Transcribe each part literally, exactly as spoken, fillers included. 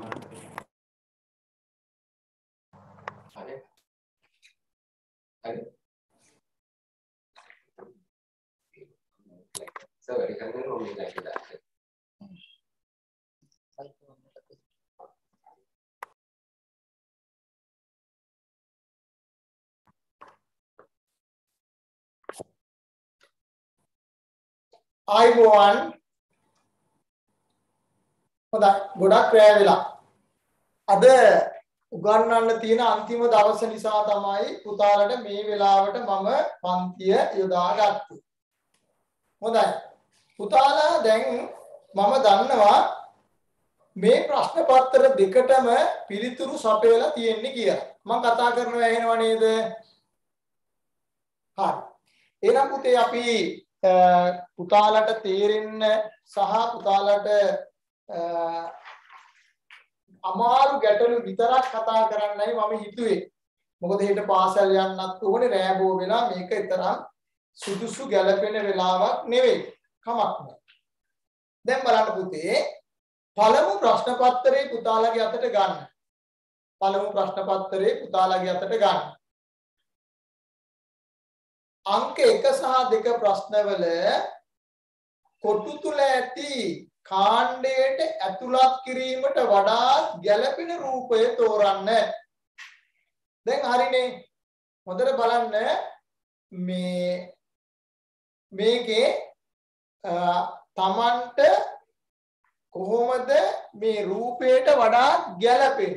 හරි. හරි. So වැඩි කරන්නේ මොකද කියලා. ආයිබෝවන් හොඳයි ගොඩක් රැ වෙලා අද උගන්වන්න තියෙන අන්තිම දවස නිසා තමයි පුතාලට මේ වෙලාවට මම පන්තිය යොදාගත්තේ. හොඳයි පුතාලා දැන් මම දන්නවා මේ ප්‍රශ්න පත්‍ර දෙකටම පිළිතුරු සපයලා තියෙන්නේ කියලා. මම කතා කරනවා ඇහෙනව නේද? හරි. එහෙනම් පුතේ අපි පුතාලට තේරෙන්න සහ පුතාලට අමාරු ගැටලු විතරක් කතා කරන්නයි මම හිතුවේ. මොකද හෙට පාසල් යන්නත් ඕනේ රෑබෝ වෙලා මේක තරම් සුදුසු ගැළපෙන වෙලාවක් නෙවෙයි. කමක් නෑ. දැන් බලන්න පුතේ පළමු ප්‍රශ්න පත්‍රේ පුතාලගේ අතට ගන්න. පළමු ප්‍රශ්න පත්‍රේ පුතාලගේ අතට ගන්න. අංක එක සහ දෙක ප්‍රශ්නවල කොටු තුල ඇති කාණ්ඩයට ඇතුළත් කිරීමට වඩා ගැළපෙන රූපය තෝරන්න. දැන් හරිනේ. හොඳට බලන්න මේ මේකේ තමන්ට කොහොමද මේ රූපයට වඩා ගැළපෙන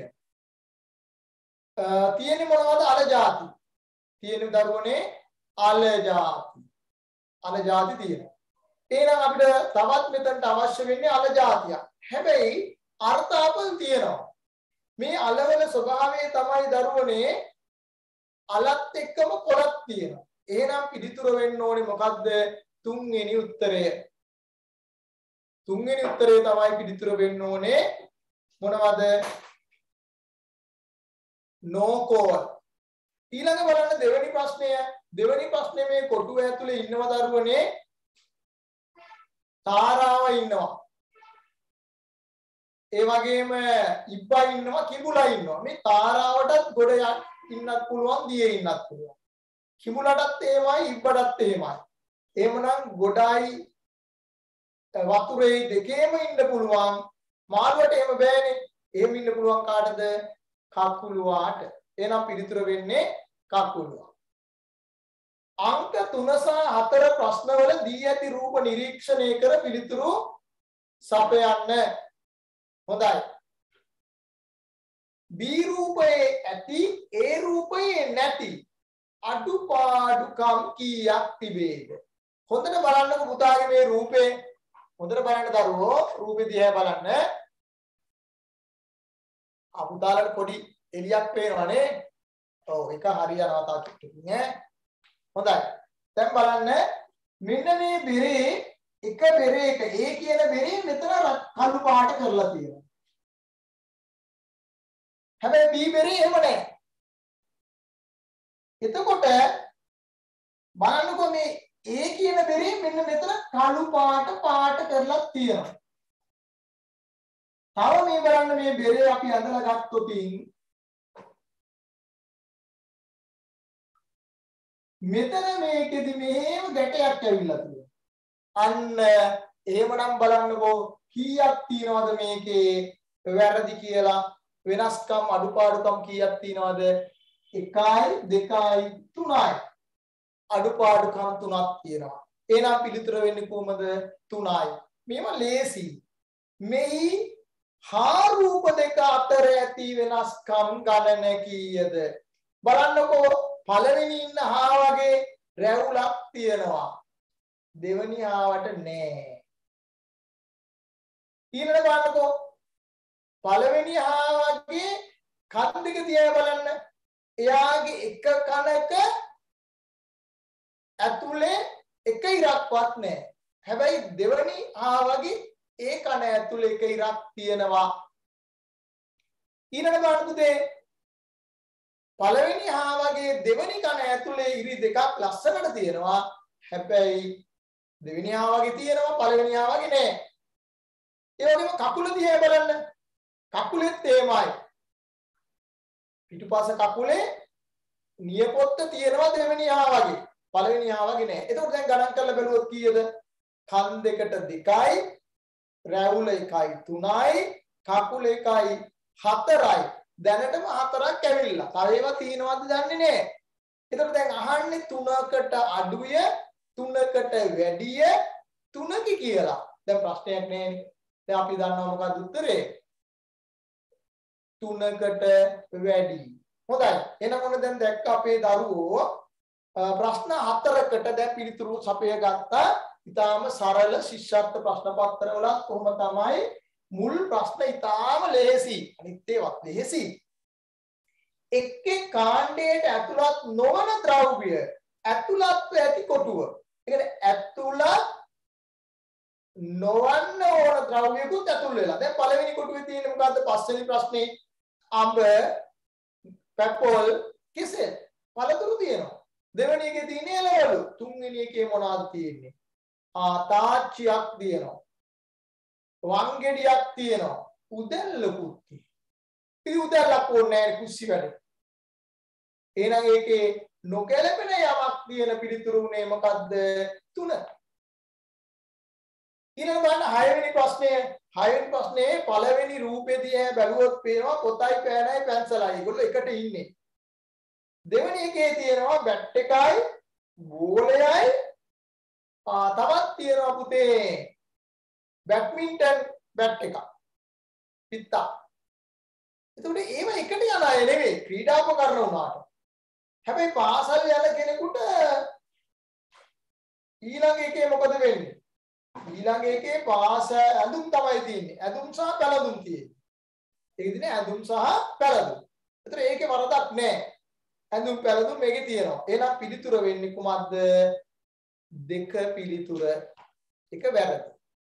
තියෙන්නේ මොනවද? අල ಜಾති. තියෙන දරුවනේ අල ಜಾති. අල ಜಾති තියෙනවා. එහෙනම් අපිට තවත් මෙතනට අවශ්‍ය වෙන්නේ අල ಜಾතියක්. හැබැයි අර්ථාපල තියෙනවා. මේ අලවල ස්වභාවය තමයි දරුවනේ අලත් එක්කම කොලක් තියෙනවා. එහෙනම් පිළිතුර වෙන්න ඕනේ මොකද්ද? තුන්වෙනි උත්තරය. තුන්වෙනි උත්තරය තමයි පිළිතුර වෙන්න ඕනේ මොනවද? නෝකෝල්. ඊළඟ බලන්න දෙවෙනි ප්‍රශ්නය. දෙවෙනි ප්‍රශ්නේ මේ කොටුව ඇතුලේ ඉන්නව දරුවනේ තාරාව ඉන්නවා. ඒ වගේම ඉබ්බා ඉන්නවා, කිඹුලා ඉන්නවා. මේ තාරාවටත් ගොඩ ඉන්නත් පුළුවන්, දියේ ඉන්නත් පුළුවන්. කිඹුලටත් එහෙමයි, ඉබ්බටත් එහෙමයි. එහෙමනම් ගොඩයි වතුරේ දෙකේම ඉන්න පුළුවන්. මාළුවට එහෙම බෑනේ. එහෙම ඉන්න පුළුවන් කාටද? කකුලුවාට. එහෙනම් පිළිතුර වෙන්නේ කකුලුවා. අංක තුන සහ හතර ප්‍රශ්නවල දී ඇති රූප නිරීක්ෂණය කර පිළිතුරු සපයන්න. හොඳයි. B රූපයේ ඇති A රූපයේ නැති අඩුපාඩුකම් කීයක් තිබේද? හොඳට බලන්නකො පුතාගේ මේ රූපේ. හොඳට බලන්න දරුවෝ රූපේ දිහා බලන්න. අපුතාලට පොඩි එලියක් පේනවනේ. ඔව් ඒක හරියනවා තාක්ෂණික නේ. හොඳයි. දැන් බලන්න මෙන්න මේ බෙරේ එක බෙරේක A කියන බෙරේ මෙතන කළු පාට කරලා තියෙනවා. හැබැයි B බෙරේ එහෙම නැහැ. එතකොට බලන්නකෝ මේ A කියන බෙරේ මෙන්න මෙතන කළු පාට පාට කරලා තියෙනවා. තව මේ බලන්න මේ බෙරේ අපි අඳලා ගත්තොත් මෙතන මේකෙදි මෙහෙම ගැටයක් ඇවිල්ලා තියෙනවා. අන්න එහෙමනම් බලන්නකෝ කීයක් තියනවද මේකේ වැරදි කියලා වෙනස්කම් අඩුපාඩුකම් කීයක් තියනවද? එකයි දෙකයි තුනයි. අඩුපාඩුකම් තුනක් තියෙනවා. එහෙනම් පිළිතුර වෙන්නේ කොහමද? තුනයි. මේවා ලේසි. මෙහි හා රූප දෙක අතර ඇති වෙනස්කම් ගණන කීයද? බලන්නකෝ පළවෙනි ඉන්න හා වගේ රැවුලක් තියෙනවා. දෙවෙනි හාවට නෑ. ඊළඟ බලන්නකෝ පළවෙනි හා වගේ කන් දෙක තියා බලන්න. එයාගේ එක කනක ඇතුලේ එක ඉරක්වත් නෑ. හැබැයි දෙවෙනි හා වගේ ඒ කන ඇතුලේ එක ඉරක් තියෙනවා. ඊළඟ බලන්න පුතේ පළවෙනි හා වගේ දෙවෙනි කන ඇතුලේ ඉරි දෙකක් ලස්සනට තියෙනවා. හැබැයි දෙවෙනි හා වගේ තියෙනවා පළවෙනි හා වගේ නෑ. ඒ වගේම කකුල දිහා බලන්න. කකුලෙත් එහෙමයි. පිටුපස කකුලේ නියපොත්ත තියෙනවා දෙවෙනි ආ වගේ. පළවෙනි ආ වගේ නෑ. එතකොට දැන් ගණන් කරලා බලුවොත් කීයද? කන් දෙකට දෙකයි, රැවුල එකයි තුනයි, කකුල එකයි හතරයි. දැනටම හතරක් ඇවිල්ලා. තව ඒවා තියෙනවද දන්නේ නෑ. එතකොට දැන් අහන්නේ තුනකට අඩුය, තුනකට වැඩිය, තුනකි කියලා. දැන් ප්‍රශ්නයක් නෑනේ. දැන් අපි දන්නවා මොකක්ද උත්තරේ? තුනකට වැඩි. හොඳයි. එහෙනම් ඔන්න දැන් දැක්ක අපේ දරුවෝ ප්‍රශ්න හතරකට දැන් පිළිතුරු සපය ගත්තා. ඊටාම සරල ශිෂ්‍යත්ව ප්‍රශ්න පත්‍රවල කොහොම තමයි මුල් ප්‍රශ්න ඊටාම ලේසි. අනිත් ඒවාත් ලේසි. එක් එක් කාණ්ඩයට ඇතුළත් නොවන ද්‍රව්‍ය ඇතුළත්ව ඇති කොටුව. ඒ කියන්නේ ඇතුළත් නොවන්න ඕන ද්‍රව්‍යකුත් ඇතුල් වෙලා. දැන් පළවෙනි කොටුවේ තියෙන්නේ මොකද්ද? පස්වෙනි ප්‍රශ්නේ අඹ, පැපොල්, කෙසෙල් පළතුරු තියෙනවා. දෙවෙනි එකේ තියෙන්නේ එළවලු. තුන්වෙනි එකේ මොනවද තියෙන්නේ? ආ තාච්චියක් තියෙනවා. වංගෙඩියක් තියෙනවා. උදැල්ලකුත් තියෙනවා. ඉතින් උදැල්ලක් ඕනේ නැහැ කුස්සි වැඩ. එහෙනම් ඒකේ නොගැලපෙන යමක් තියෙන පිළිතුරු උනේ මොකද්ද? තුන. ඊළඟ බලන්න හයවෙනි ප්‍රශ්නය. හයවෙනි ප්‍රශ්නේ පළවෙනි රූපෙදී බැලුවොත් පේනවා පොතයි පෑනයි පැන්සලයි. ඒගොල්ලෝ එකට ඉන්නේ. දෙවෙනි එකේ තියෙනවා බැට් එකයි බෝලයයි ආ තවත් තියෙනවා පුතේ බැඩ්මින්ටන් බැට් එකක්. පිට්ටා. එතකොට ඒව එකට යන අය නෙවෙයි ක්‍රීඩාපකරණ උනාට. හැබැයි පාසල් යන කෙනෙකුට ඊළඟ එකේ මොකද වෙන්නේ? ඊළඟ එකේ පාස ඇඳුම් තමයි තියෙන්නේ. ඇඳුම් සහ පැළඳුම් තියෙන්නේ. ඒක දිනේ ඇඳුම් සහ පැළඳුම්. ඒතර ඒකේ වරදක් නැහැ. ඇඳුම් පැළඳුම් මේකේ තියෙනවා. එහෙනම් පිළිතුර වෙන්නේ කුමක්ද? දෙක පිළිතුර එක වැරදි.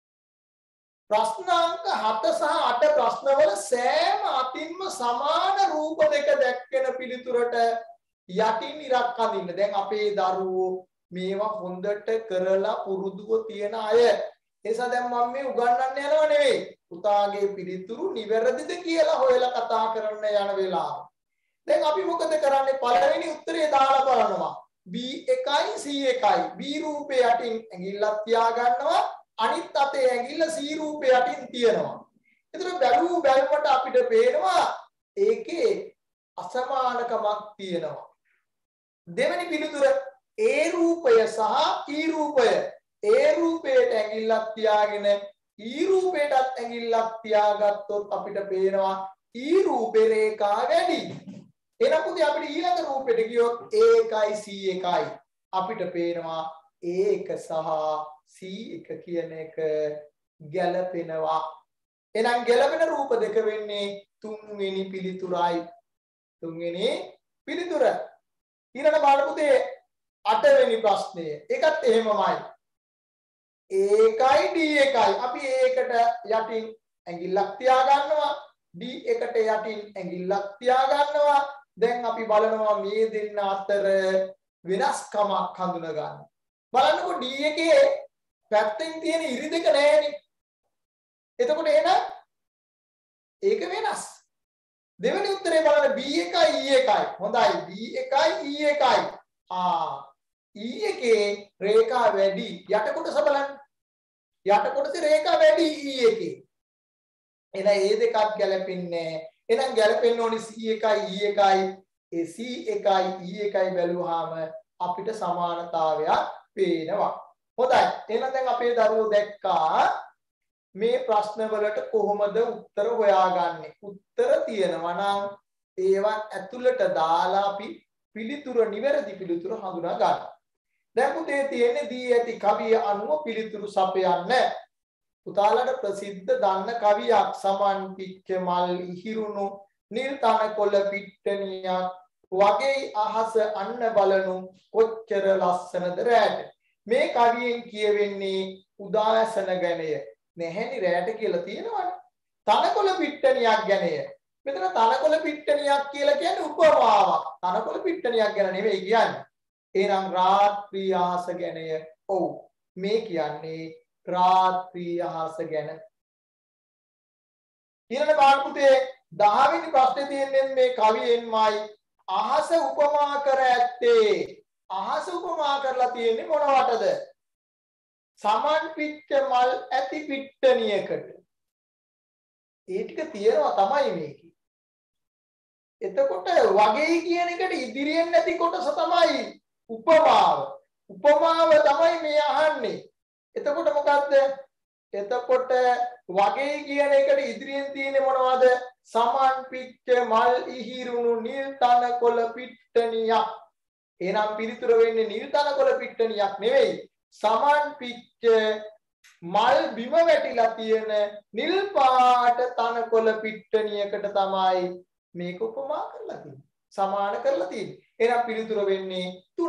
ප්‍රශ්න අංක හත සහ අට ප්‍රශ්නවල සෑම අතින්ම සමාන රූප දෙක දැක්වෙන පිළිතුරට යටින් ඉරක් අඳින්න. දැන් අපේ දරුවෝ මේවා හොඳට කරලා පුරුදුව තියන අය. ඒ නිසා දැන් මම මේ උගන්වන්න යනව නෙවෙයි. පුතාගේ පිළිතුරු නිවැරදිද කියලා හොයලා කතා කරන්න යන වෙලාව. දැන් අපි මොකද කරන්නේ? පළවෙනි උත්තරේ දාලා බලනවා. B එකයි C එකයි. B රූපේ යටින් ඇඟිල්ලක් තියා ගන්නවා. අනිත් අතේ ඇඟිල්ල C රූපේ යටින් තියනවා. ඒතර බැලූ බැලමට අපිට පේනවා ඒකේ අසමානකමක් තියෙනවා. දෙවෙනි පිළිතුර A රූපය සහ E රූපය. A රූපයට ඇඟිල්ලක් තියාගෙන E රූපයටත් ඇඟිල්ලක් තියාගත්තොත් අපිට පේනවා E රූපේ රේඛා වැඩි. එහෙනම් පුතේ අපිට ඊළඟ රූපෙට ගියොත් A එකයි C එකයි. අපිට පේනවා A එක සහ C එක කියන එක ගැලපෙනවා. එහෙනම් ගැලපෙන රූප දෙක වෙන්නේ තුන්වෙනි පිළිතුරයි. තුන්වෙනි පිළිතුර. ඊළඟ බලමු පුතේ අටවෙනි ප්‍රශ්නය. ඒකත් එහෙමමයි. A එකයි D එකයි. අපි A එකට යටින් ඇඟිල්ලක් තියා ගන්නවා. D එකට යටින් ඇඟිල්ලක් තියා ගන්නවා. දැන් අපි බලනවා මේ දෙන්න අතර වෙනස්කමක් හඳුනා ගන්න. බලන්නකෝ D එකේ පැත්තෙන් තියෙන ඉරි දෙක නැහැනේ. එතකොට එහෙනම් ඒක වෙනස්. දෙවෙනි උත්තරේ බලන්න B එකයි E එකයි. හොඳයි B එකයි E එකයි. ආ E එකේ රේඛා වැඩි. යට කොටස බලන්න. යට කොටසේ රේඛා වැඩි E එකේ. එහෙනම් ඒ දෙකක් ගැලපෙන්නේ. එහෙනම් ගැලපෙන්න ඕනේ C එකයි E එකයි. ඒ C එකයි E එකයි බැලුවාම අපිට සමානතාවයක් පේනවා. හොඳයි. එහෙනම් දැන් අපේ දරුවෝ දැක්කා මේ ප්‍රශ්න වලට කොහොමද උත්තර හොයාගන්නේ? උත්තර තියෙනවා නම් ඒවා ඇතුළට දාලා අපි පිළිතුර නිවැරදි පිළිතුර හඳුනා ගන්න. දැන් පුතේ තියෙන්නේ දී ඇති කවිය අනුව පිළිතුරු සපයන්න. පුතාලට ප්‍රසිද්ධ දන්න කවියක් සමන් පිච්ච මල් ඉහිරුණු නිල් තනකොළ පිට්ටනියක් වගේ අහස අන්න බලනු කොච්චර ලස්සනද රැට. මේ කවියෙන් කියවෙන්නේ උදාසන ගැනය. නැහැනි රැට කියලා තියෙනවනේ. තනකොළ පිට්ටනියක් ගැනය. මෙතන තනකොළ පිට්ටනියක් කියලා කියන්නේ උපමාවක්. තනකොළ පිට්ටනියක් ගැන නෙවෙයි කියන්නේ. එහෙනම් රාත්‍රී අහස ගැනය. ඔව්. මේ කියන්නේ රාත්‍රී අහස ගැන. ඊළඟ පාඩ පුතේ දහ වෙනි ප්‍රශ්නේ තියෙන්නේ මේ කවියෙන්මයි අහස උපමා කර ඇත්තේ අහස උපමා කරලා තියෙන්නේ මොනවටද සමන් පිට මල් ඇති පිට්ටනියකට ඒ ටික තියෙනවා තමයි මේකේ එතකොට වගේ කියන එකට ඉදිරියෙන් නැති කොටස තමයි උපමාව උපමාව තමයි මේ අහන්නේ එතකොට මොකද්ද එතකොට වගේ කියන එකට ඉදිරියෙන් තියෙන්නේ මොනවද සමන් පිට මල් ඉහිරුණු නිල් තනකොළ පිට්ටනියක් එහෙනම් පිළිතුර වෙන්නේ නිල් තනකොළ පිට්ටනියක් නෙවෙයි සමන් පිට මල් බිම වැටිලා තියෙන නිල් පාට තනකොළ පිට්ටනියකට තමයි මේක උපමා කරලා තියෙන්නේ සමාන කරලා තියෙන්නේ එහෙනම් පිළිතුර වෙන්නේ තුන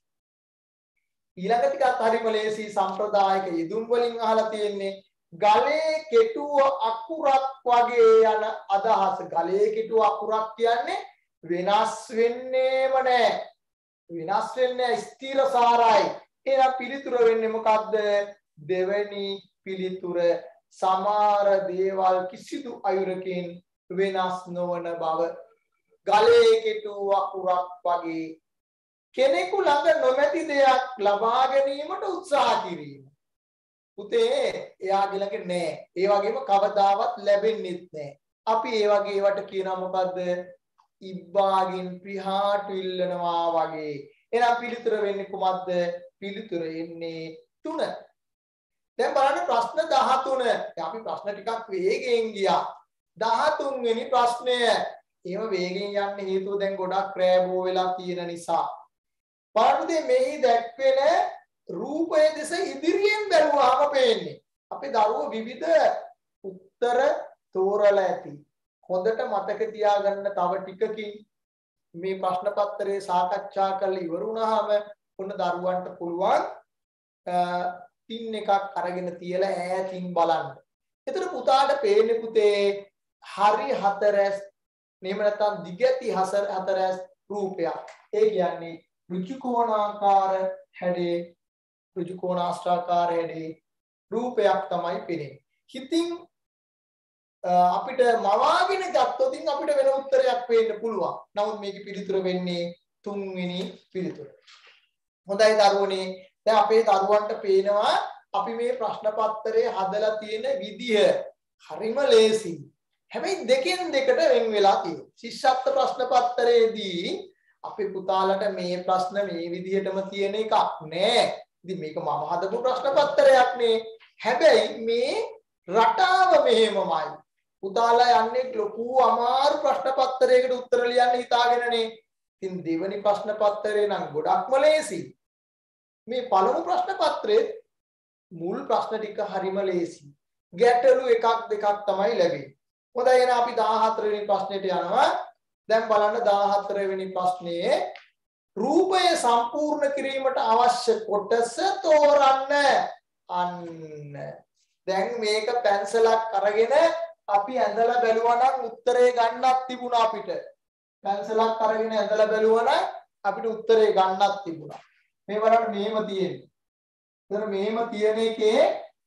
ඊළඟ ටිකත් හරිම ලේසි සම්ප්‍රදායික යෙදුම් වලින් අහලා තියෙන්නේ ගලේ කෙටුව අකුරක් වගේ යන අදහස ගලේ කෙටුව අකුරක් කියන්නේ වෙනස් වෙන්නේම නැහැ වෙනස් වෙන්නේ ස්ථිරසාරයි එහෙනම් පිළිතුර වෙන්නේ මොකද්ද දෙවෙනි පිළිතුර සමහර දේවල් කිසිදු අයුරකින් වෙනස් නොවන බව ගලේ කෙටුව අකුරක් වගේ කෙනෙකු ළඟ නොමැති දෙයක් ලබා ගැනීමට උත්සාහ කිරීම පුතේ එයාගේ ළඟ නෑ ඒ වගේම කවදාවත් ලැබෙන්නේ නැහැ අපි ඒ වගේ ඒවට කියනවා මොකද්ද ඉබ්බාගෙන් පිහාට ඉල්ලනවා වගේ එහෙනම් පිළිතුර වෙන්නේ කොහොමද පිළිතුර එන්නේ තුන දැන් බලන්න ප්‍රශ්න දහතුන අපි ප්‍රශ්න ටිකක් වේගෙන් ගියා දහතුන් වෙනි ප්‍රශ්නය එහෙම වේගෙන් යන්න හේතුව දැන් ගොඩක් රෑබෝ වෙලා තියෙන නිසා බලන්න මෙහි දැක්වෙන රූපයේ දෙස ඉදිරියෙන් බැලුවාම පේන්නේ අපේ දරුවෝ විවිධ උත්තර තෝරලා ඇති හොඳට මතක තියාගන්න තව ටිකකින් මේ ප්‍රශ්න පත්‍රයේ සාකච්ඡා කරලා ඉවර වුණාම ඔන්න දරුවන්ට පුළුවන් පින් එකක් අරගෙන තියලා ඈතින් බලන්න. එතන පුතාට පේන්නේ පුතේ හරි හතරැස් එහෙම නැත්නම් දිගැති හතරැස් රූපයක්. ඒ කියන්නේ ඍජු කෝණාකාර හැඩේ ඍජු කෝණාස්ත්‍රාකාර හැඩේ රූපයක් තමයි පෙනෙන්නේ. හිතින් අපිට මවාගෙන ගත්තොත් අපිට වෙන උත්තරයක් වෙන්න පුළුවන්. නමුත් මේකේ පිළිතුර වෙන්නේ තුන්වෙනි පිළිතුර. හොඳයි දරුවනේ. දැන් අපේ දරුවන්ට පේනවා අපි මේ ප්‍රශ්න පත්‍රයේ හදලා තියෙන විදිය හරිම ලේසි. හැබැයි දෙකෙන් දෙකට වෙන් වෙලා තියෙනවා. ශිෂ්‍යත්ව ප්‍රශ්න පත්‍රයේදී අපේ පුතාලට මේ ප්‍රශ්න මේ විදිහටම තියෙන එකක් නෑ. ඉතින් මේක මම හදපු ප්‍රශ්න පත්‍රයක් නේ. හැබැයි මේ රටාව මෙහෙමමයි. පුතාලා යන්නේ ලොකු අමාරු ප්‍රශ්න පත්‍රයකට උත්තර ලියන්න හිතාගෙනනේ. ඉතින් දෙවෙනි ප්‍රශ්න පත්‍රේ නම් ගොඩක්ම ලේසි. මේ පළමු ප්‍රශ්න පත්‍රයේ මුල් ප්‍රශ්න ටික හරිම ලේසි. ගැටලු එකක් දෙකක් තමයි ලැබෙන්නේ. හොඳයි එහෙනම් අපි දහහතර වෙනි ප්‍රශ්නෙට යනවා. දැන් බලන්න දහහතර වෙනි ප්‍රශ්නේ රූපය සම්පූර්ණ කිරීමට අවශ්‍ය කොටස තෝරන්න. අන්න දැන් මේක පැන්සලක් අරගෙන අපි ඇඳලා බැලුවා නම් උත්තරේ ගන්නක් තිබුණා අපිට. පැන්සලක් අරගෙන ඇඳලා බැලුවා නම් අපිට උත්තරේ ගන්නක් තිබුණා. මේ බලන්න මෙහෙම තියෙන්නේ. එතන මෙහෙම තියෙන එකේ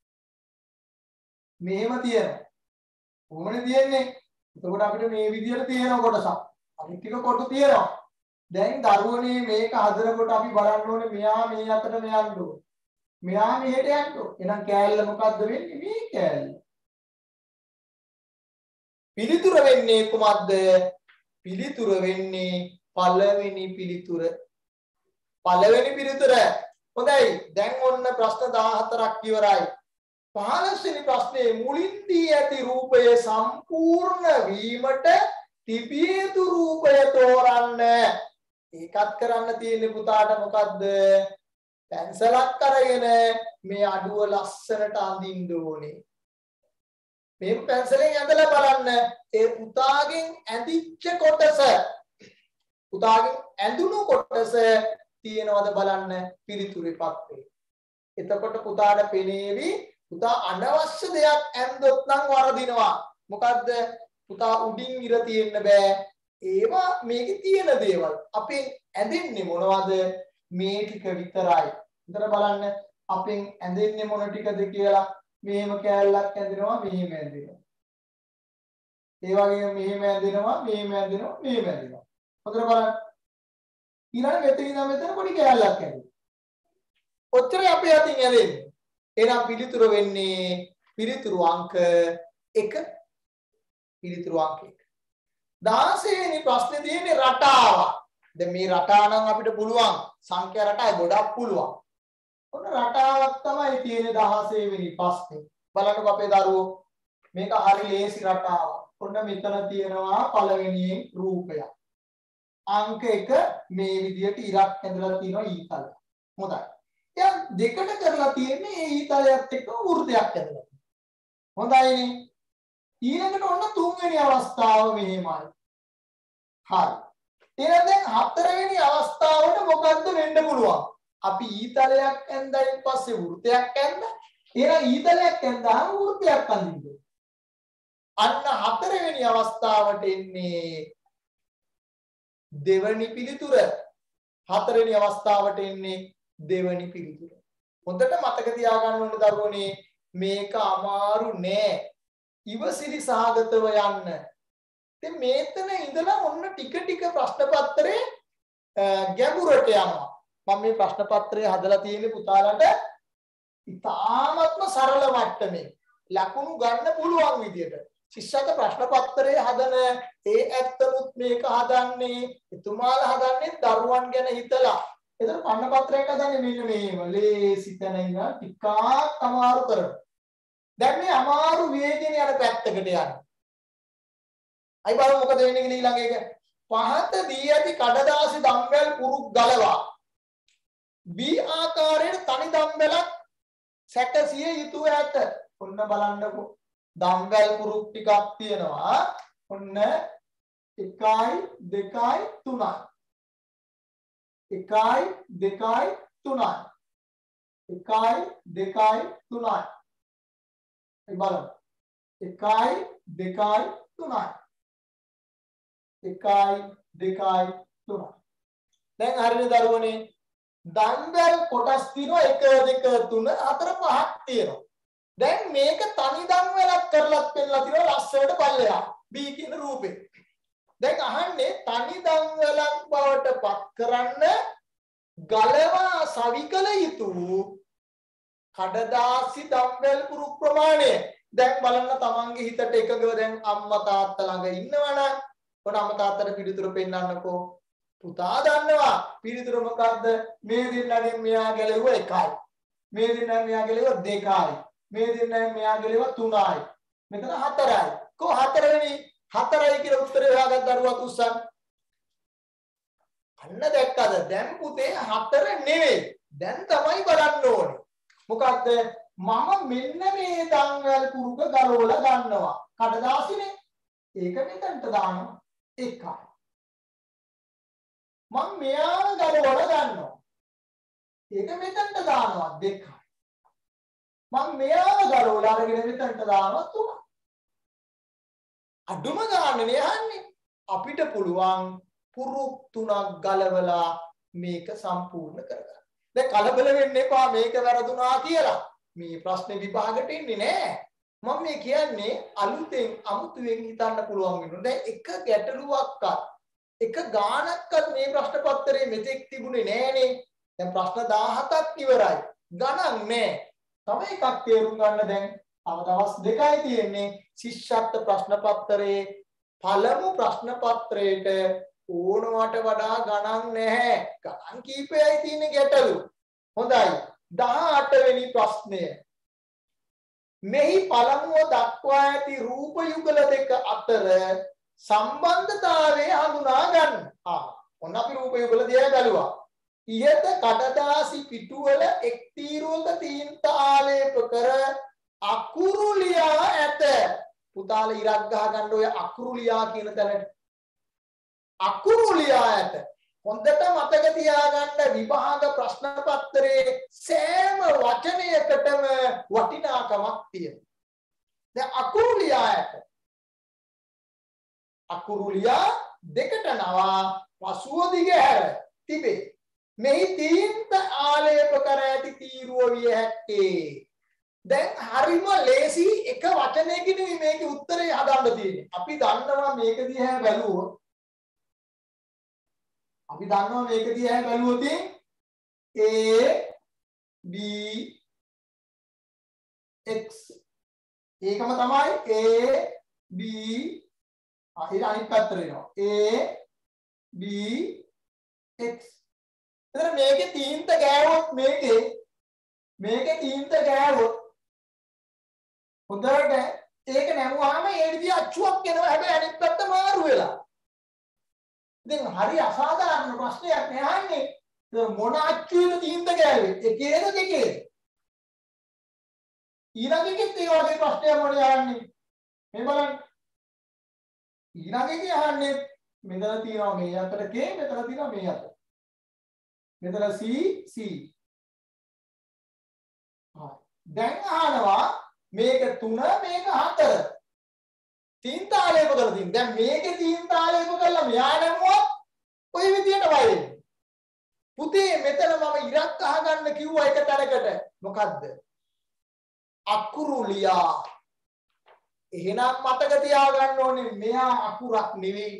මෙහෙම තියෙනවා. කොහොමද තියෙන්නේ? එතකොට අපිට මේ විදිහට තියෙන කොටසක්. අනිත් ටික කොටු තියෙනවා. දැන් දරුවනේ මේක හදනකොට අපි බලන්න ඕනේ මෙයා මේ අතට මෙයන් ඕනේ. මෙයා මෙහෙට යන්න ඕනේ. එහෙනම් කෑල්ල මොකද්ද වෙන්නේ? මේ කෑල්ල. පිළිතුර වෙන්නේ කොහොමද? පිළිතුර වෙන්නේ පළවෙනි පිළිතුර. පළවෙනි පිළිතුර. හොඳයි. දැන් ඔන්න ප්‍රශ්න දහහතරක් ඉවරයි. පහළොස් වෙනි ප්‍රශ්නේ මුලින්දී ඇති රූපය සම්පූර්ණ වීමට තිබිය යුතු රූපය තෝරන්න. ඒකත් කරන්න තියෙන්නේ පුතාට මොකද්ද? පැන්සලක් අරගෙන මේ අඩුව ලස්සනට අඳින්න ඕනේ. මේ පැන්සලෙන් ඇඳලා බලන්න ඒ පුතාගෙන් ඇඳිච්ච කොටස පුතාගෙන් ඇඳුණු කොටස තියෙනවද බලන්න පිළිතුරේ පත්‍රේ. එතකොට පුතාට පෙනේවි පුතා අනවශ්‍ය දෙයක් ඇඳොත් නම් වරදිනවා. මොකද්ද? පුතා උඩින් ඉර තියෙන්න බෑ. ඒවා මේකේ තියෙන දේවල්. අපෙන් ඇඳෙන්නේ මොනවද? මේ ටික විතරයි. උතර බලන්න අපෙන් ඇඳෙන්නේ මොන ටිකද කියලා. මෙහෙම කෑල්ලක් ඇඳෙනවා මෙහෙම ඇඳෙනවා. ඒ වගේම මෙහෙම ඇදෙනවා මෙහෙම ඇදෙනවා මෙහෙම ඇදෙනවා. හොඳට බලන්න. ඊළඟ මෙතන ඉඳන් මෙතන පොඩි කැලලක් ඇදෙනවා. ඔච්චරයි අපේ අතින් ඇදෙන්නේ. එහෙනම් පිළිතුර වෙන්නේ පිළිතුරු අංක එක. පිළිතුරු අංක එක. දාසය වෙනි ප්‍රශ්නේ තියෙන්නේ රටාවක්. දැන් මේ රටා නම් අපිට පුළුවන් සංඛ්‍යා රටා ගොඩක් පුළුවන්. ඔන්න රටාවක් තමයි තියෙන්නේ දහසය වෙනි ප්‍රශ්නේ. බලන්නකො අපේ දරුවෝ මේක හරි ලේසි රටාවක්. ඔන්න මෙතන තියෙනවා පළවෙනියෙන් රූපයක්. අංක එක මේ විදියට ඉරක් ඇඳලා තියෙනවා ඊතලය. හොඳයි. දැන් දෙකට කරලා තියෙන්නේ මේ ඊතලයත් එක්ක වෘත්තයක් ඇඳලා. හොඳයිනේ. ඊළඟට ඔන්න තුන්වෙනි අවස්ථාව මෙහෙමයි. හරි. ඊළඟ දැන් හතරවෙනි අවස්ථාවට මොකද්ද වෙන්න පුළුවන්? අපි ඊතලයක් ඇඳලා පස්සේ වෘත්තයක් ඇඳ. එහෙනම් ඊතලයක් ඇඳාම වෘත්තයක් අඳින්න. අන්න හතරවෙනි අවස්ථාවට එන්නේ දෙවනි පිළිතුර. හතරවෙනි අවස්ථාවට එන්නේ දෙවනි පිළිතුර. හොඳට මතක තියාගන්න ඕනේ දරුවනේ මේක අමාරු නෑ. ඉවසිලි සහගතව යන්න. ඉතින් මේතන ඉඳලා ඔන්න ටික ටික ප්‍රශ්න පත්‍රේ ගැඹුරට යනවා. මම මේ ප්‍රශ්න පත්‍රය හදලා තියෙන්නේ පුතාලට ඉතාමත්ම සරල මට්ටමේ ලකුණු ගන්න පුළුවන් විදියට. ශිෂ්‍යක ප්‍රශ්න පත්‍රය හදන ඒ ඇත්තනුත් මේක හදන්නේ එතුමාලා හදන්නේ දරුවන් ගැන හිතලා. ඒතර ප්‍රශ්න පත්‍රයක් හදන්නේ මෙන්න මේව. ලේසි තැන ඉඳලා ටිකක් අමාරු කරනවා. දැන් මේ අමාරු වේගයෙන් යන පැත්තකට යනවා. අයි බලමු මොකද වෙන්නේ කියලා ඊළඟ එක. පහත දී ඇති කඩදාසි දම්බැල් පුරුක් ගලවා B ආකාරයට තනි දම්බැලක් සැකසිය යුතුය ඇත. ඔන්න බලන්නකෝ. දම්බැල් පුරුක් ටිකක් තියෙනවා. ඔන්න එකයි දෙකයි තුනයි. එකයි දෙකයි තුනයි. එකයි දෙකයි තුනයි. බලමු. එකයි දෙකයි තුනයි. එකයි දෙකයි තුනයි. දැන් හරියට දරුවනේ දම්බැල් කොටස් තියෙනවා එක දෙක තුන හතර පහක් තියෙනවා. දැන් මේක තනි දම්බැලක් කරලත් පෙන්නලා තියෙනවා ලස්සනට පල්ලෙහා B කියන රූපේ. දැන් අහන්නේ තනි දම්බැලක් බවට පත් කරන්න ගලවා සවිකල යුතු කඩදාසි දම්බැල් පුරුක් ප්‍රමාණය. දැන් බලන්න තමන්ගේ හිතට එකගව දැන් අම්මා තාත්තා ළඟ ඉන්නවනම් ඔන්න අම්මා තාත්තට පිළිතුරු පෙන්නන්නකෝ. පුතා දන්නවා පිළිතුර මොකද්ද? මේ දෙන්නගෙන් මෙයා ගැලෙව්ව එකයි. මේ දෙන්නගෙන් මෙයා ගැලෙව්ව දෙකයි. මේ දෙන්නගෙන් මෙයා ගැලෙව්ව තුනයි. මෙතන හතරයි. කො හතරවෙනි හතරයි කියලා උත්තරේ හොයාගත් දරුවා උස්සන්. අන්න දැක්කද? දැන් පුතේ හතර නෙවෙයි. දැන් තමයි බලන්න ඕනේ. මොකද්ද? මම මෙන්න මේ දන්වැල් පුරුක ගලවලා ගන්නවා. කඩදාසිනේ. ඒක මෙතනට දානවා. එකයි. මම මෙයා ගලවලා ගන්නවා. ඒක මෙතනට දානවා. දෙකයි. මම මෙයා ගලවලා අරගෙන මෙතනට දානවා. තුනයි. අඩුම ගානේ යන්නේ. අපිට පුළුවන් පුරුක් තුනක් ගලවලා මේක සම්පූර්ණ කරගන්න. දැන් කලබල වෙන්න එපා මේක වැරදුනා කියලා. මේ ප්‍රශ්නේ විභාගට එන්නේ නෑ. මම මේ කියන්නේ අලුතෙන් අමුතුවෙන් හිතන්න පුළුවන් වෙනවා. දැන් එක ගැටලුවක්වත් එක ගානක්වත් මේ ප්‍රශ්න පත්‍රයේ මෙතෙක් තිබුණේ නෑනේ. දැන් ප්‍රශ්න දහහතක් ඉවරයි. ගණන් නෑ. තව එකක් තේරුම් ගන්න දැන් තව දවස් දෙකයි තියෙන්නේ. ශිෂ්‍යත්ව ප්‍රශ්න පත්‍රයේ පළමු ප්‍රශ්න පත්‍රයට ඕනවට වඩා ගණන් නැහැ. ගණන් කීපයයි තියෙන්නේ ගැටලු. හොඳයි. දහඅට වෙනි ප්‍රශ්නය. මෙහි පළමුව දක්වා ඇති රූප යුගල දෙක අතර සම්බන්ධතාවය හඳුනා ගන්න. ආ ඔන්න අපි රූප යුගල දිහා බැලුවා. ඉහත කඩදාසි පිටුවල එක් තීරුවක තීන්ත ආලේප කර අකුරු ලියා ඇත. පුතාල ඉරක් ගහ ගන්න ඔය අකුරු ලියා කියන තැනට. අකුරු ලියා ඇත. හොඳට මතක තියාගන්න විභාග ප්‍රශ්න පත්‍රයේ සෑම වචනයකටම වටිනාකමක් තියෙනවා. දැන් අකුරු ලියා ඇත. අකුරු ලියා දෙකට නවා පසුව දිගහැර තිබේ. මෙහි තීන්ත ආලේප කර ඇති තීරුව විය හැක්කේ දැන් හරිම ලේසි එක වචනයකින් මේකේ උත්තරේ හදාන්න තියෙන්නේ. අපි දන්නවා මේක දිහා බැලුවොත් අපි දන්නවා මේක දිහා බැලුවොත් A B X ඒකම තමයි A B අහිර අනිත් පැත්තට එනවා A B X. එතන මේකේ තීන්ත ගෑවොත් මේකේ මේකේ තීන්ත ගෑවොත් හොඳට ඒක නැමුවාම ඒ විදිහ අච්චුවක් එනවා. හැබැයි අනිත් පැත්ත මාරු වෙලා. ඉතින් හරි අසාධාරණ ප්‍රශ්නයක් නෑන්නේ. මොන අච්චුවේද තීන්ත ගෑවේ? එකේද දෙකේද? ඊළඟ එකෙත් ඒ වගේ ප්‍රශ්නයක් මොකද යන්නේ? මේ බලන්න. ඊළඟ එකේ අහන්නේ මෙතන තියෙනවා මේ අතට K, මෙතන තියෙනවා මේ අතට. මෙතන C C. හරි. දැන් අහනවා මේක තුන මේක හතර. තීන්තාලේප කරලා තියෙන. දැන් මේකේ තීන්තාලේප කරලා මෙයා නැමුවොත් ඔය විදියට වයින්. පුතේ මෙතන මම ඉරක් අහගන්න කිව්වා එක තැනකට. මොකද්ද? අකුරුලියා. එහෙනම් මතක තියාගන්න ඕනේ මෙයා අකුරක් නෙවෙයි.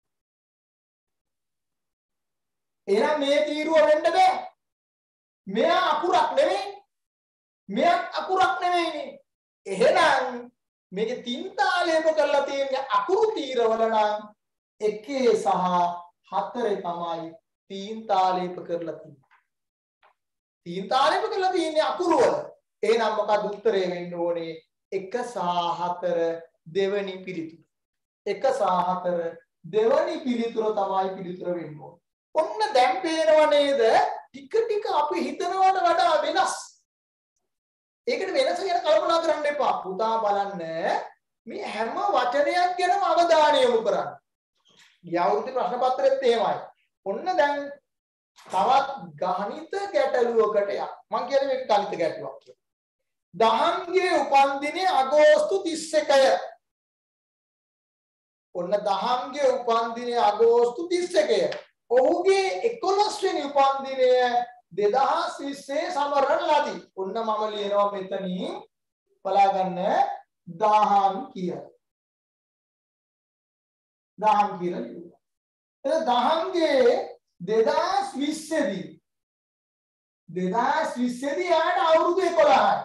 එහෙනම් මේ තීරුව වෙන්න බෑ. මෙයා අකුරක් නෙවෙයි. මෙයා අකුරක් නෙවෙයිනේ. එහෙනම් මේකේ තින්තාලේප කරලා තියෙන අකුරු තීරවල නම් එකේ සහ හතරේ තමයි තින්තාලේප කරලා තියෙන්නේ. තින්තාලේප කරලා තියෙන්නේ අකුරු වල. එහෙනම් මොකද උත්තරේ වෙන්න ඕනේ? එක සහ හතර දෙවෙනි පිළිතුර. එක සහ හතර දෙවෙනි පිළිතුර තමයි පිළිතුර වෙන්න ඕනේ. ඔන්න දැන් පේනව නේද? ටික ටික අපි හිතනවට වඩා වෙනස්. ඒකට වෙනස ගැන කල්පනා කරන්න එපා. පුතා බලන්න මේ හැම වචනයක් ගැනම අවධානය යොමු කරන්න. යවුරුදු ප්‍රශ්න පත්‍රෙත් එහෙමයි. ඔන්න දැන් තවත් ගණිත ගැටලුවකට යක්. මම කියන්නේ මේක ගණිත ගැටලුවක් කියලා. දහම්ගේ උපන්දිනේ අගෝස්තු තිස් එකය. ඔන්න දහම්ගේ උපන්දිනේ අගෝස්තු තිස් එකය. ඔහුගේ එකොළොස් වෙනි උපන්දිනය දෙදහස් විස්සේ සමරන ලදී. ඔන්න මම ලියනවා මෙතනින් බලා ගන්න දහම් කියලා. දහම් කියලා ලියුවා. එතන දහම්ගේ දෙදහස් විස්සේ දී දෙදහස් විස්සේ දී යාට අවුරුදු එකොළහයි.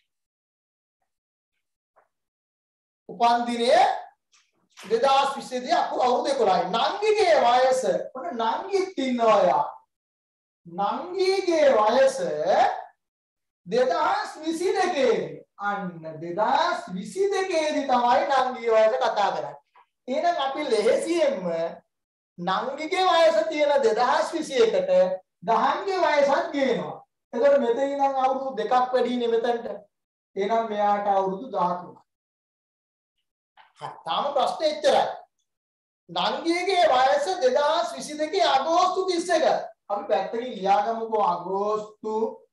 උපන්දිනය දෙදහස් විස්සේ දී අවුරුදු එකොළහයි. නංගිගේ වයස ඔන්න නංගිත් ඉන්නවා යා. නංගිගේ වයස දෙදහස් විසි දෙකේ දී. අන්න දෙදහස් විසි දෙකේ දී තමයි නංගිගේ වයස කතා කරන්නේ. එහෙනම් අපි ලෙහෙසියෙන්ම නංගිගේ වයස තියෙන දෙදහස් විසි එකට දහම්ගේ වයසත් ගේනවා. එතකොට මෙතන ඉඳන් අවුරුදු දෙකක් වැඩිනේ මෙතනට. එහෙනම් මෙයාට අවුරුදු දහතුනයි. හා තාම ප්‍රශ්නේ එච්චරයි. නංගිගේ වයස දෙදහස් විසි දෙකේ අගෝස්තු තිස් එක. අපි පැත්තකින් ලියාගමුකෝ අගෝස්තු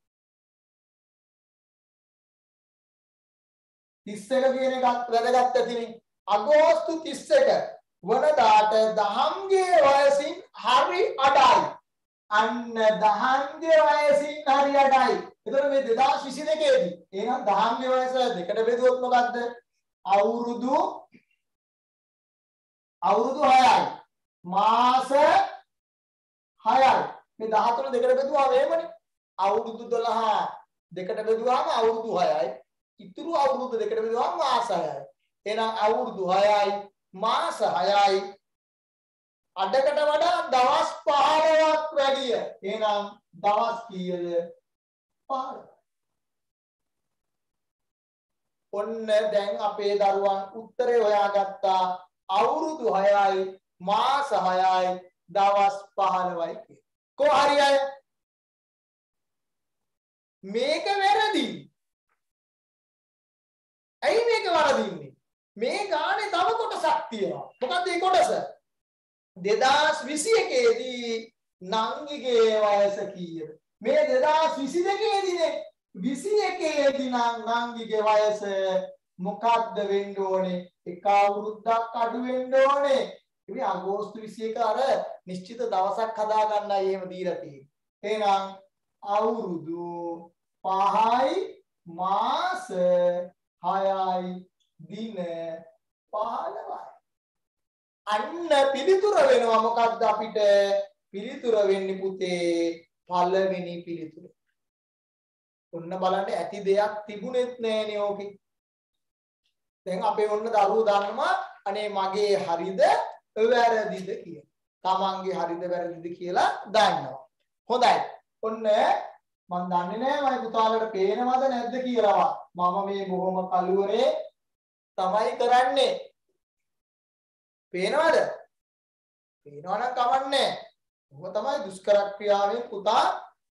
තිස් එක කියන එකත් වැදගත් ඇතිනේ. අගෝස්තු තිස් එක වනදාට දහම්ගේ වයසින් හරි අඩයි. අන්න දහම්ගේ වයසින් හරි අඩයි. එතකොට මේ දෙදහස් විසි දෙකේ දී එහෙනම් දහම්ගේ වයස දෙකට බෙදුවොත් මොකද්ද? අවුරුදු අවුරුදු හයයි. මාස හයයි. මේ දහතුන දෙකට බෙදුවා වේමනේ. අවුරුදු දොළහ දෙකට බෙදුවාම අවුරුදු හයයි. ඉතුරු අවුරුදු දෙකට බෙදුවාම මාස හයයි. එහෙනම් අවුරුදු හයයි මාස හයයි අඩකට වඩා දවස් පහළොවක් වැඩි. එහෙනම් දවස් කීයද? පහළොව. ඔන්න දැන් අපේ දරුවන් උත්තරේ හොයාගත්තා. අවුරුදු හයයි මාස හයයි දවස් පහළොවයි කියලා. කො හරි අය මේක වැරදි. ඇයි මේක වරදින්නේ? මේ ගානේ තව කොටසක් තියෙනවා. මොකක්ද ඒ කොටස? දෙදහස් විසි එකේ දී නංගිගේ වයස කීයද? මේ දෙදහස් විසි දෙකේ දීනේ විසි එකේ දී නම් නංගිගේ වයස මොකක්ද වෙන්න ඕනේ? එක අවුරුද්දක් අඩු වෙන්න ඕනේ. ඉතින් අගෝස්තු විසි එක අර නිශ්චිත දවසක් හදා ගන්නයි එහෙම දීලා තියෙන්නේ. එහෙනම් අවුරුදු පහයි මාස හයයි දින පහළොවයි. අන්න පිළිතුර වෙනවා මොකද්ද අපිට? පිළිතුර වෙන්නේ පුතේ පළවෙනි පිළිතුර. ඔන්න බලන්න ඇති දෙයක් තිබුණෙත් නෑනේ ඕකේ. දැන් අපේ ඔන්න දරුවෝ දන්නවා අනේ මගේ හරිද වැරදිද කියලා. තමන්ගේ හරිද වැරදිද කියලා දන්නවා. හොඳයි. ඔන්න මම දන්නේ නෑ මම පුතාලට පේනවද නැද්ද කියලා. මම මේ බොහොම කලුවරේ තමයි කරන්නේ. පේනවද? පේනවා නම් කමන්නේ. ඔබ තමයි දුෂ්කර ක්‍රියාවෙන් පුතා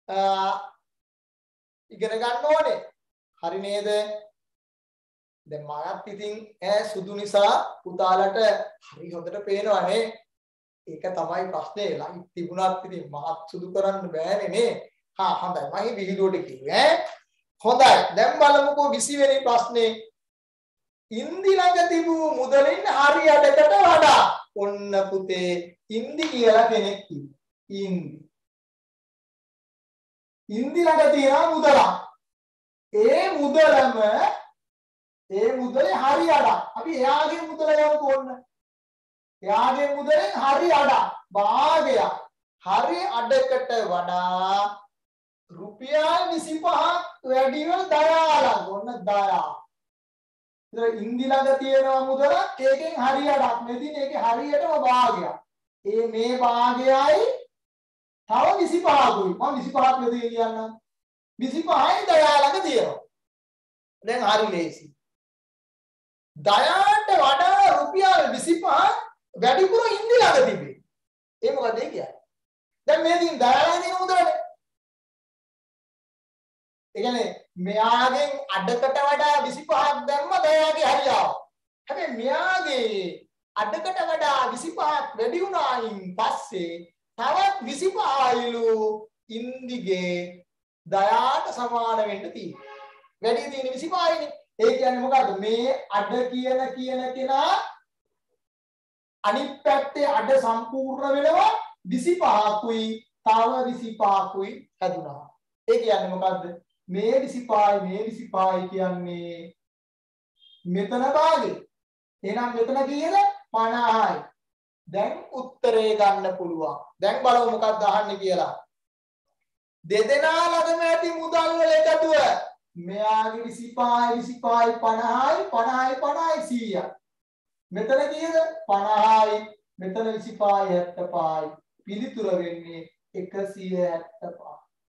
ඉගෙන ගන්න ඕනේ. හරි නේද? දැන් මාත් ඉතින් ඈ සුදු නිසා පුතාලට හරි හොඳට පේනවනේ. ඒක තමයි ප්‍රශ්නේ. ලයිට් තිබුණත් ඉතින් මහත් සුදු කරන්න බෑනේ නේ. හා හොඳයි. මම විහිළුවට කිව්වේ ඈ. හොඳයි. දැන් බලමුකෝ විසි වෙනි ප්‍රශ්නේ. ඉන්දි ළඟ තිබූ මුදලින් හරියටකට වඩා. ඔන්න පුතේ ඉන්දි කියලා කෙනෙක් කිව්වා. ඉන්දි. ඉන්දි ළඟ තියෙන මුදලක්. ඒ මුදලම ඒ මුදලේ හරි අඩක්. අපි එයාගේ මුදල ගමු ඕන්න. එයාගේ මුදලෙන් හරි අඩක්. භාගයක්. හරි අඩකට වඩා රුපියල් විසිපහක් වැඩිව දයාලක්. ඔන්න දයා. ඉතින් ඉන්දි ළඟ තියෙන මුදලක් ඒකෙන් හරි අඩක්. මෙදින ඒකේ හරියටම භාගයක්. ඒ මේ භාගයයි තව විසිපහකුයි. මම විසිපහක් මෙතන කියන්නම්. විසිපහයි දයාලක තියෙනවා. දැන් හරි ලේසි. දයාට වඩා රුපියල් විසිපහ වැඩිපුර ඉන්දි ළඟ තිබේ. ඒ මොකද ඒ කියන්නේ? දැන් මේ දින් දයාලක තියෙන මුදලනේ. ඒ කියන්නේ මෙයාගෙන් අඩකට වඩා විසිපහක් දැම්ම දයාගේ හරියාව. හැබැයි මෙයාගේ අඩකට වඩා විසිපහක් වැඩි වුණායින් පස්සේ තවත් විසිපහයිලු ඉන්දිගේ දයාට සමාන වෙන්න තියෙනවා. වැඩි තියෙන විසිපහයිනේ. ඒ කියන්නේ මොකද්ද? මේ අඩ කියන කියන කෙනා අනිත් පැත්තේ අඩ සම්පූර්ණ වෙනවා විසිපහකුයි තව විසිපහකුයි හැදුනා. ඒ කියන්නේ මොකද්ද? මේ විසිපහයි මේ විසිපහයි කියන්නේ මෙතන භාගේ. එහෙනම් මෙතන කීයද? පනහයි. දැන් උත්තරේ ගන්න පුළුවන්. දැන් බලමු මොකක්ද අහන්නේ කියලා. දෙදෙනා ළඟම ඇති මුදල් වල එකතුව මෙයාගේ විසිපහයි විසිපහයි පනහයි පනහයි පනහයි සීයක්. මෙතන කීයද? පනහයි. මෙතන විසිපහයි හැත්තෑපහයි. පිළිතුර වෙන්නේ එකසිය හැත්තෑපහයි.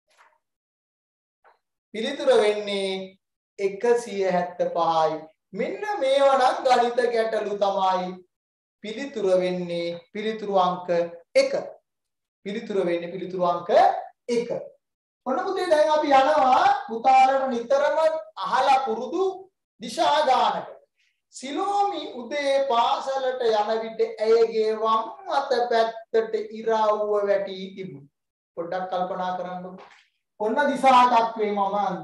පිළිතුර වෙන්නේ එකසිය හැත්තෑපහයි. මෙන්න මේවා නම් ගණිත ගැටලු තමයි. පිළිතුර වෙන්නේ පිළිතුරු අංක එක. පිළිතුර වෙන්නේ පිළිතුරු අංක එක. ඔන්න පුතේ දැන් අපි යනවා පුතාලට නිතරම අහලා පුරුදු දිශා ගානකට. සිලෝමි උදේ පාසලට යන විට ඇයගේ වම් අත පැත්තට ඉරවුව වැටි තිබුණා. පොඩ්ඩක් කල්පනා කරන්නකො. ඔන්න දිශා තත්ත්වේ මම අන්න.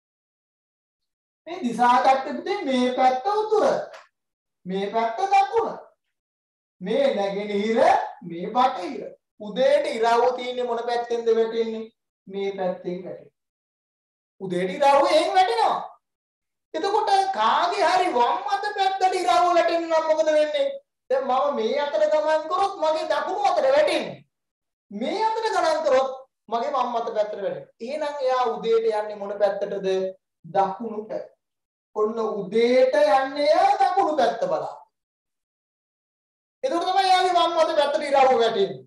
මේ දිශා තත්ත්වෙ මේ පැත්ත උතුර. මේ පැත්ත දකුණ. මේ නැගෙනහිර මේ බටහිර. උදේට ඉරවුව තියෙන්නේ මොන පැත්තෙන්ද වැටෙන්නේ? මේ පැත්තෙන් වැටෙනවා. උදේට ඉරවුව එහෙන් වැටෙනවා. එතකොට කාගේ හරි වම් අත පැත්තට ඉරවුව වැටෙන්න නම් මොකද වෙන්නේ? දැන් මම මේ අතට ගමන් කරොත් මගේ දකුණු අතට වැටෙන්නේ. මේ අතට ගමන් කරොත් මගේ වම් අත පැත්තට වැටෙනවා. එහෙනම් එයා උදේට යන්නේ මොන පැත්තටද? දකුණු පැත්ත. ඔන්න උදේට යන්නේ දකුණු පැත්ත බලන්න. එතකොට තමයි යාගේ වම් අත පැත්තට ඉරවුව වැටෙන්නේ.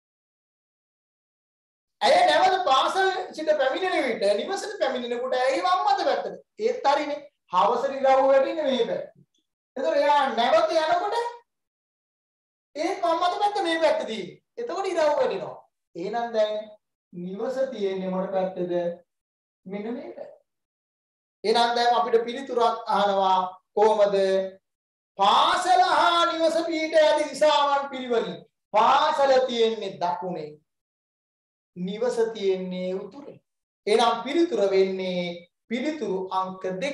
ඇය නැවත පාසල් සිට පැමිණෙන විට නිවසට පැමිණෙනකොට ඇයි වම් අත පැත්තට. ඒත් හරිනේ. හවස ඉරවුව වැටෙන්නේ මේ පැත්තට. එතකොට එයා නැවත යනකොට ඒ වම් අත පැත්ත මේ පැත්තට තියෙන්නේ. එතකොට ඉරවුව වැටෙනවා. එහෙනම් දැන් නිවස තියෙන්නේ මොන පැත්තද? මෙන්න මේ පැත්ත. එහෙනම් දැන් අපිට පිළිතුරක් අහනවා කොහමද? පාසල හා නිවස පිට ඇති දිශාවන් පිළිවෙලින් පාසල තියෙන්නේ දකුණේ, නිවස තියෙන්නේ උතුරේ. එහෙනම් පිළිතුර වෙන්නේ පිළිතුරු අංක දෙක.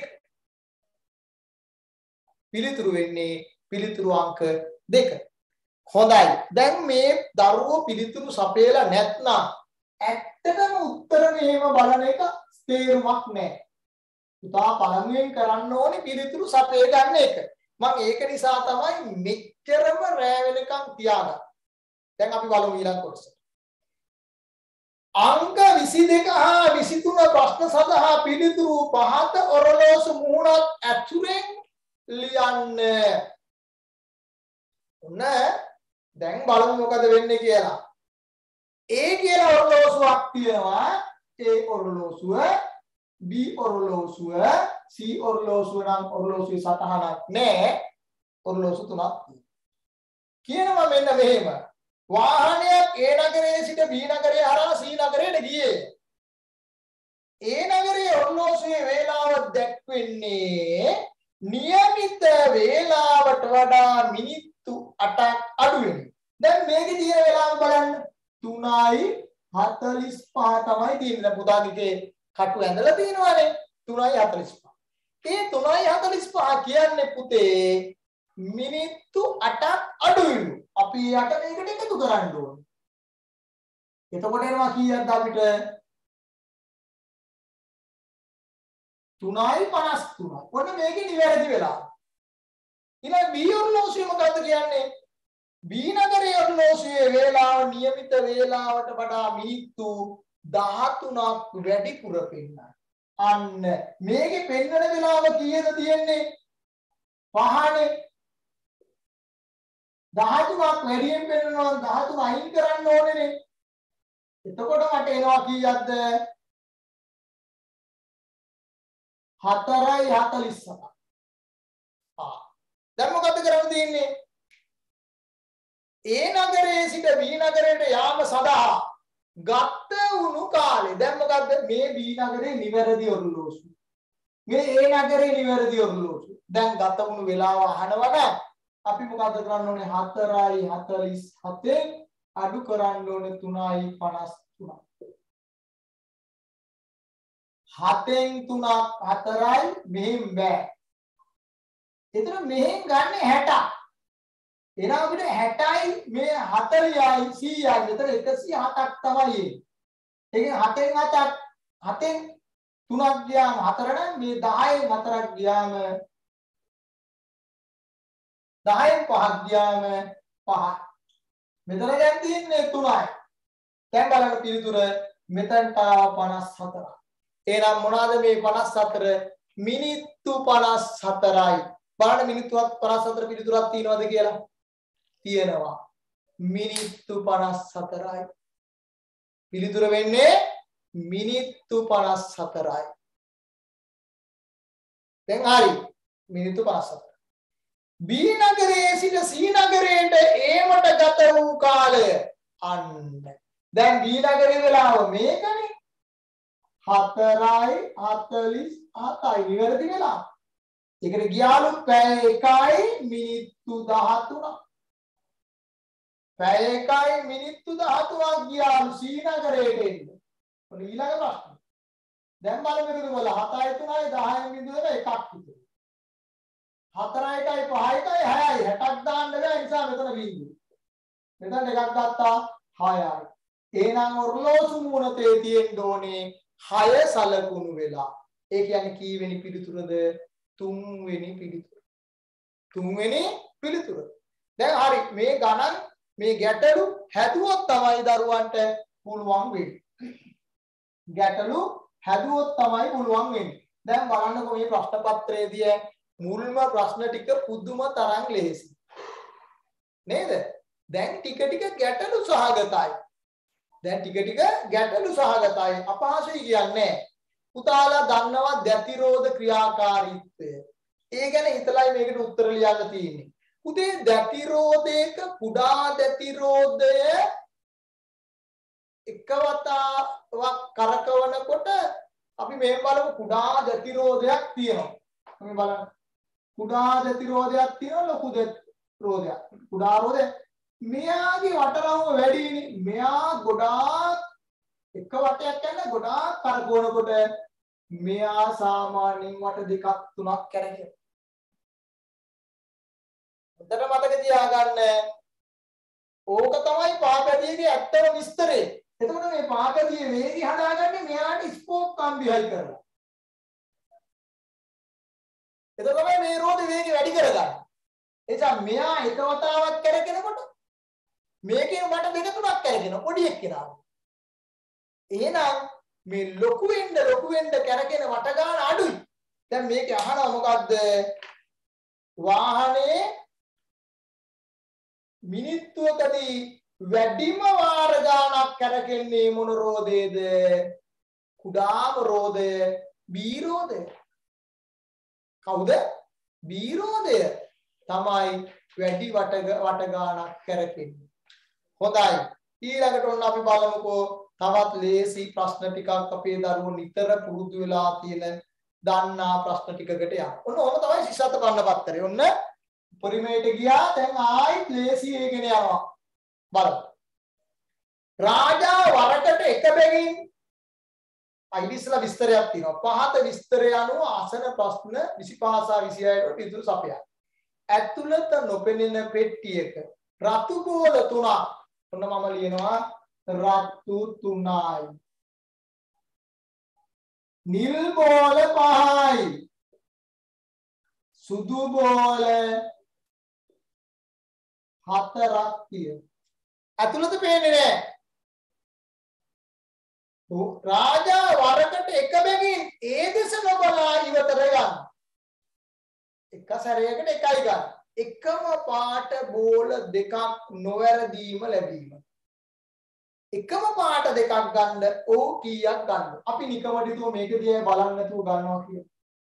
පිළිතුරු වෙන්නේ පිළිතුරු අංක දෙක. හොඳයි. දැන් මේ දරුවෝ පිළිතුරු සපයලා නැත්නම් ඇත්තටම උත්තර මෙහෙම බලන එක තේරුමක් නැහැ. පුතා පළමුවෙන් කරන්න ඕනේ පිළිතුරු සපේ ගන්න එක. මම ඒක නිසා තමයි මෙච්චරම රෑ වෙනකන් තියාගන්නේ. දැන් අපි බලමු ඊළඟ කොටස. අංක විසි දෙක හා විසි තුන ප්‍රශ්න සඳහා පිළිතුරු පහත ඔරලෝසු මුහුණත් ඇතුලෙන් ලියන්න. ඔන්න දැන් බලමු මොකද වෙන්නේ කියලා. A කියලා ඔරලෝසුවක් තියෙනවා. A ඔරලෝසුව, B ඔරලෝසුව, C ඔරලෝසුව නම් ඔරලෝසුවේ සටහනක් නැහැ. ඔරලෝසු තුනක් කියනවා මෙන්න මෙහෙම. වාහනයක් A නගරයේ සිට B නගරය හරහා C නගරයට ගියේ. A නගරයේ ඔරලෝසුවේ වේලාව දැක්වෙන්නේ નિયમિત වේලාවට වඩා මිනිත්තු අටක් අඩු වෙනවා. දැන් මේකේ තියෙන වේලාව බලන්න. තුනයි හතළිස් පහ තමයි තියෙන්නේ. පුතාගේ කටු ඇඳලා තියෙනවානේ. තුනයි හතළිස් පහ. ඒ තුනයි හතළිස් පහ කියන්නේ පුතේ මිනිත්තු අටක් අඩුයිලු. අපි යට මේකට එකතු කරන්න ඕනේ. එතකොට එනවා කීයක්ද අපිට? තුනයි පනස් තුනයි. ඔන්න මේකේ නිවැරදි වෙලා. ඊළඟ B ඔරලෝසුවේ මොකද්ද කියන්නේ? B නගරයේ ඔරලෝසුවේ වේලාව નિયમિત වේලාවට වඩා මිනිත්තු දහතුනක් වැඩිපුර පෙන්නනවා. අන්න මේකේ පෙන්වන වේලාව කීයද තියෙන්නේ? පහනේ. දහතුනක් වැඩියෙන් පෙන්වනවා නම් දහතුන අයින් කරන්න ඕනේනේ. එතකොට මට එනවා කීයක්ද? හතරයි හතළිස් හතක්. ආ. දැන් මොකද කරන්න තියෙන්නේ? A නගරයේ සිට B නගරයට යාම සඳහා ගත වුණු කාලය. දැන් මොකද්ද? මේ B නගරේ නිවැරදි ඔරලෝසුව. මේ A නගරේ නිවැරදි ඔරලෝසුව. දැන් ගත වුණු වෙලාව අහනවා නම් අපි මොකද කරන්න ඕනේ? හතරයි හතළිස් හතෙන් අඩු කරන්න ඕනේ තුනයි පනස් තුනක්. හතෙන් තුනක් හතරයි මෙහෙම බෑ. එතන මෙහෙන් ගන්න හැටක්. එහෙනම් අපිට හැටයි මේ හතළිසයි සීයයි මෙතන එකසිය හතක් තමයි එන්නේ. ඒකෙන් හතෙන් හතක් හතෙන් තුනක් ගියාම හතර නම් මේ දහයෙන් හතරක් ගියාම දහයෙන් පහක් ගියාම පහයි. මෙතන දැන් තියෙන්නේ තුනයි. දැන් බලන්න පිළිතුර මෙතනට පනස් හතරයි. එහෙනම් මොනවාද මේ පනස් හතර? මිනිත්තු පනස් හතරයි. බලන්න මිනිත්තු පනස් හතර පිළිතුරක් තියෙනවද කියලා? තියෙනවා. මිනිත්තු පනස් හතරයි. පිළිතුර වෙන්නේ මිනිත්තු පනස් හතරයි. දැන් හරි. මිනිත්තු පනස් හතර. B නගරයේ සිට C නගරයට ඒමට ගත වූ කාලය අන්න. දැන් B නගරේ වෙලාව මේකනේ. හතරයි හතළිස් හතයි නිවැරදි වෙලාව. ඒකට ගියාලු පැය එකයි මිනිත්තු දහතුනක්. පැය එකයි මිනිත්තු දහතුනක් ගියාලු C නගරයට එන්න. ඔන්න ඊළඟ ප්‍රශ්න. දැන් බලමු මේකද වල හතයි තුනයි දහයෙන් බිඳුවක එකක් විතර. හතරයි එකයි පහයි එකයි හයයි හැටක් දාන්න බෑ නිසා මෙතන බිඳුව. මෙතන එකක් ගත්තා හයයි. එහෙනම් ඔරලෝසු මූණතේ තියෙන්න ඕනේ හය සලකුණු වෙලා. ඒ කියන්නේ කීවෙනි පිළිතුරද? තුන්වෙනි පිළිතුර. තුන්වෙනි පිළිතුර. දැන් හරි මේ ගණන් මේ ගැටලු හැදුවොත් තමයි දරුවන්ට පුළුවන් වෙන්නේ. ගැටලු හැදුවොත් තමයි පුළුවන් වෙන්නේ. දැන් බලන්නකෝ මේ ප්‍රශ්න පත්‍රයේදී මුල්ම ප්‍රශ්න ටික පුදුම තරම් ලේසි. නේද? දැන් ටික ටික ගැටලු සහගතයි. දැන් ටික ටික ගැටලු සහගතයි. අපහසුයි කියන්නේ. පුතාලා දන්නවා දැතිරෝධ ක්‍රියාකාරීත්වය. ඒ ගැන හිතලයි මේකට උත්තර ලියන්න තියෙන්නේ. පුතේ දැතිරෝධයක කුඩා දැතිරෝධය එකවතාවක් කරකවනකොට අපි මේ බලමු කුඩා දැතිරෝධයක් තියෙනවා. අපි බලන්න. කුඩා දැතිරෝධයක් තියෙනවා ලොකු දැතිරෝධයක්. කුඩා රෝධය මෙයාගේ වටරවුම වැඩිනේ. මෙයා ගොඩාක් එක වටයක් යන ගොඩාක් කරකවනකොට මෙයා සාමාන්‍යයෙන් වට දෙකක් තුනක් කරගෙන. හොඳට මතක තියාගන්න. ඕක තමයි පාපැදියේ ඇත්තම විස්තරය. එතකොට මේ පාපැදියේ වේගය හදාගන්නේ මෙයාට ස්පෝක් කම්බි හයි කරලා. එතකොට තමයි මේ රෝදේ වේගය වැඩි කරගන්නේ. ඒ නිසා මෙයා එක වතාවක් කරකිනකොට මේකේ මට දෙක තුනක් කරකින පොඩි එක්කෙනා. එහෙනම් මේ ලොකු වෙන්න ලොකු වෙන්න කරකින වට ගන්න අඩුයි. දැන් මේක අහනවා මොකද්ද? වාහනේ මිනිත්තුවකදී වැඩිම වාර ගානක් කරකෙන්නේ මොන රෝදේද? කුඩාම රෝදය බී රෝදය. කවුද? බී රෝදය තමයි වැඩි වට වට ගානක් කරකෙන්නේ. හොඳයි. ඊළඟට ඔන්න අපි බලමුකෝ තවත් ලේසි ප්‍රශ්න ටිකක් අපේ දරුවෝ නිතර පුරුදු වෙලා තියෙන දන්නා ප්‍රශ්න ටිකකට යන්න. ඔන්න ඕම තමයි ශිෂ්‍යත්ව ප්‍රශ්න පත්‍රය. ඔන්න පරිමේට ගියා. දැන් ආයි ලේසි ඒකනේ යනවා. බලමු. රාජා වරකට එක බැගින් අයිඩිස්ලා විස්තරයක් තියෙනවා. පහත විස්තරය අනුව අසන ප්‍රශ්න විසිපහ සහ විසිහයට පිළිතුරු සපයන්න. ඇතුළත නොපෙනෙන පෙට්ටියක රතු බෝල තුනක්. ඔන්න මම ලියනවා රතු තුනයි. නිල් බෝල පහයි. සුදු බෝල හතරක් තියෙනවා. ඇතුළත පේන්නේ නැහැ. රාජා වරකට එක බැගින් ඒ දෙස නොබලා ඉවතර යන්න. එක සැරයකට එකයි ගන්න. එකම පාට බෝල දෙකක් නොවැරදීම ලැබීම. එකම පාට දෙකක් ගන්න ඕ කීයක් ගන්න. අපි නිකමට හිතුව මේක දිහා බලන්න නැතුව ගන්නවා කියලා.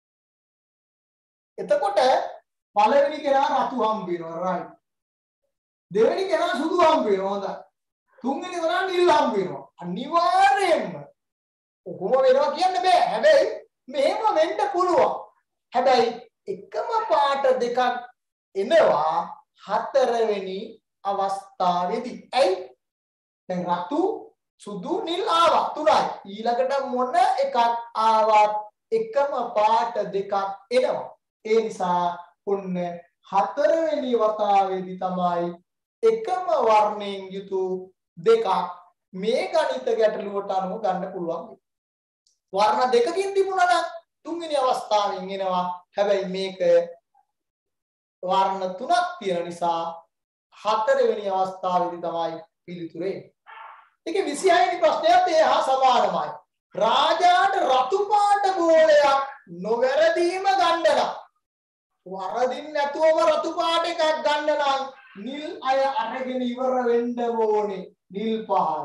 එතකොට පළවෙනි කෙනා රතු හම්බ වෙනවා right. දෙවෙනි කෙනා සුදු හම්බ වෙනවා හොඳයි. තුන්වෙනි කෙනා නිල් හම්බ වෙනවා. අනිවාර්යයෙන්ම කොහොම වෙනවා කියන්න බෑ. හැබැයි මෙහෙම වෙන්න පුළුවන්. හැබැයි එකම පාට දෙකක් එනවා හතරවෙනි අවස්ථාවේදී. ඇයි? දැන් රතු සුදු නිල් ආවා තුනයි. ඊළඟට මොන එකක් ආවත් එකම පාට දෙකක් එනවා. ඒ නිසා ඔන්න හතරවෙනි වතාවේදී තමයි එකම වර්ණයෙන් යුතු දෙකක් මේ ගණිත ගැටලුවට අනුව ගන්න පුළුවන්. වර්ණ දෙකකින් තිබුණා නම් තුන්වෙනි අවස්ථාවෙන් එනවා. හැබැයි මේක වර්ණ තුනක් තියෙන නිසා හතරවෙනි අවස්ථාවේදී තමයි පිළිතුර එන්නේ. ඒකේ විසිහය වෙනි ප්‍රශ්නයත් ඒ හා සමානමයි. රාජාට රතු පාට බෝලයක් නොවැරදීම ගන්න නම් වරදින් නැතුවම රතු පාට එකක් ගන්න නම් නිල් අය අරගෙන ඉවර වෙන්න ඕනේ. නිල් පහයි.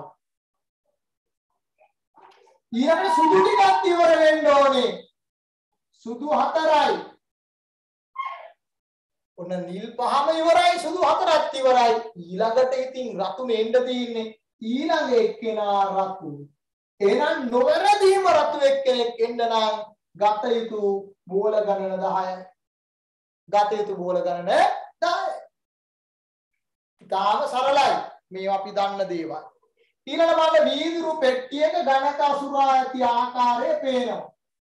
ඊළඟ සුදු ටිකක් ඉවර වෙන්න ඕනේ. සුදු හතරයි. ඔන්න නිල් පහම ඉවරයි සුදු හතරක් ඉවරයි. ඊළඟට ඉතින් රතු නෙන්න තියෙන්නේ. ඊළඟ එක්කෙනා රතු. එහෙනම් නොවැරදීම රතු එක්කෙනෙක් එන්න නම් ගත යුතු බෝල ගණන දහයයි. ගත යුතු බෝල ගණන දහයයි. ඉතාලම සරලයි. මේවා අපි දන්න දේවල්. ඊළඟ බලන්න වීදුරු පෙට්ටියක ඝනක අසුරා ඇති ආකාරය පේනවා.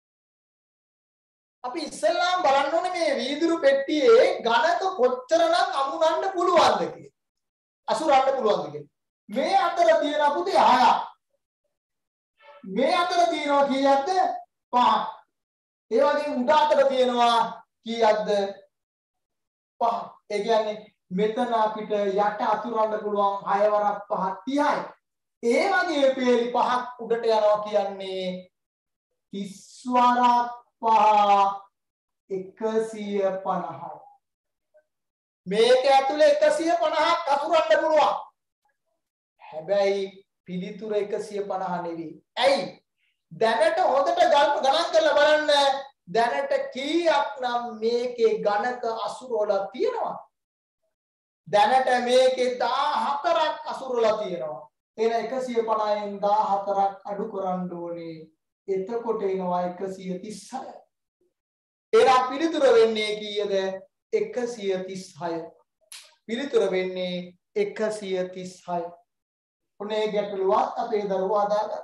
අපි ඉස්සෙල්ලාම බලන්න ඕනේ මේ වීදුරු පෙට්ටියේ ඝනක කොච්චරනම් අමුණන්න පුළුවන්ද කියලා. අසුරන්න පුළුවන්ද කියලා. මේ අතර තියෙන පුතේ හයක්. මේ අතර තියෙනවා කීයක්ද? පහක්. ඒ වගේම උඩ අතර තියෙනවා කීයක්ද? පහක්. ඒ කියන්නේ මෙතන අපිට යට අතුරන්න පුළුවන් හය වරක් පහ තිහයි. ඒ වගේ පේලි පහක් උඩට යනවා කියන්නේ තිස් වරක් පහ එකසිය පනහයි. මේක ඇතුලේ එකසිය පනහක් අතුරන්න පුළුවන්. හැබැයි පිළිතුර එකසිය පනහ නෙවෙයි. ඇයි? දැනට හොඳට ගණන් කරලා බලන්න. දැනට කීයක් නම් මේකේ ගණක අසුරවල තියෙනවා? දැනට මේකේ දහහතරක් අසුරලා තියෙනවා. එන එකසිය පනහෙන් දහහතරක් අඩු කරන්න ඕනේ. එතකොට එනවා එකසිය තිස්හය. එන පිළිතුර වෙන්නේ කීයද? එකසිය තිස්හය. පිළිතුර වෙන්නේ එකසිය තිස්හය. ඔනේ ගැටලුවක් අපේ දරුවා අදාගන්න.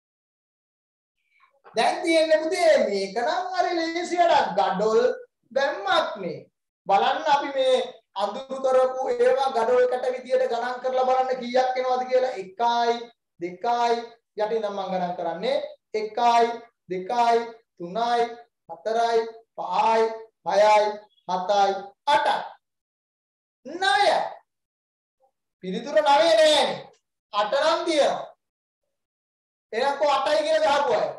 දැන් තියෙන්නේ පුතේ මේක නම් හරි ලේසි වැඩක්. ගඩොල් දැම්මක් නේ. බලන්න අපි මේ අඳුරු කරපු ඒවා ගඩොල්කට විදියට ගණන් කරලා බලන්න කීයක් එනවද කියලා. එකයි දෙකයි යටින් නම් මම ගණන් කරන්නේ එකයි දෙකයි තුනයි හතරයි පහයි හයයි හතයි අටයි නවය පිළිතුර නවය නෑනේ අට නම් තියෙනවා එහෙනම් කො අටයි කියලා ගහපු අය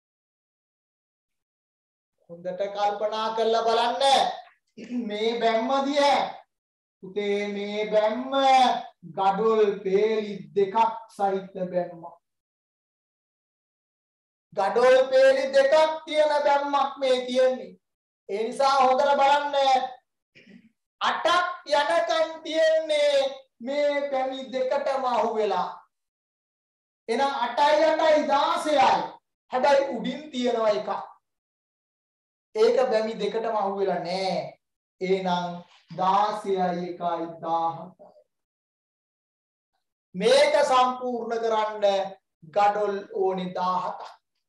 හොඳට කල්පනා කරලා බලන්න මේ බැම්ම දිය පුතේ මේ බැම්ම ගඩොල් පේලි දෙකක් සහිත බැම්ම ගඩොල් පේලි දෙකක් තියෙන බැම්මක් මේ තියෙන්නේ ඒ නිසා හොඳට බලන්න අටක් යනකම් තියෙන්නේ මේ පැණි දෙකටම අහු වෙලා එහෙනම් අටයි අටයි දාසයයි හැබැයි උඩින් තියෙනවා එකක් ඒක බැමි දෙකටම අහු වෙලා නෑ එහෙනම් දාසයයි එකයි දාහතයි මේක සම්පූර්ණ කරන්න ගඩොල් ඕනේ දාහතක්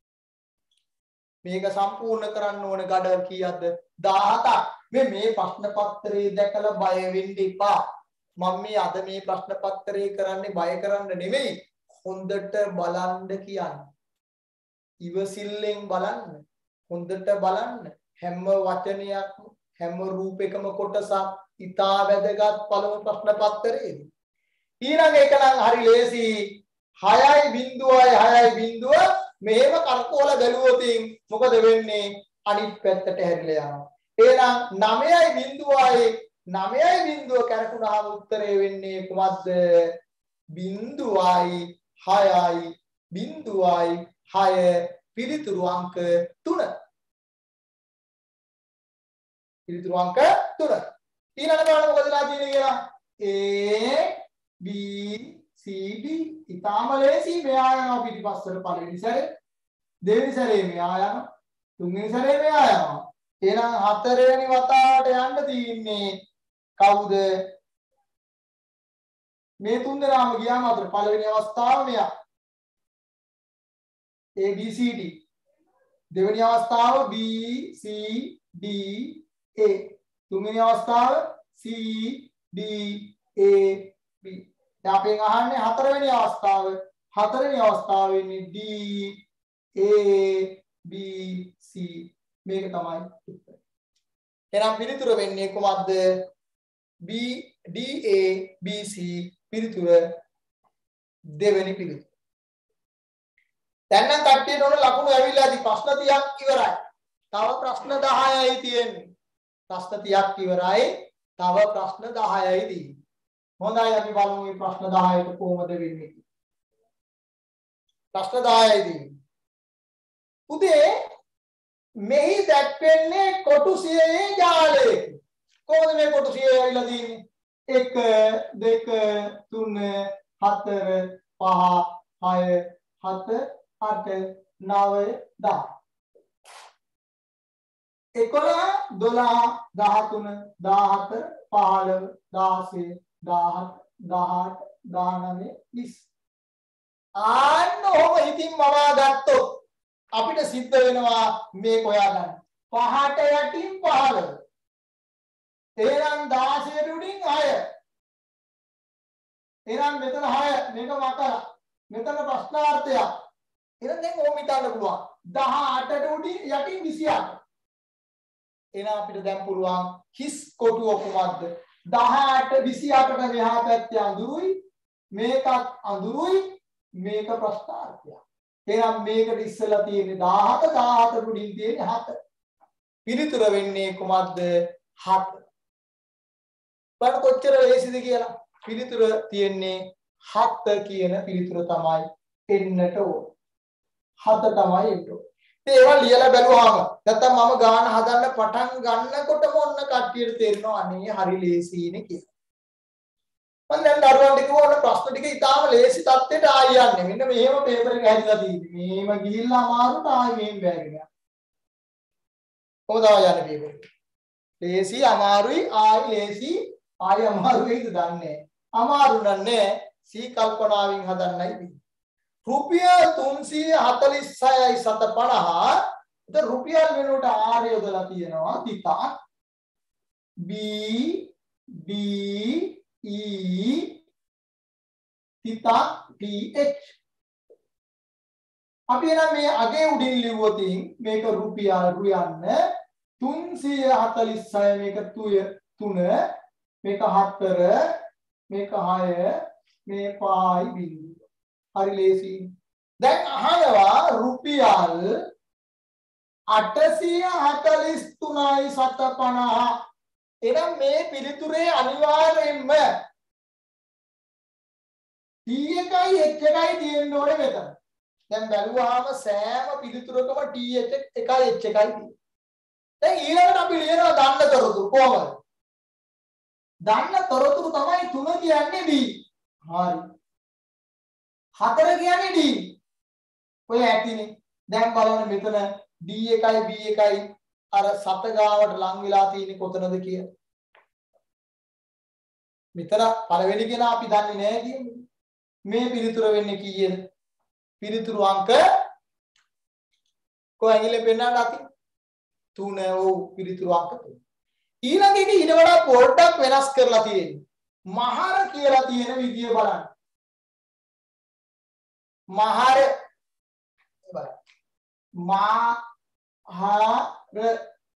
මේක සම්පූර්ණ කරන්න ඕනේ ගඩොල් කීයක්ද දාහතක් මේ මේ ප්‍රශ්න පත්‍රයේ දැකලා බය වෙන්න එපා මම මේ අද මේ ප්‍රශ්න පත්‍රය කරන්නේ බය කරන්න නෙමෙයි හොඳට බලන්න කියන්නේ ඉවසිල්ලෙන් බලන්න හොඳට බලන්න හැම වචනයක්ම හැම රූපයකම කොටසක් ඉතා වැදගත් පළමු ප්‍රශ්න පත්‍රයේදී ඊළඟ එක නම් හරි ලේසි හයයි බිංදුවයි හයයි බිංදුව මෙහෙම කරකෝල බැලුවොත් මොකද වෙන්නේ අනිත් පැත්තට හැරිලා යනවා එහෙනම් නවයයි බිංදුවයි නවයයි බිංදුව කරකුණාම උත්තරේ වෙන්නේ කොහොමද බිංදුවයි හයයි බිංදුවයි හය පිළිතුරු අංක තුන පිළිතුරු අංක තුන ඊළඟ බලන්න මොකද වෙලා තියෙන්නේ කියලා A B C D ඊටාම ලේසි මෙයා යනවා පිටිපස්සට පළවෙනි සැරේ දෙවෙනි සැරේ මෙයා යනවා තුන්වෙනි සැරේ මෙයා යනවා එහෙනම් හතරවෙනි වතාවට යන්න තියෙන්නේ කවුද මේ තුන් දෙනාම ගියාම අතර පළවෙනි අවස්ථාව මෙයා A B C D දෙවෙනි අවස්ථාව B C D A තුන්වෙනි අවස්ථාව C D A B දැන් අපෙන් අහන්නේ හතරවෙනි අවස්ථාව හතරවෙනි අවස්ථාව වෙන්නේ D A B C මේක තමයි උත්තරය එහෙනම් පිළිතුර වෙන්නේ කොහොමද B D A B C පිළිතුර දෙවෙනි පිළිතුර දැන් නම් කට්ටියට ඕන ලකුණු ඇවිල්ලා ඇති ප්‍රශ්න තිහක් ඉවරයි තව ප්‍රශ්න දහයයි තියෙන්නේ ප්‍රශ්න තිහක් ඉවරයි තව ප්‍රශ්න දහයයි තියෙන්නේ හොඳයි අපි බලමු මේ ප්‍රශ්න දහයට කොහොමද වෙන්නේ ප්‍රශ්න දහයයි තියෙන්නේ උදේ මෙහි දැක්වෙන්නේ කොටු සියයේ ජාලය කොහොමද මේ කොටු සියය ඇවිල්ලා තියෙන්නේ එක දෙක තුන හතර පහ හය හත අට නව දහ එකොළහ දොළහ දහතුන දහහතර පහළොව දහසය දහහත් දහඅට දහනවය විස්ස ආන්න ඔහොම හිතින් මවා ගත්තොත් අපිට සිද්ධ වෙනවා මේක හොයාගන්න පහට යටින් පහළොව එහෙනම් දහසයට උඩින් හය එහෙනම් මෙතන හය මේක වකලා මෙතන ප්‍රශ්නාර්ථයක් එහෙනම් දැන් ඕම හිතන්න පුළුවන් දහඅටට උඩින් යටින් විසි අට එහෙනම් අපිට දැන් පුළුවන් හිස් කොටුව කොහොමද දහඅට විසි අටට මෙහා පැත්තේ අඳුරුයි මේකත් අඳුරුයි මේක ප්‍රශ්නාර්ථයක් එහෙනම් මේකට ඉස්සලා තියෙන්නේ දහහත දහහතට උඩින් තියෙන්නේ හත පිළිතුර වෙන්නේ කොහොමද හත බලන්න කොච්චර ලේසිද කියලා පිළිතුර තියෙන්නේ හත කියන පිළිතුර තමයි එන්නට ඕන හත තමයි එන්න ඕන ඒවා ලියලා බැලුවාම නැත්තම් මම ගාන හදන්න පටන් ගන්නකොටම ඔන්න කට්ටියට තේරෙනවා අනේ හරි ලේසියිනේ කියලා. මම දැන් දරුවන්ට කිව්වොත් ප්‍රශ්න ටික ඉතාලම ලේසි තත්ත්වයට ආයි යන්නේ. මෙන්න මෙහෙම පේපර් එක හැදිලා තියෙන්නේ. මේම ගිහිල්ලා අමාරුට ආයි මෙහෙම බෑගෙන යනවා. කොහොමද යන්නේ පේපර් එක? ලේසි අමාරුයි ආයි ලේසි ආයි අමාරුයිද දන්නේ. අමාරු නන්නේ සී කල්පනාවෙන් හදන්නයි තියෙන්නේ. රුපියල් තුන්සිය හතළිස් හයයි සත පනහ ද රුපියල් වෙනුවට ආර යොදලා තියෙනවා තිතක් B D E තිතක් P H අපි එනම් මේ අගේ උඩින් ලිව්වොත් මේක රුපියල් රු යන්න තුන්සිය හතළිස් හය මේක තුන මේක හතර මේක හය මේ පහයි බිංදුව. හරි ලේසි. දැන් අහනවා රුපියල් අටසිය හතළිස් තුනයි සත පනහ. එහෙනම් මේ පිළිතුරේ අනිවාර්යයෙන්ම T එකයි H එකයි තියෙන්න ඕනේ මෙතන. දැන් බැලුවාම සෑම පිළිතුරකම T එකයි H එකයි තියෙන්නේ. දැන් ඊළඟට අපි ලියනවා දන්න තොරතුරු කොහොමද? දන්න තොරතුරු තමයි තුන කියන්නේ D. හරි. හතර කියන්නේ D. ඔය ඇතිනේ. දැන් බලන්න මෙතන D එකයි B එකයි අර සත ගාවට ලං වෙලා තියෙන්නේ කොතනද කියලා. මෙතන පළවෙනි කෙනා අපි දන්නේ නැහැ කියන්නේ. මේ පිළිතුර වෙන්නේ කීයද? පිළිතුරු අංක කොහේ ඇඟිල්ලෙන් පෙන්නන්න අපි තුන. ඔව් පිළිතුරු අංක තුන. ඊළඟ එක ඊට වඩා පොඩ්ඩක් වෙනස් කරලා තියෙන්නේ. මහර කියලා තියෙන විදිය බලන්න. මහර බලන්න. මහර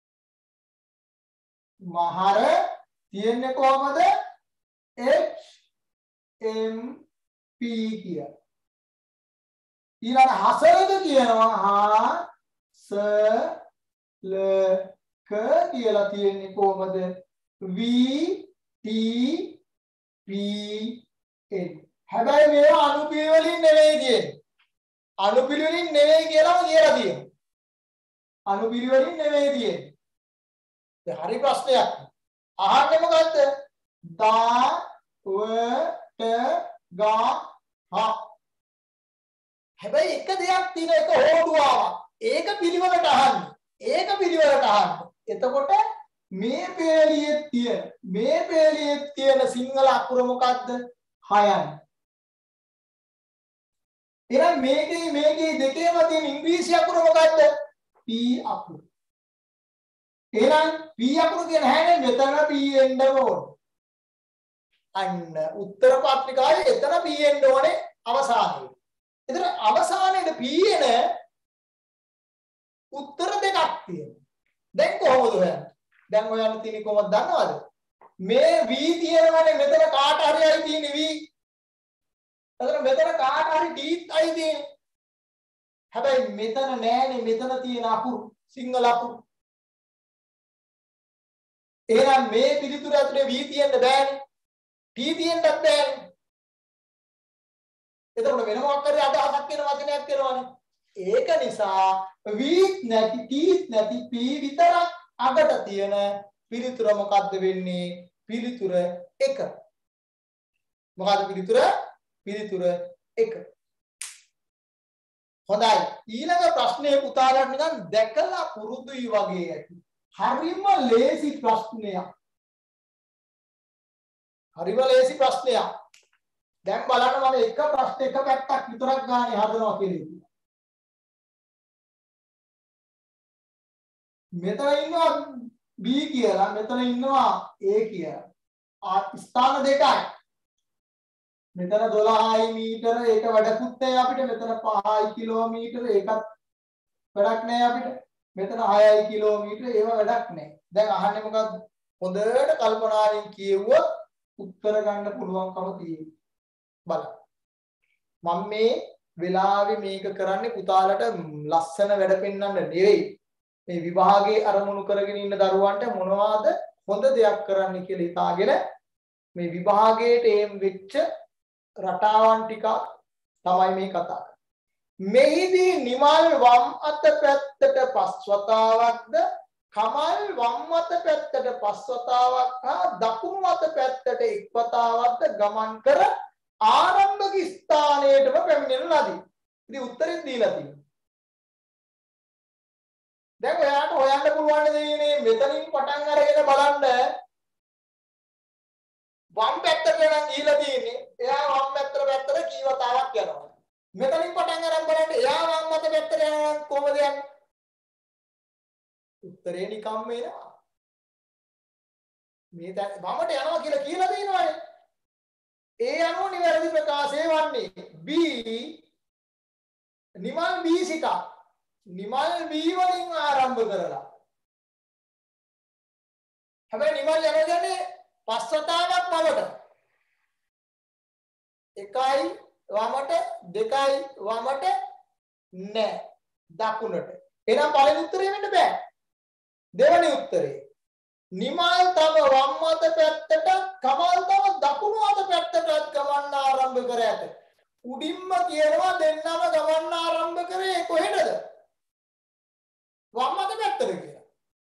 මහර තියෙන්නේ කොහමද? H M P කියලා. ඊළඟ හසලක කියනවා හා ස ල ක කියලා තියෙන්නේ කොහමද? V T P N. හැබැයි මේවා අනුපිළිවෙලින් නෙවෙයි තියෙන්නේ. අනුපිළිවෙලින් නෙවෙයි කියලාම කියලා තියෙනවා. අනුපිළිවෙලින් නෙවෙයි තියෙන්නේ. ඒ හරි ප්‍රශ්නයක්. අහන්නේ මොකද්ද? දා ව ට ගා හා. හැබැයි එක දෙයක් තියෙන එක හොඩුවාවක්. ඒක පිළිවෙලට අහන්න. ඒක පිළිවෙලට අහන්න. එතකොට මේ පේළියේ තියෙන මේ පේළියේ තියෙන සිංහල අකුර මොකක්ද? හයයි. එහෙනම් මේකේ මේකේ දෙකේම තියෙන ඉංග්‍රීසි අකුර මොකක්ද? P අකුර. එහෙනම් P අකුර කියන හැනේ මෙතන P එන්න ඕන. අන්න උත්තර පත්‍රිකාවේ එතන P එන්න ඕනේ අවසානයේ. එතන අවසානයේ P එන උත්තර දෙකක් තියෙනවා. දැන් කොහොමද හොයන්නේ? දැන් හොයන්න තියෙන්නේ කොහොමද දන්නවද? මේ V තියෙනවනේ මෙතන කාට හරි අයි තියෙන්නේ V. එතන මෙතන කාට හරි D අයි තියෙන්නේ. හැබැයි මෙතන නෑනේ මෙතන තියෙන අකුරු සිංහල අකුරු. එහෙනම් මේ පිළිතුර ඇතුලේ V තියෙන්න බෑනේ. T තියෙන්නත් බෑනේ. එතකොට වෙන මොකක් හරි අදහසක් වෙන වචනයක් කරනවානේ. ඒක නිසා V නැති T නැති P විතරක් අගට තියෙන පිළිතුර මොකද්ද වෙන්නේ? පිළිතුර එක. මොකද්ද පිළිතුර? පිළිතුර එක. හොඳයි. ඊළඟ ප්‍රශ්නේ පුතාලට නිකන් දැකලා පුරුදුයි වගේ ඇති. හරිම ලේසි ප්‍රශ්නයක්. හරිම ලේසි ප්‍රශ්නයක්. දැන් බලන්න මම එක ප්‍රශ්න එක පැත්තක් විතරක් ගානේ හදනවා කියලා. මෙතන ඉන්නවා B කියලා මෙතන ඉන්නවා A කියලා. ආ ස්ථාන දෙකයි. මෙතන දොළහයි මීටර ඒක වැඩකුත් නැහැ අපිට. මෙතන පහයි කිලෝමීටර ඒකත් වැඩක් නැහැ අපිට. මෙතන හයයි කිලෝමීටර ඒව වැඩක් නැහැ. දැන් අහන්නේ මොකද්ද? හොඳට කල්පනාවෙන් කියෙව්වොත් උත්තර ගන්න පුළුවන්කම තියෙනවා. බලන්න. මම මේ වෙලාවේ මේක කරන්නේ පුතාලට ලස්සන වැඩ පෙන්වන්න නෙවෙයි. මේ විභාගයේ අරමුණු කරගෙන ඉන්න දරුවන්ට මොනවාද හොඳ දෙයක් කරන්න කියලා හිතාගෙන මේ විභාගයට එම් වෙච්ච රටාවන් ටික තමයි මේ කතා කරන්නේ. මෙහිදී නිමල් වම් අත පැත්තට පස්වතාවක්ද කමල් වම් අත පැත්තට පස්වතාවක් හා දකුණු අත පැත්තට එක්වතාවක්ද ගමන් කර ආරම්භක ස්ථානයටම පැමිණෙන ලදී. ඉතින් උත්තරේ දීලා තියෙනවා. දැන් ඔයාලට හොයන්න පුළුවන් දෙන්නේ මෙතනින් පටන් අරගෙන බලන්න වම් පැත්තට නම් ගිහිලා තියෙන්නේ. එයා වම් පැත්තට පැත්තට කීවතාවක් යනවා. මෙතනින් පටන් අරන් බලන්න එයා වම් අත පැත්තට යනවා කොහොමද යන්නේ? උත්තරේ නිකම්ම එනවා. මේ දැන් වමට යනවා කියලා කියලා දෙනවනේ. ඒ අනුව නිවැරදි ප්‍රකාශය වන්නේ B නිමල් B සිතා නිමල් B වලින් ආරම්භ කරලා හැබැයි නිමල් යනවා කියන්නේ පස්වතාවක් වමට. එකයි වමට දෙකයි වමට නෑ දකුණට. එහෙනම් පළවෙනි උත්තරේ වෙන්න බෑ. දෙවෙනි උත්තරේ නිමල් තම වම් අත පැත්තට කමල් තම දකුණු අත පැත්තට ගමන් ආරම්භ කර ඇත. උඩින්ම කියනවා දෙන්නම ගමන් ආරම්භ කරේ කොහෙටද? වම් අත පැත්තට කියලා.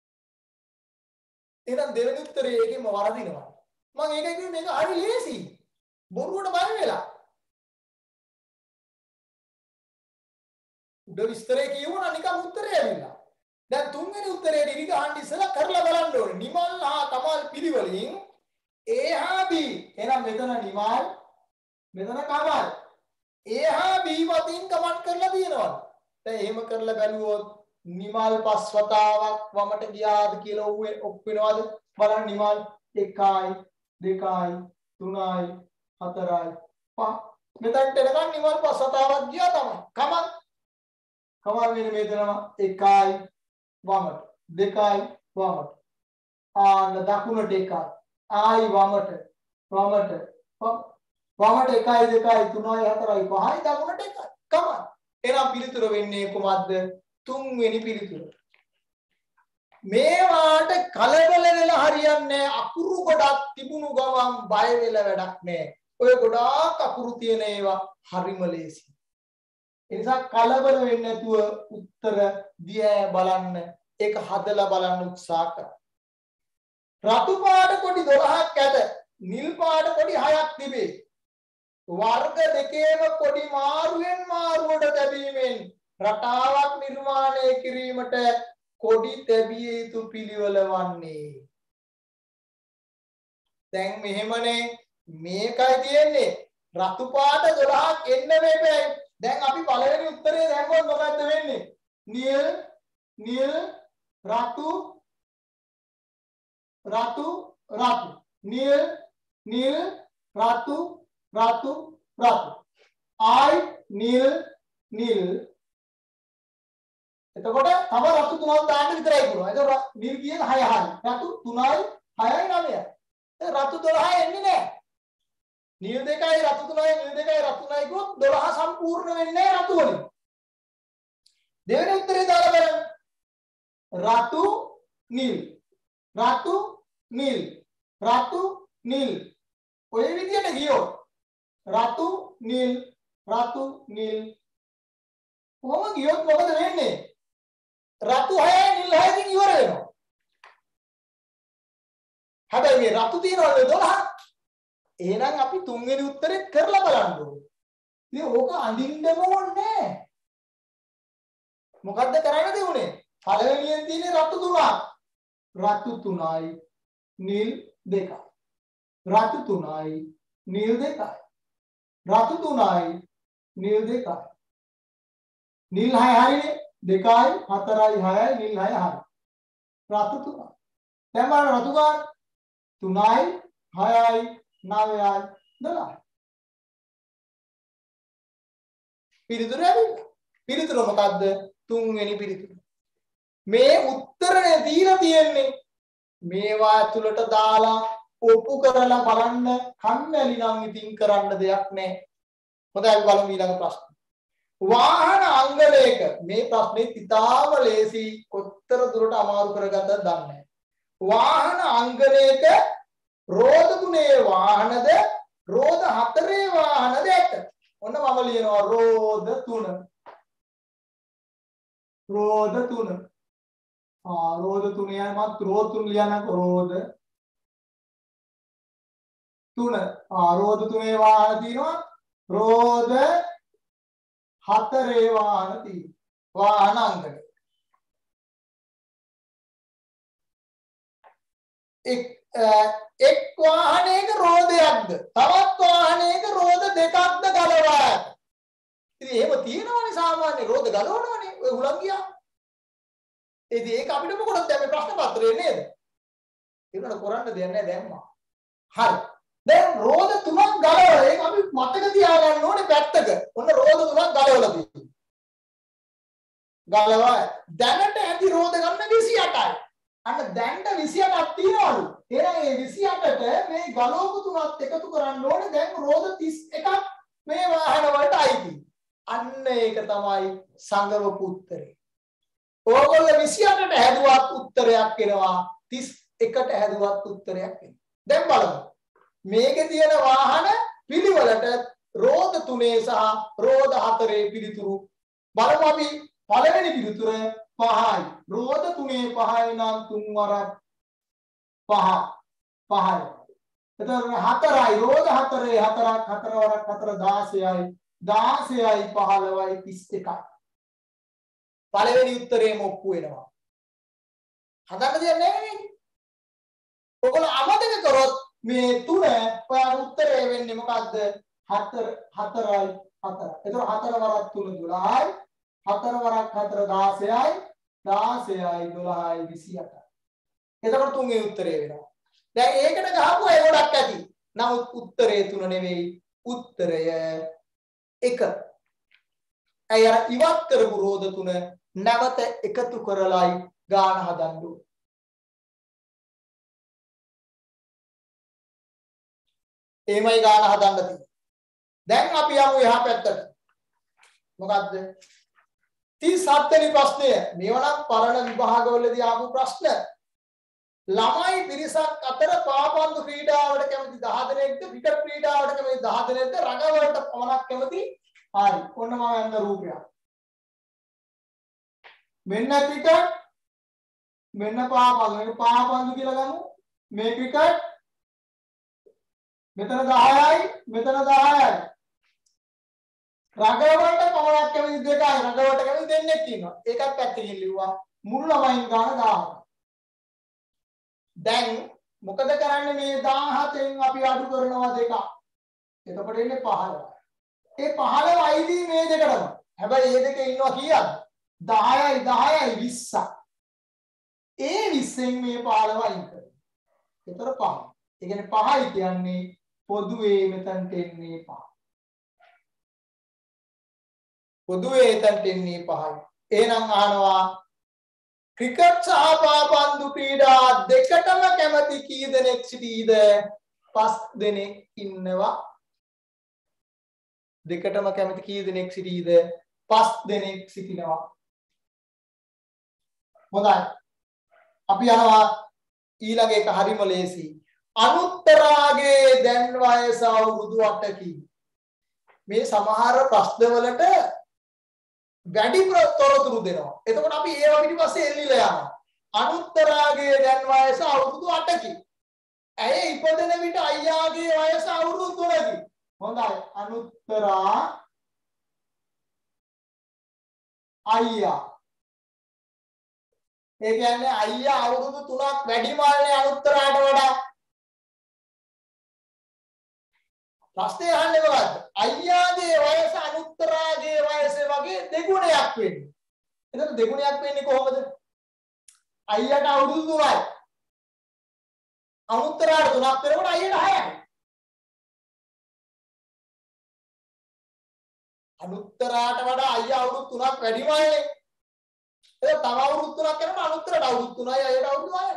එහෙනම් දෙවෙනි උත්තරේ ඒකෙම වරදිනවා. මම ඒකයි කිව්වේ මේක හරි ලේසි. බොරුවට බය වෙලා. උඩ විස්තරේ කියවුණා නිකන් උත්තරේ ඇවිල්ලා. දැන් තුන්වෙනි උත්තරේ ඉරි ගහන්න ඉස්සලා කරලා බලන්න ඕනේ. නිමල් හා කමල් පිළිවෙලින් A හා B. එහෙනම් මෙතන නිමල් මෙතන කමල්. A හා B වතින් කමන්ට් කරලා තියෙනවා. දැන් එහෙම කරලා බැලුවොත් නිමල් පස් වතාවක් වමට ගියාද කියලා ඔප් වෙනවද? බලන්න නිමල් එකයි දෙකයි තුනයි හතරයි පහ. මෙතනට එනකන් නිමල් පස් වතාවක් ගියා තමයි. කමල් කමල් වෙන මෙතනම එකයි වමට දෙකයි වමට ආන්න දකුණට එකයි ආයි වමට වමට වමට එකයි දෙකයි තුනයි හතරයි පහයි දකුණට එකයි කමල්. එහෙනම් පිළිතුර වෙන්නේ කොහොමද? තුන්වෙනි පිළිතුර. මේවාට කලබල වෙලා හරියන්නේ අකුරු ගොඩක් තිබුණු ගමන් බය වෙලා වැඩක් නැහැ. ඔය ගොඩාක් අකුරු තියෙන ඒවා හරිම ලේසි. ඒ නිසා කලබල වෙන්නේ නැතුව උත්තර දිහා බලන්න ඒක හදලා බලන්න උත්සාහ කරන්න. රතු පාට කොටි දොළහක් ඇත. නිල් පාට කොටි හයක් තිබේ. වර්ග දෙකේම කොටි මාරුවෙන් මාරුවට තැබීමෙන් රටාවක් නිර්මාණය කිරීමට කොටි තැබිය යුතු පිළිවෙල වන්නේ. දැන් මෙහෙමනේ මේකයි තියෙන්නේ. රතු පාට දොළහක් එන්න වෙයි. දැන් අපි පළවෙනි උත්තරේ දැම්මොත් මොකද්ද වෙන්නේ? නිල් නිල් රතු රතු රතු නිල් නිල් රතු රතු රතු ආයි නිල් නිල්. එතකොට තව රතු තුනක් දාන්න විතරයි පුළුවන්. එතකොට නිල් කියන්නේ හය හරි. රතු තුනයි හයයි නවයයි. ඒ රතු දොළහ එන්නේ නැහැ. නිල් දෙකයි රතු තුනයි නිල් දෙකයි රතු තුනයි ගොත් දොළහ සම්පූර්ණ වෙන්නේ නැහැ රතු වලින්. දෙවෙනි උත්තරේ දාලා බලන්න. රතු නිල් රතු නිල් රතු නිල් ඔය විදිහට ගියොත් රතු නිල් රතු නිල් කොහොම ගියොත් මොකද වෙන්නේ? රතු හයයි නිල් හයකින් ඉවර වෙනවා. හැබැයි මේ රතු තියනවනේ දොළහ. එහෙනම් අපි තුන්වෙනි උත්තරේ කරලා බලන්න ඕනේ. ඉතින් ඕක අඳින්නම ඕනේ. මොකද්ද කරන්න දෙන්නේ? පළවෙනියෙන් තියෙන්නේ රතු තුනක්. රතු තුනයි නිල් දෙකයි. රතු තුනයි නිල් දෙකයි. රතු තුනයි නිල් දෙකයි. නිල් හය හරිනේ. දෙකයි හතරයි හයයි නිල් හය හරි. රතු තුනයි. දැන් බලන්න රතු ගන්න. තුනයි හයයි නවයයි දොළහයි. පිළිතුර ලැබෙන්නේ. පිළිතුර මොකද්ද? තුන්වෙනි පිළිතුර. මේ උත්තරේ දීලා තියෙන්නේ මේවා ඇතුළට දාලා ඔප්පු කරලා බලන්න කන්නැලි නම් ඉතින් කරන්න දෙයක් නැහැ. හොඳයි අපි බලමු ඊළඟ ප්‍රශ්න. වාහන අංගලයක මේ ප්‍රශ්නේ ඉතාම ලේසි කොතර දුරට අමාරු කරගත්තද දන්නේ නැහැ. වාහන අංගලයක රෝද තුනේ වාහනද රෝද හතරේ වාහනද ඇත. ඔන්න මම ලියනවා රෝද තුන. රෝද තුන. ආ රෝද තුනේ මත් රෝද තුන ලියනක රෝද තුන. ආ රෝද තුනේ වාහන තියෙනවා. රෝද හතරේ වාහන තියෙනවා. වාහන අංගලය. එක් එක් වාහනයක රෝදයක්ද තවත් වාහනයක රෝද දෙකක්ද ගලවා ඇත. ඉතින් එහෙම තියෙනවනේ සාමාන්‍ය රෝද ගලවනවනේ ඔය හුලං ගියා. ඉතින් ඒක අපිට මොකටද දැන් මේ ප්‍රශ්න පත්‍රයේ නේද? ඒකට කරන්න දෙයක් නැහැ දැම්මා. හරි. දැන් රෝද තුනක් ගලවලා ඒක අපි මතක තියාගන්න ඕනේ පැත්තක. ඔන්න රෝද තුනක් ගලවලා තියෙනවා. ගලවා දැනට ඇති රෝද ගන්න විසි අටයි. අන්න දැන්ට විසි අටක් තියනවලු. එහෙනම් මේ විසි අටට මේ ගලෝප තුනත් එකතු කරන්න ඕනේ. දැන් රෝද තිස් එකක් මේ වාහන වලට අයිති. අන්න ඒක තමයි සංගවපු උත්තරේ. ඕගොල්ලෝ විසි අටට හැදුවත් උත්තරයක් එනවා. තිස් එකට හැදුවත් උත්තරයක් එනවා. දැන් බලමු. මේකේ තියෙන වාහන පිළිවෙලට රෝද තුනේ සහ රෝද හතරේ පිළිතුරු බලමු අපි. පළවෙනි පිළිතුර පහයි. රෝද තුනේ පහයි නම් තුන් වරක් පහ පහයි. එතකොට හතරයි රෝද හතරේ හතරක් හතර වරක් හතර දාසයයි දාසයයි පහළොවයි තිස් එකයි. පළවෙනි උත්තරේම ඔප්පු වෙනවා. හදන්න දෙයක් නැහැ නේ. ඔයගොල්ලෝ අමතක කරොත් මේ තුන ඔයාලා උත්තරේ වෙන්නේ මොකද්ද? හතර හතරයි හතර. එතකොට හතර වරක් තුන දොළහයි. හතර වරක් හතර දාසයයි දාසයයි දොළහයි විසි අටයි. එතකොට තුන්ගේ උත්තරේ වෙනවා. දැන් ඒකට ගහපුවා ඒ ගොඩක් ඇති. නමුත් උත්තරේ තුන නෙවෙයි. උත්තරය එක. අය අර ඉවත් කරපු රෝද තුන නැවත එකතු කරලායි ගාන හදන්න ඕනේ. එමයි ගාන හදන්න තියෙන්නේ. දැන් අපි යමු එහා පැත්තට. මොකද්ද? තිස් හත් වෙනි ප්‍රශ්නය. මේවා නම් පරණ විභාගවලදී ආපු ප්‍රශ්න. ළමයි පිරිසක් අතර පාපන්දු ක්‍රීඩාවට කැමති දහ දෙනෙක්ද ක්‍රිකට් ක්‍රීඩාවට කැමති දහ දෙනෙක්ද රගවලට පමණක් කැමති? හරි. ඔන්න මම යන්න රූපයක්. මෙන්න ක්‍රිකට් මෙන්න පාපන්දු. මේක පාපන්දු කියලා ගමු. මේ ක්‍රිකට් මෙතන දහයයි මෙතන දහයයි. රගවලට පමණක් කැමති දෙකයි. රගවලට කැමති දෙන්නෙක් ඉන්නවා. ඒකත් පැත්තකින් ලිව්වා. මුළු ළමයින් ගාන දහයක්. දැන් මොකද කරන්නේ මේ දහහතෙන් අපි අඩු කරනවා දෙක. එතකොට එන්නේ පහළොව. ඒ පහළොව අයිදී මේ දෙකටම. හැබැයි මේ දෙකේ ඉන්නවා කීයද? දහයයි දහයයි විස්සක්. ඒ විස්සෙන් මේ පහළොව අයින් කරනවා. ඒතර පහ. ඒ කියන්නේ පහයි කියන්නේ පොදුවේ මෙතනට එන්නේ පහ. පොදුවේ එතනට එන්නේ පහයි. එහෙනම් අහනවා ක්‍රිකට් සහ පාපන්දු ක්‍රීඩා දෙකටම කැමති කී දෙනෙක් සිටීද? පස් දෙනෙක් ඉන්නවා. දෙකටම කැමති කී දෙනෙක් සිටීද? පස් දෙනෙක් සිටිනවා. හොඳයි. අපි යනවා ඊළඟ එක හරිම ලේසි. අනුත්තරාගේ දැන් වයස අවුරුදු අටකි. මේ සමහර ප්‍රශ්නවලට වැඩි තොරතුරු දෙනවා. එතකොට අපි ඒව පිටිපස්සේ එල්ලිලා යනවා. අනුත්තරාගේ දැන් වයස අවුරුදු අටකි. ඇය ඉපදෙන විට අයියාගේ වයස අවුරුදු තුනකි. හොඳයි. අනුත්තරා අයියා. ඒ කියන්නේ අයියා අවුරුදු තුනක් වැඩිමල්නේ අනුත්තරාට වඩා. ප්‍රශ්නේ අහන්නේ මොකද්ද? අයියාගේ වයස අනුත්තරාගේ වයස වගේ දෙගුණයක් වෙන්නේ. එතකොට දෙගුණයක් වෙන්නේ කොහොමද? අයියාට අවුරුදු තුනයි. අනුත්තරාට තුනක් වෙනකොට අයියාට හයයි. අනුත්තරාට වඩා අයියා අවුරුදු තුනක් වැඩිමල්නේ. ඒක තව අවුරුදු තුනක් කරනකොට අනුත්තරාට අවුරුදු තුනයි අයියාට අවුරුදු හයයි.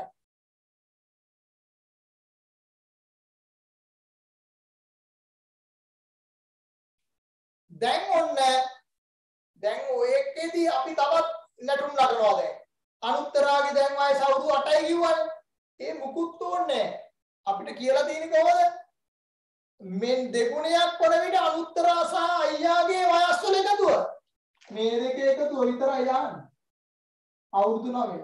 දැන් ඔන්න දැන් ඔය එකේදී අපි තවත් නටුම් නටනවා දැන්. අනුත්තරාගේ දැන් වයස අවුරුදු අටයි කිව්වනේ. ඒ මුකුත් ඕනේ අපිට කියලා තියෙන්නේ කොහොමද? මෙන් දෙගුණයක් වන විට අනුත්තරා සහ අයියාගේ වයස් වල එකතුව. මේ දෙක එකතුව විතරයි යන්නේ. අවුරුදු නවයයි.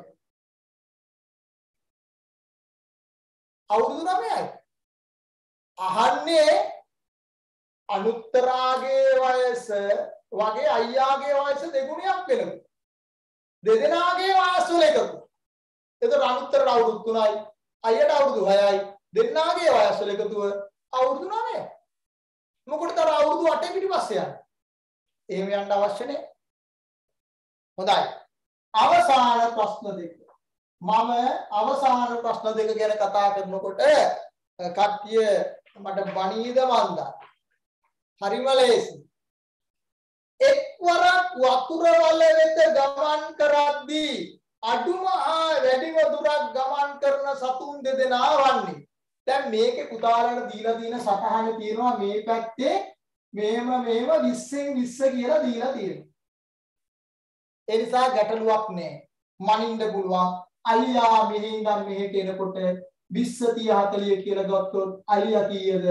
අවුරුදු නවයයි. අහන්නේ අනුත්තරාගේ වයස වගේ අයියාගේ වයස දෙගුණයක් වෙනවා. දෙදෙනාගේ වයස වල එකතු. එතකොට අනුත්තරට අවුරුදු තුනයි අයියට අවුරුදු හයයි. දෙන්නාගේ වයස වල එකතුව අවුරුදු නවයයි. මොකටද අර අවුරුදු අටේ පිටිපස්සේ යන්නේ? එහෙම යන්න අවශ්‍ය නැහැ. හොඳයි. අවසාන ප්‍රශ්න දෙක. මම අවසාන ප්‍රශ්න දෙක ගැන කතා කරනකොට කට්ටිය මට බණීද මන්දා. හරිම ලේසි. එක්වරක් වතුර වල වෙත ගමන් කරද්දී අඩුම හා වැඩිම දුරක් ගමන් කරන සතුන් දෙදෙනා වන්නේ. දැන් මේකේ පුතාලට දීලා තියෙන සටහන තියෙනවා මේ පැත්තේ මේම මේම විස්සෙන් විස්ස කියලා දීලා තියෙනවා. ඒ නිසා ගැටලුවක් නැහැ. මනින්න පුළුවන්. අලියා මෙහි ඉඳන් මෙහෙට එනකොට විස්ස තිහ හතලිය කියලා ගත්තොත් අලියා කීයද?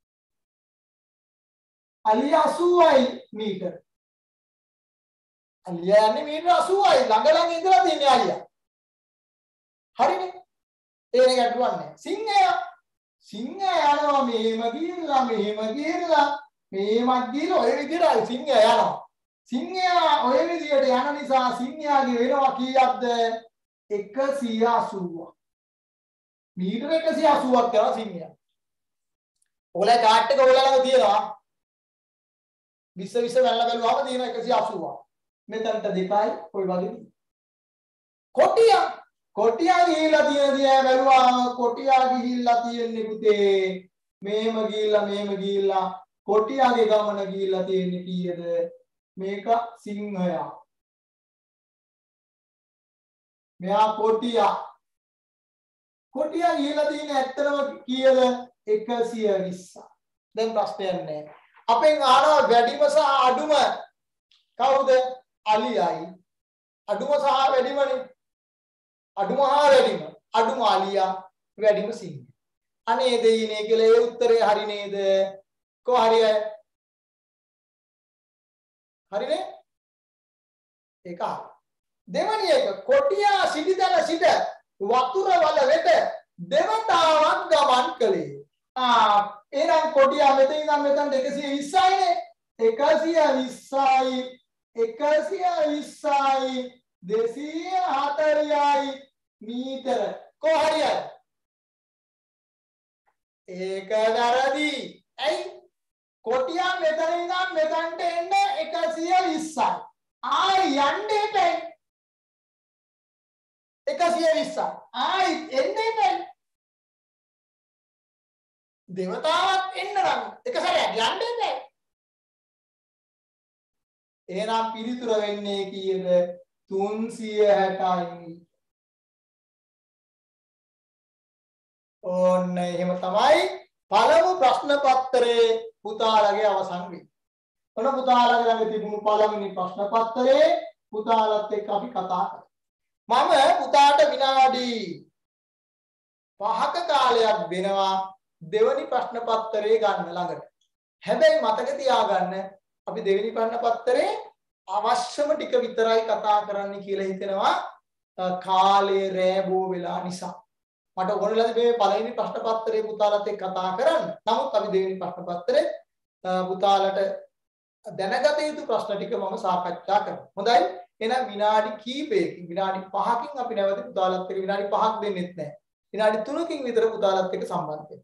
අලියා අසූවයි මීටර. අලියා යන්නේ මීටර අසූවයි. ළඟ ළඟ ඉඳලා තියෙන්නේ අලියා. හරිනේ. ඒක ගැටලුවක් නැහැ. සිංහයා සිංහයා යනවා මෙහෙම ගිහිල්ලා මෙහෙම ගිහිල්ලා මෙහෙමත් ගිහිල්ලා ඔය විදිහට සිංහයා යනවා. සිංහයා ඔය විදිහට යන නිසා සිංහයාගේ වෙනවා කීයක්ද? එකසිය අසූවක්. මීටර එකසිය අසූවක් යනවා සිංහයා. ඔයාලා කාට් එක ඔයාලා ළඟ තියෙනවා. විස්ස විස්ස වැල්ල බැලුවාම තියෙන එකසිය අසූවක්. මෙතනට දෙකයි ඔය වගේ. කොටියා කොටියා ගිහිල්ලා තියෙන දියා බැලුවාම කොටියා ගිහිල්ලා තියෙන්නේ පුතේ මේම ගිහිල්ලා මේම ගිහිල්ලා කොටියාගේ ගමන ගිහිල්ලා තියෙන්නේ කීයද? මේක සිංහයා. මෙයා කොටියා. කොටියා ගිහිල්ලා තියෙන්නේ ඇත්තටම කීයද? එකසිය විස්ස. දැන් ප්‍රශ්නයක් නැහැ. අපෙන් අහනවා වැඩිම සහ අඩුම කවුද? අලියයි. අඩුම සහ වැඩිමනේ. අඩුම හා වැඩිම. අඩුම අලියා වැඩිම සිංහ. අනේ දෙයිනේ කියලා ඒ උත්තරේ හරි නේද? කො හරියයි? හරිනේ? ඒක හරි. දෙවැනි එක කොටියා සිටිතන සිට වතුර වල වෙත දෙවතාවක් ගමන් කළේ. ආ එහෙනම් කොටියා මෙතන ඉඳන් මෙතන එකසිය විස්සයිනේ. එකසිය විස්සයි එකසිය විස්සයි දෙසිය හතලියයි මීටර. කො හරියයි? ඒක වැරදි. ඇයි? කොටියා මෙතන ඉඳන් මෙතනට එන්න එකසිය විස්සයි. ආයි යන්න එපයි. එකසිය විස්සයි. ආයි එන්න එපයි. දෙවතාවක් එන්න නම් එක සැරයක් යන්න එපයි. එහෙනම් පිළිතුර වෙන්නේ කීයද? තුන්සිය හැටයි. ඕන්න එහෙම තමයි පළමු ප්‍රශ්න පත්‍රයේ පුතාලගේ අවසන් වෙන්නේ. ඔන්න පුතාලගේ ළඟ තිබුණු පළවෙනි ප්‍රශ්න පත්‍රයේ පුතාලත් එක්ක අපි කතා කරා. මම පුතාට විනාඩි පහක කාලයක් දෙනවා දෙවෙනි ප්‍රශ්න පත්‍රය ගන්න ළඟට. හැබැයි මතක තියාගන්න අපි දෙවෙනි ප්‍රශ්න පත්‍රයේ අවශ්‍යම ටික විතරයි කතා කරන්න කියලා හිතෙනවා කාලේ රෑබෝ වෙලා නිසා. මට ඕනෙලාද මේ පළවෙනි ප්‍රශ්න පත්‍රයේ පුතාලත් එක්ක කතා කරන්න. නමුත් අපි දෙවෙනි ප්‍රශ්න පත්‍රයේ පුතාලට දැනගත යුතු ප්‍රශ්න ටික මම සාකච්ඡා කරනවා. හොඳයි. එහෙනම් විනාඩි කිහිපයකින් විනාඩි පහකින් අපි නැවත පුතාලත් එක්ක විනාඩි පහක් දෙන්නෙත් නැහැ. විනාඩි තුනකින් විතර පුතාලත් එක්ක සම්බන්ධ වෙන්න.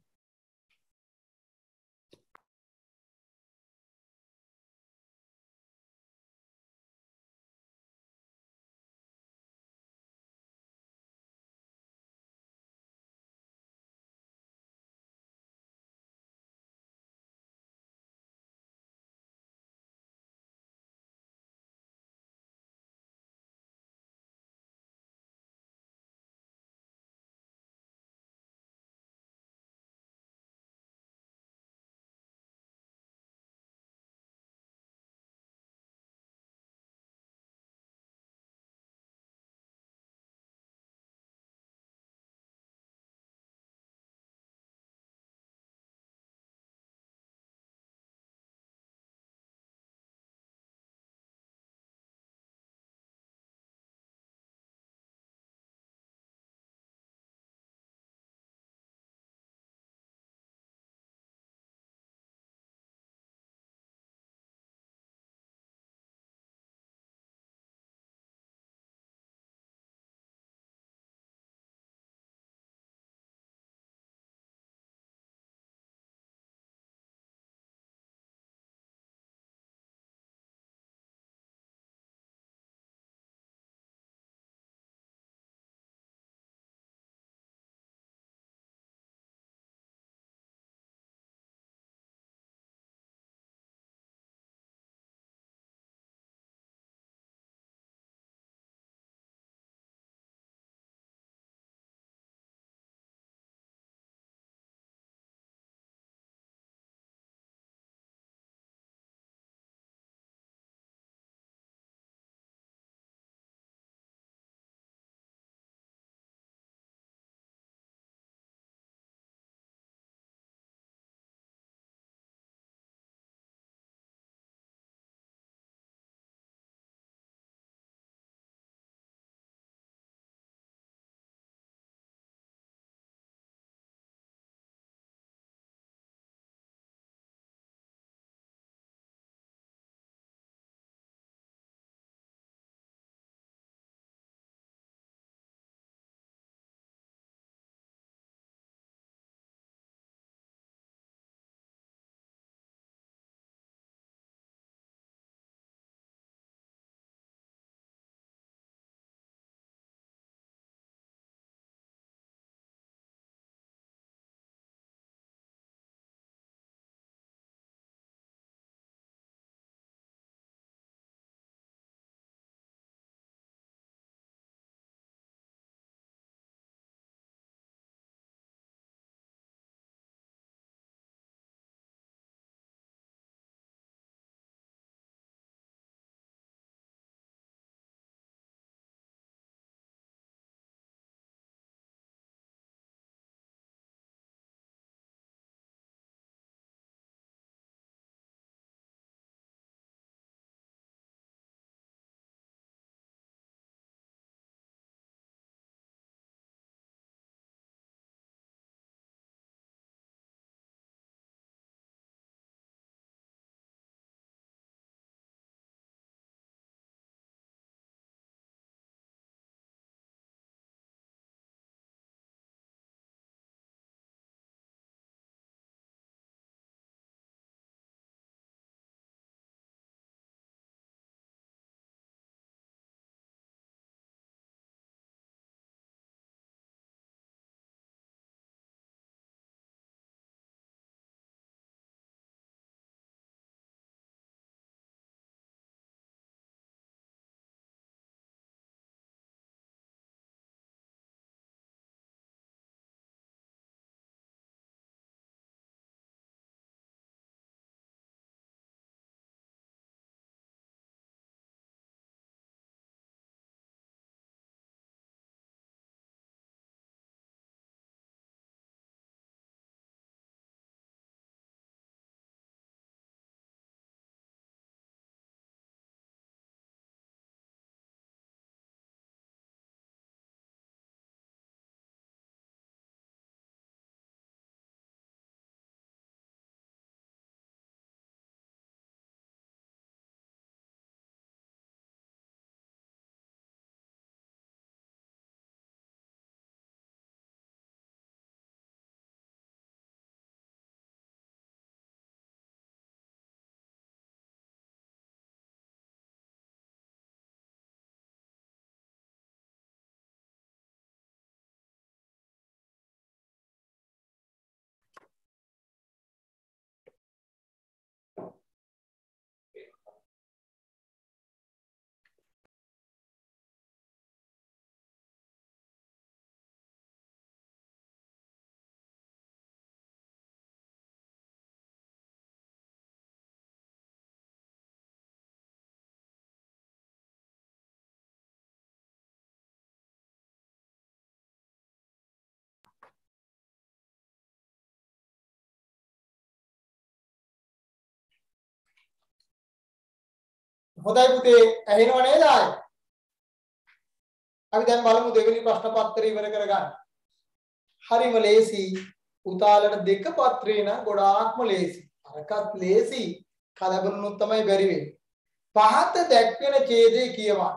හොඳයි පුතේ ඇහෙනව නේද ආයේ? අපි දැන් බලමු දෙවෙනි ප්‍රශ්න පත්‍රය ඉවර කරගන්න. හරිම ලේසි. පුතාලට දෙක පත්‍රේ නම් ගොඩාක්ම ලේසි. අරකත් ලේසි. කලබලුනොත් තමයි බැරි වෙන්නේ. පහත දැක්වෙන ඡේදයේ කියවන්න.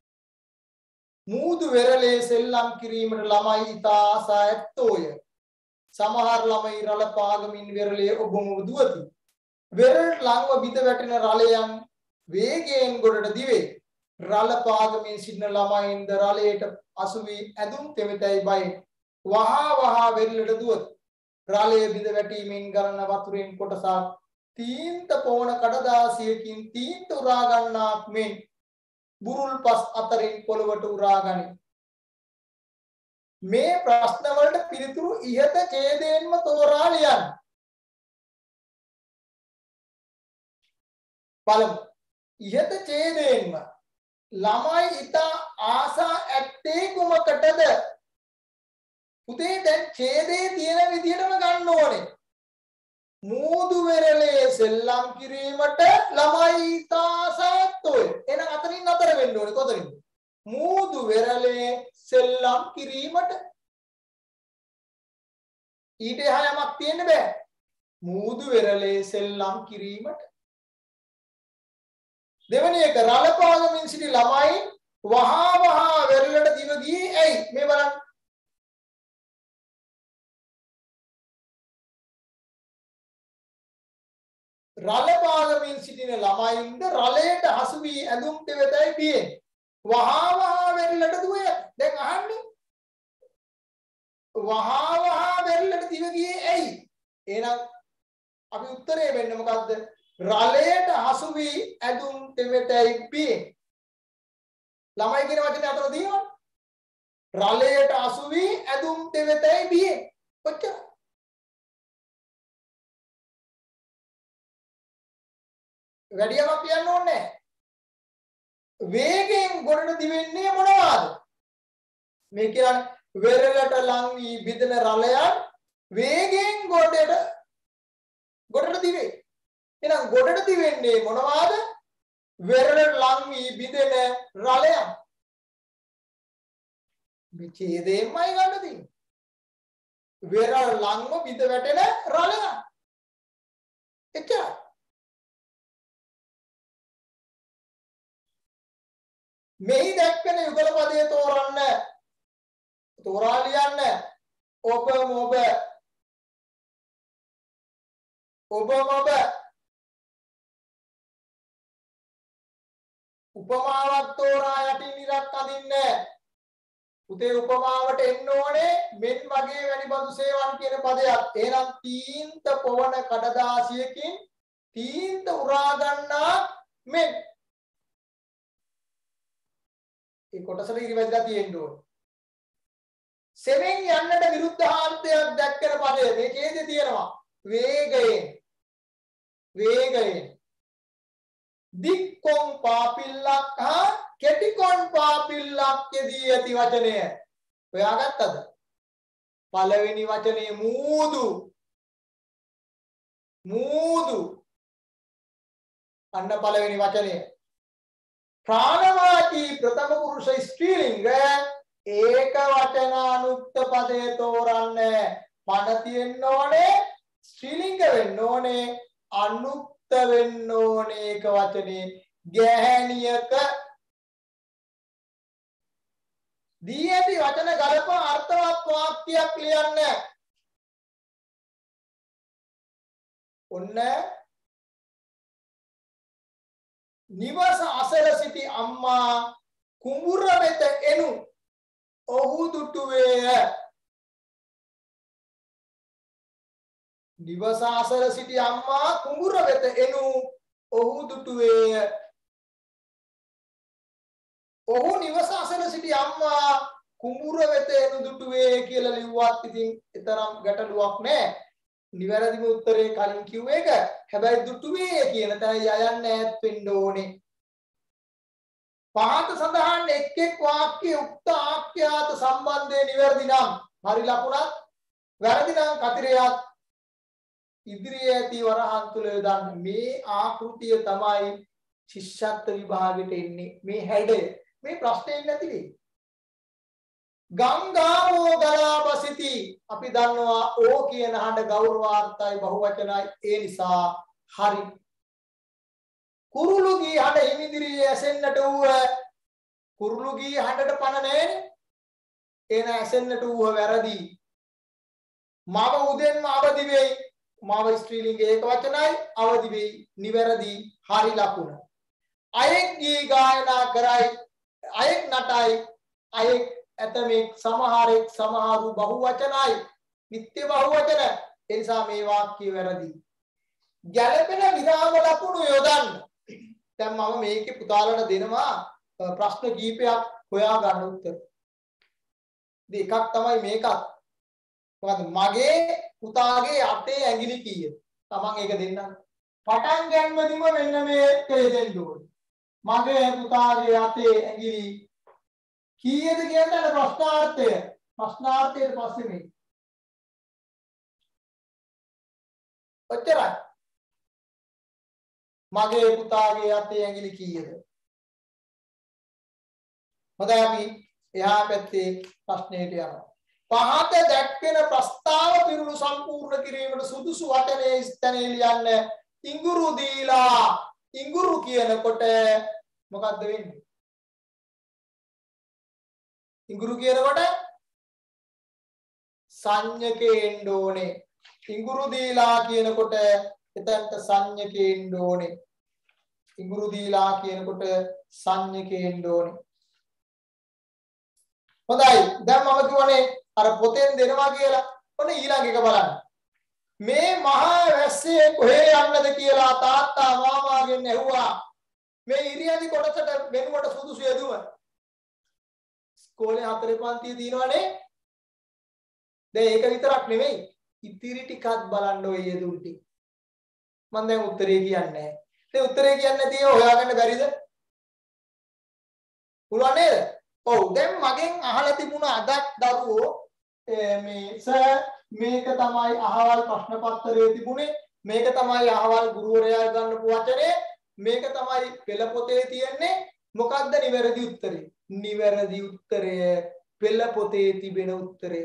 මූදු වෙරළේ සෙල්ලම් කිරීමට ළමයි ඉතා ආසා ඇත්තෝය. සමහර ළමයි රළ පාගමින් වෙරළේ ඔබම දුවති. වෙරළට ළඟව බිඳ වැටෙන රළයන් වේගයෙන් ගොඩට දිවේ. රළ පාගමින් සිටින ළමයින්ද රළයට අසු වී ඇදුම් තෙමෙතයි බයි. වහා වහා වෙරළට දුවති. රළයේ බිඳ වැටීමෙන් ගලන වතුරෙන් කොටසක් තීන්ත පොවන කඩදාසියකින් තීන්ත උරා ගන්නාක් මෙන් බුරුල් පස් අතරින් පොළවට උරා ගනී. මේ ප්‍රශ්න වලට පිළිතුරු ඉහත ඡේදයෙන්ම තෝරා ලියන්න. බලමු. ඉහත ඡේදයෙන්ම ළමයි ඉතා ආසා ඇත්තේ කුමකටද? පුතේ දැන් ඡේදයේ තියෙන විදිහටම ගන්න ඕනේ. මූදු වෙරළේ සෙල්ලම් කිරීමට ළමයි ඉතා ආසා ඇත්තෝය. එහෙනම් අතනින් අතර වෙන්න ඕනේ කොතනින්ද? මූදු වෙරළේ සෙල්ලම් කිරීමට. ඊට එහා යමක් තියෙන්න බෑ. මූදු වෙරළේ සෙල්ලම් කිරීමට. දෙවෙනි එක රළ පාගමින් සිටි ළමයි වහා වහා වෙරළට දිව ගියේ ඇයි? මේ බලන්න. රළ පාගමින් සිටින ළමයින්ද රළයට හසු වී ඇඳුම් තෙවතයි පියේ. වහා වහා වෙරළට දුවේ. දැන් අහන්නේ. වහා වහා වෙරළට දිව ගියේ ඇයි? එහෙනම් අපි උත්තරේ වෙන්නේ මොකද්ද? රළයට හසු වී ඇඳුම් තෙවතයි පියේ. ළමයි කියන වචනේ අතන තියෙනවනේ. රළයට හසු වී ඇඳුම් තෙවතයි පියේ. කොච්චර? වැඩියමක් කියන්න ඕනේ නැහැ. වේගයෙන් ගොඩට දිවෙන්නේ මොනවාද? මේ කියන්නේ වෙරළට ලං වී බිඳෙන රළයන් වේගයෙන් ගොඩට ගොඩට දිවේ. එහෙනම් ගොඩට දිවෙන්නේ මොනවාද? වෙරළට ලං වී බිඳෙන රළයන්. මේ ඡේදයෙන්මයි ගන්න තියෙන්නේ. වෙරළ ලංව බිඳ වැටෙන රළයන්. එච්චරයි. මෙහි දැක්වෙන යුගල පදයේ තෝරන්න. තෝරා ලියන්න. ඔබ මොබ ඔබ මොබ උපමාවක් තෝරා යටින් ඉරක් අදින්න. පුතේ උපමාවට එන්න ඕනේ මෙන් වගේ වැනි බඳු සේවන් කියන පදයක්. එහෙනම් තීන්ත පොවන කඩදාසියකින් තීන්ත උරා ගන්නා මෙන්. ඒ කොටසට ඉරිවැදලා තියෙන්න ඕනේ. සෙවෙන් යන්නට විරුද්ධාන්තයක් දැක්කන පදය මේ ඡේදයේ තියෙනවා. වේගයෙන් වේගයෙන් දික්කොන් පාපිල්ලක් හා කෙටිකොන් පාපිල්ලක් යෙදී ඇති වචනය. හොයාගත්තද? පළවෙනි වචනේ මූදු මූදු අන්න පළවෙනි වචනය. ප්‍රාණවාචී ප්‍රථම පුරුෂ ස්ත්‍රීලිංග ඒක වචනානුක්ත පදේ තෝරන්න. පණ තියෙන්න ඕනේ ස්ත්‍රීලිංග වෙන්න ඕනේ අනුක්ත වෙන්න ඕනේ ඒක වචනේ. ගැහැණියක දී ඇති වචන ගලපා අර්ථවත් වාක්‍යයක් ලියන්න. ඔන්න නිවස අසල සිටි අම්මා කුඹුර වෙත එනු ඔහු දුටුවේය. නිවස අසල සිටි අම්මා කුඹුර වෙත එනු ඔහු දුටුවේය. ඔහු නිවස අසල සිටි අම්මා කුඹුර වෙත එනු දුටුවේ කියලා ලිව්වත් ඉතින් ඊතරම් ගැටලුවක් නැහැ. නිවැරදිම උත්තරේ කලින් කිව්ව එක. හැබැයි දුටුවේ කියන තැන යයන්න ඈත් වෙන්න ඕනේ. පහත සඳහන් එක් එක් වාක්‍ය උක්ත ආඛ්‍යාත සම්බන්ධයේ නිවැරදි නම් හරි ලකුණක්, වැරදි නම් කතිරයක් ඉදිරියේ ඇති වරහන් තුල දාන්න. මේ ආකෘතිය තමයි ශිෂ්‍යත්ව විභාගෙට එන්නේ මේ හැඩය මේ ප්‍රශ්නේ නැති වෙයි. ගංගාවෝ ගලාපසිති අපි දන්නවා ඕ කියන හඬ ගෞරවාර්ථයි බහුවචනයි ඒ නිසා හරි. කුරුළු ගී හඬ හිමිදිරියේ ඇසෙන්නට වූ කුරුළු ගී හඬට පණ නැහැනේ. එන ඇසෙන්නට වූ වැරදි. මව උදෙන්ම අවදි වෙයි. මව ස්ත්‍රීලිංග ඒක වචනයි අවදි වෙයි. නිවැරදි හරි ලකුණ. අයෙක් ගී ගායනා කරයි. අයෙක් නටයි. අයෙක් ඇතමෙක් සමහරෙක් සමහරු බහුවචනයි. නිත්‍ය බහුවචන. ඒ නිසා මේ වාක්‍ය වැරදි. ගැළපෙන විරාම ලකුණු යොදන්න. දැන් මම මේකේ පුතාලට දෙනවා ප්‍රශ්න කීපයක් හොයා ගන්න උත්තර. දෙකක් තමයි මේකත්. මොකද මගේ පුතාගේ අතේ ඇඟිලි කීයද? තමන් ඒක දෙන්නම්. පටන් ගන්නදිම මෙන්න මේ දෙන්න ඕනේ. මගේ පුතාගේ අතේ ඇඟිලි කීයද කියන ප්‍රශ්නාර්ථය. ප්‍රශ්නාර්ථයට පස්සේ මේ. ඔච්චරයි. මගේ පුතාගේ අතේ ඇඟිලි කීයද? හොඳයි අපි එහා පැත්තේ ප්‍රශ්නෙට යනවා. පහත දැක්වෙන ප්‍රස්තාව පිරුණු සම්පූර්ණ කිරීමට සුදුසු වචනේ ස්ථානයේ ලියන්න. ඉඟුරු දීලා ඉඟුරු කියනකොට මොකද්ද වෙන්නේ? ඉඟුරු කියනකොට සංඥකේන්න ඕනේ. ඉඟුරු දීලා කියනකොට එතනට සංඥකේන්න ඕනේ. ඉඟුරු දීලා කියනකොට සංඥකේන්න ඕනේ. හොඳයි. දැන් මම කියවනේ අර පොතෙන් දෙනවා කියලා. ඔන්න ඊළඟ එක බලන්න. මේ මහා වැස්සේ කොහේ යන්නද කියලා තාත්තා මාමාගෙන් ඇහුවා. මේ ඉරියදි කොටසට වෙනුවට සුදුසු යෙදුම. ඉස්කෝලේ හතරේ පන්තියේ තියෙනවනේ. දැන් ඒක විතරක් නෙමෙයි. ඉතිරි ටිකක් බලන්න ඔය යෙදුම් ටික. මම දැන් උත්තරේ කියන්නේ නැහැ. ඒ උත්තරේ කියන්නේ නැති ඒවා හොයාගන්න බැරිද? පුළුවන් නේද? ඔව් දැන් මගෙන් අහලා තිබුණ අදක් දරුවෝ මේ සර් මේක තමයි අහවල් ප්‍රශ්න පත්‍රයේ තිබුණේ මේක තමයි අහවල් ගුරුවරයා ගන්නපු වචනේ මේක තමයි පෙළ පොතේ තියෙන්නේ මොකක්ද නිවැරදි උත්තරේ? නිවැරදි උත්තරය පෙළ පොතේ තිබෙන උත්තරය.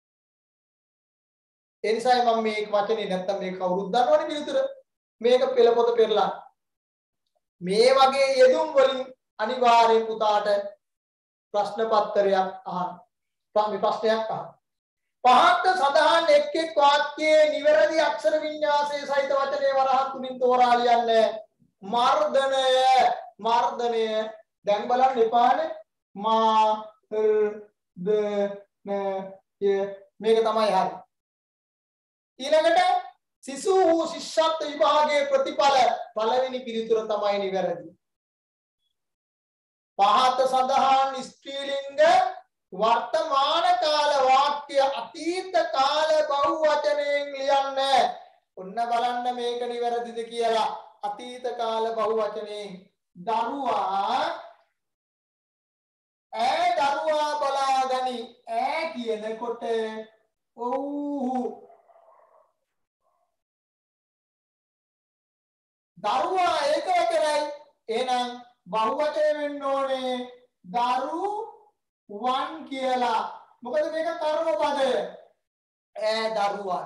ඒ නිසායි මම මේ වචනේ නැත්තම් මේක කවුරුත් දන්නවනේ පිළිතුර. මේක පෙළ පොත පෙරලා. මේ වගේ යෙදුම් වලින් අනිවාර්යෙන් පුතාට ප්‍රශ්න පත්‍රයක් අහන්න. ප්‍රශ්නයක් අහන්න. පහත් සඳහන් එක් එක් වාක්‍යයේ නිවැරදි අක්ෂර වින්‍යාසයේ සහිත වචනේ වරහන් තුنين තෝරා ලියන්න. මර්ධනය මර්ධනය දැන් බලන්න එපානේ. මා ද න ය මේක තමයි හරි. ඊළඟට සිසු වූ ශිෂ්‍යත්ව විභාගයේ ප්‍රතිඵල පළවෙනි පිළිතුර තමයි නිවැරදි. පහත සඳහන් ස්ත්‍රීලිංග වර්තමාන කාල වාක්‍ය අතීත කාල බහුවචනයෙන් ලියන්න. ඔන්න බලන්න මේක නිවැරදිද කියලා. අතීත කාල බහුවචනයෙන් දරුවා ඈ දරුවා බලා ගනි. ඈ කියනකොට ඔව් දරුවා ඒක වචනයි. එහෙනම් බහුවචන වෙන්න ඕනේ දරුවන් කියලා. මොකද මේක කර්ම පදය. ඈ දරුවන්.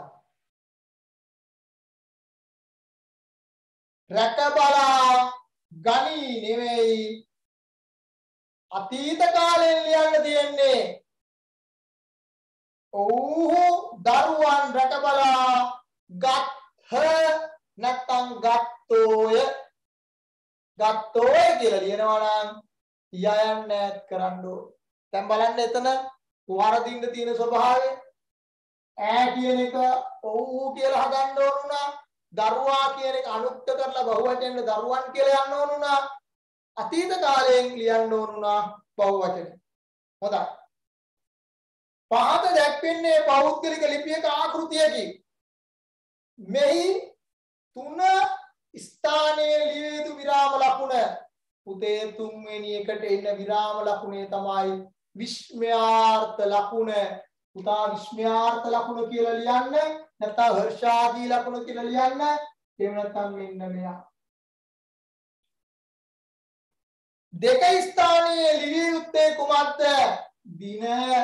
රැක බලා ගනි නෙවෙයි අතීත කාලෙන් ලියන්න තියෙන්නේ. ඔව් දරුවන් රැක බලා ගත්හ නැත්නම් ගත්තෝය. ගත්තෝය කියලා ලියනවා නම් යයන් ඈත් කරන්න ඕන. දැන් බලන්න එතන වරදින්න තියෙන ස්වභාවය. ඈ කියන එක ඔව් කියලා හදන්න ඕන උනා. දරුවා කියන එක අනුක්ත කරලා බහුවචනෙ දරුවන් කියලා යන්න ඕන උනා. අතීත කාලයෙන් ලියන්න ඕන උනා බහුවචනෙ. හොඳයි. පහත දැක්වෙන්නේ පෞද්ගලික ලිපියක ආකෘතියකින්. මෙහි තුන ස්ථානයේ ලිය යුතු විරාම ලකුණ. පුතේ තුන්වෙනි එකට එන විරාම ලකුණේ තමයි විස්මයාර්ථ ලකුණ. පුතා විස්මයාර්ථ ලකුණ කියලා ලියන්න. නැත්නම් හර්ෂාදී ලකුණ කියලා ලියන්න. එහෙම නැත්නම් මෙන්න මෙයා. දෙක ස්ථානයේ ලිවිය යුත්තේ කුමක්ද? දින.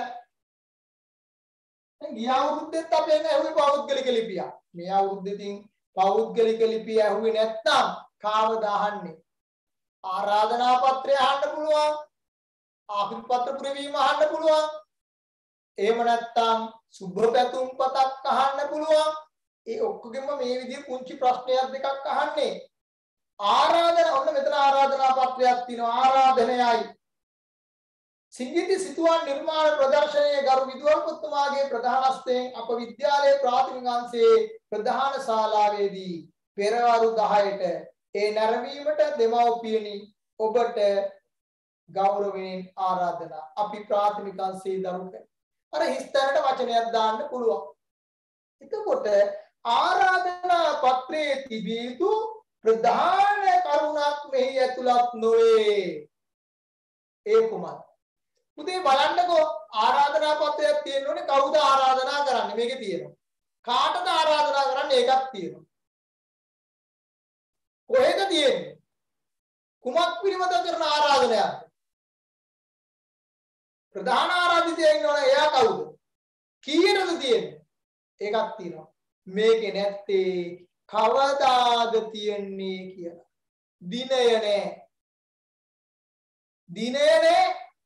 දැන් ගිය අවුරුද්දෙත් අපි එන්නේ ඇහුවේ පෞද්ගලික ලිපිය. මේ අවුරුද්දෙකින් පෞද්ගලික ලිපිය ඇහුවේ නැත්නම් කාවද අහන්නේ? ආරාධනා පත්‍රය අහන්න පුළුවන්. ආකෘති පත්‍ර පුරවීම අහන්න පුළුවන්. එහෙම නැත්නම් සුබ පැතුම් පතක් අහන්න පුළුවන්. ඒ ඔක්කොගෙම මේ විදිහේ පුංචි ප්‍රශ්නයක් දෙකක් අහන්නේ. ආරාධනා ඔන්න මෙතන ආරාධනා පත්‍රයක් තියෙනවා. ආරාධනයයි සිංගිති සිතුවම් නිර්මාණ ප්‍රදර්ශනයේ ගරු විදුහල්පතිතුමාගේ ප්‍රධානස්ථයෙන් අප විද්‍යාලයේ ප්‍රාථමික අංශයේ ප්‍රධාන ශාලාවේදී පෙරවරු දහයට ඒ නැරඹීමට දෙමව්පියනි ඔබට ගෞරවයෙන් ආරාධනා. අපි ප්‍රාථමික අංශයේ දරුක අර හිස්තැනට වචනයක් දාන්න පුළුවන්. එතකොට ආරාධනා පත්‍රයේ තිබිය යුතු ප්‍රධාන කරුණක් මෙහි ඇතුළත් නොවේ. ඒ කුමක්ද? පුතේ බලන්නකෝ ආරාධනා පත්‍රයක් තියෙනෝනේ කවුද ආරාධනා කරන්නේ මේකේ තියෙනවා. කාටද ආරාධනා කරන්නේ ඒකක් තියෙනවා. කොහෙද තියෙන්නේ? කුමක් පිළිබඳව කරන ආරාධනයක්ද? ප්‍රධාන ආරාධිතයා ඉන්නවනේ එයා කවුද? කීයටද තියෙන්නේ? ඒකක් තියෙනවා. මේකේ නැත්තේ කවදාද තියෙන්නේ කියලා. දිනය නෑ. දිනය නෑ.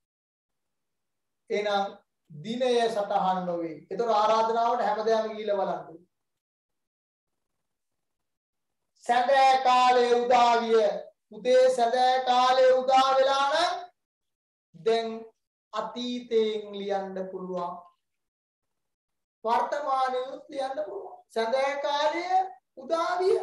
එහෙනම් දිනය සටහන් නොවේ. ඒතර ආරාධනාවට හැමදාම ගිහිල්ලා බලන්න. සඳෑ කාලේ උදා විය. උදේ සඳෑ කාලේ උදා වෙලා නම් දැන් අතීතයෙන් ලියන්න පුළුවන්. වර්තමානයේත් ලියන්න පුළුවන්. සඳෑ කාලයේ උදා විය.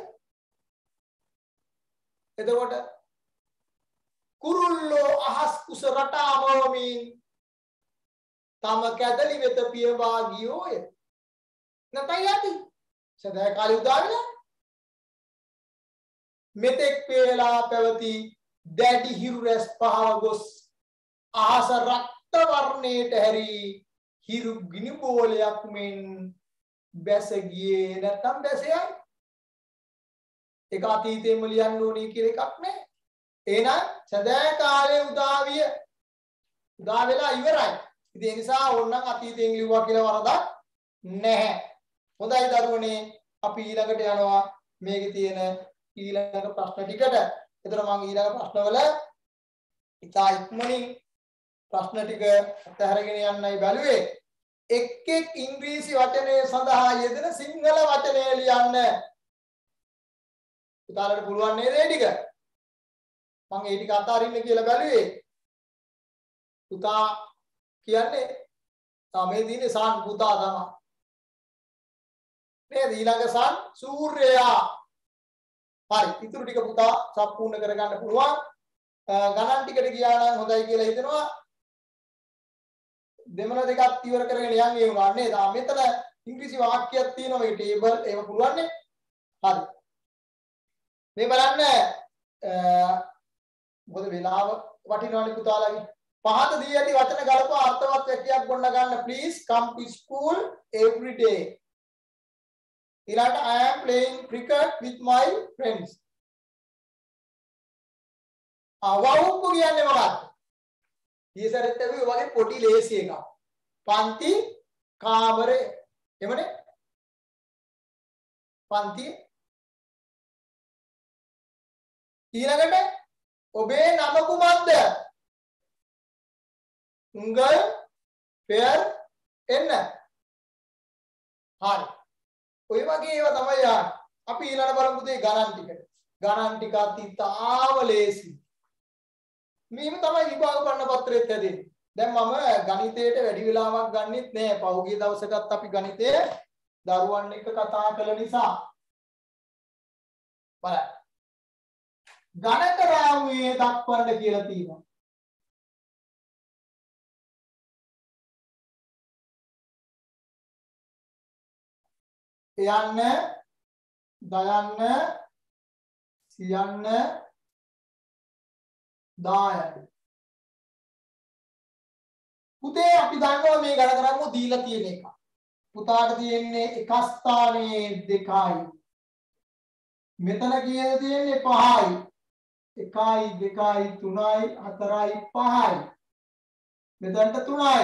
එතකොට කුරුල්ලෝ අහස් කුස රටාවමින් තම කැදලි වෙත පියවා ගියෝය. නැතයි යති. සඳෑ කාලේ උදා වෙලා මෙතෙක් වේලා පැවති දැඩි හිරු රැස් පහව ගොස් අහස රක්ත වර්ණයට හැරි හිරු ගිනි බෝලයක් මෙන් බැස ගියේ නැත්නම් බැසයයි. ඒක අතීතයෙන්ම ලියන්න ඕනේ කියලා එකක් නැහැ. එහෙනම් සඳෑ කාලේ උදා විය. උදා වෙලා ඉවරයි. ඉතින් ඒ නිසා ඕනනම් අතීතයෙන් ලිව්වා කියලා වරදක් නැහැ. හොඳයි දරුවනේ අපි ඊළඟට යනවා මේකේ තියෙන ඊළඟ ප්‍රශ්න ටිකට. එතන මම ඊළඟ ප්‍රශ්නවල ඉතා ඉක්මනින් ප්‍රශ්න ටික අතහැරගෙන යන්නයි බැලුවේ. එක් එක් ඉංග්‍රීසි වචනය සඳහා යෙදෙන සිංහල වචනය ලියන්න. පුතාලට පුළුවන් නේද ඒ ටික? මම ඒ ටික අතාරින්න කියලා බැලුවේ. පුතා කියන්නේ තමයි දිනේ සාන් පුතා තමයි. නේද? ඊළඟ සාන් සූර්යයා. හරි. ඊටු ටික පුතා සම්පූර්ණ කරගන්න පුළුවන්. ගණන් ටිකට ගියා නම් හොඳයි කියලා හිතෙනවා. දෙමළ දෙකක් ඉවර කරගෙන යන් ඒ වුණා නේද? ආ මෙතන ඉංග්‍රීසි වාක්‍යයක් තියෙනවා මේ ටේබල් ඒව පුළුවන් නේ? හරි. මේ බලන්න මොකද වෙලාව වටිනවනේ පුතාලාගේ. පහත දී ඇති වචන ගලපා අර්ථවත් වැකියක් ගොඩ ගන්න please come to school every day. ඊළඟට I am playing cricket with my friends. ආ වවුප්පු කියන්නේ මොකක්ද? ඊසරෙත් අපි වගේ පොඩි ලේසි එකක්. පන්ති කාමරේ. එමනේ? පන්ති. ඊළඟට ඔබේ නම කුමක්ද? උංගල් පෙර් එන්න. හරි. ඔය වගේ ඒවා තමයි යන්නේ. අපි ඊළඟ බලමු පුතේ ගණන් ටිකට. ගණන් ටික අතිතාව ලේසි. මේව තමයි විභාග ප්‍රශ්න පත්‍රෙත් හැදෙන්නේ. දැන් මම ගණිතයට වැඩි වෙලාවක් ගන්නෙත් නෑ. පහුගිය දවසකත් අපි ගණිතය දරුවන් එක්ක කතා කළ නිසා. බලන්න. ගණක රාමුවේ දක්වන්න කියලා තියෙනවා. යන්න දයන්න සියන්න දායන්න. පුතේ අපි දන්නවා මේ ගණක රාමුව දීලා තියෙන එක. පුතාට තියෙන්නේ එක ස්ථානයේ දෙකයි. මෙතන කීයද තියෙන්නේ පහයි. එකයි දෙකයි තුනයි හතරයි පහයි මෙතනට තුනයි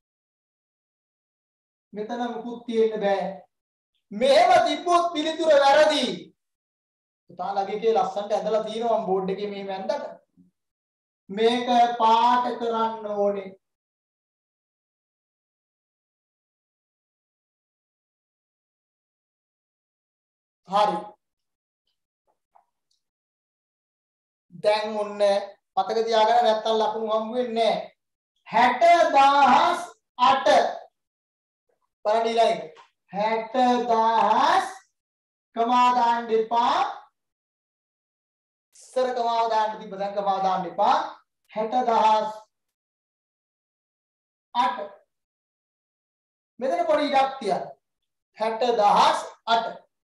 මෙතන මුකුත් තියෙන්න බෑ මෙහෙම තිබ්බොත් පිළිතුර වැරදි පුතාලගේ කේ ලස්සන්ට ඇදලා තියෙනවා මම බෝඩ් එකේ මෙහෙම ඇඳලා මේක පාට කරන්න ඕනේ හරි දැන් ඔන්න මතක තියාගන්න නැත්තම් ලකුණු හම්බ වෙන්නේ නැහැ හැට දහස් අට බලන්න ඊළඟ හැට දහස් කමා දාන්න එපා ඉස්සර කමාව දාන්න තිබ්බ දැන් කමාව දාන්න එපා හැට දහස් අට මෙතන පොඩි ඉඩක් තියන්න හැට දහස් අට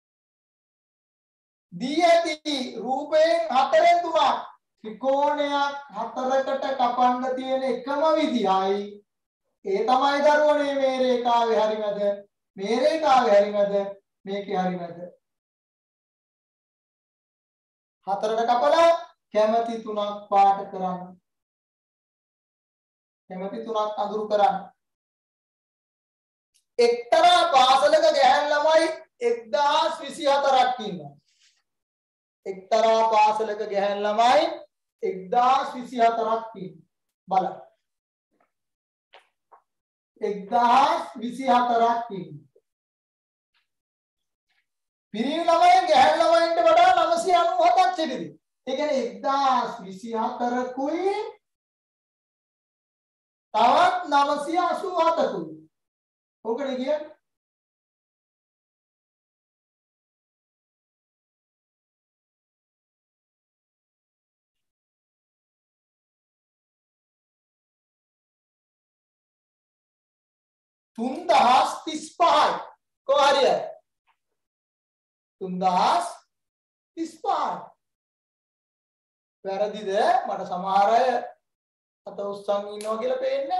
දී ඇති රූපයෙන් හතරෙන් තුනක් ත්‍රිකෝණයක් හතරකට කපන්න තියෙන එකම විදියයි ඒ තමයි දරුවනේ මේ රේඛාවේ හරි මැද මේ රේඛාවේ හරි මැද මේකේ හරි මැද හතරට කපලා කැමැති තුනක් පාට කරන්න කැමැති තුනක් අඳුරු කරන්න එක්තරා පාසලක ගැහැණු ළමයි එක්දාස් විසිහතරක් ඉන්නවා එක්තරා පාසලක ගැහැණු ළමයි එක්දාස් විසිහතරක් ඉන්නවා බලන්න එක්දාස් විසිහතරක් ඉන්නවා පිරිමි ළමයි ගැහැණු ළමයින්ට වඩා නවසිය අනූහතක් සිටිති ඒ කියන්නේ එක්දාස් විසිහතරකුයි තවත් නවසිය අසූහතකුයි ඕකනේ කියන්නේ තුන්දහස් තිස්පහයි කොහරිය තුන්දහස් තිස්පහයි වැරදිද මට සමහර අය අත උස්සන් ඉන්නවා කියලා පේන්නේ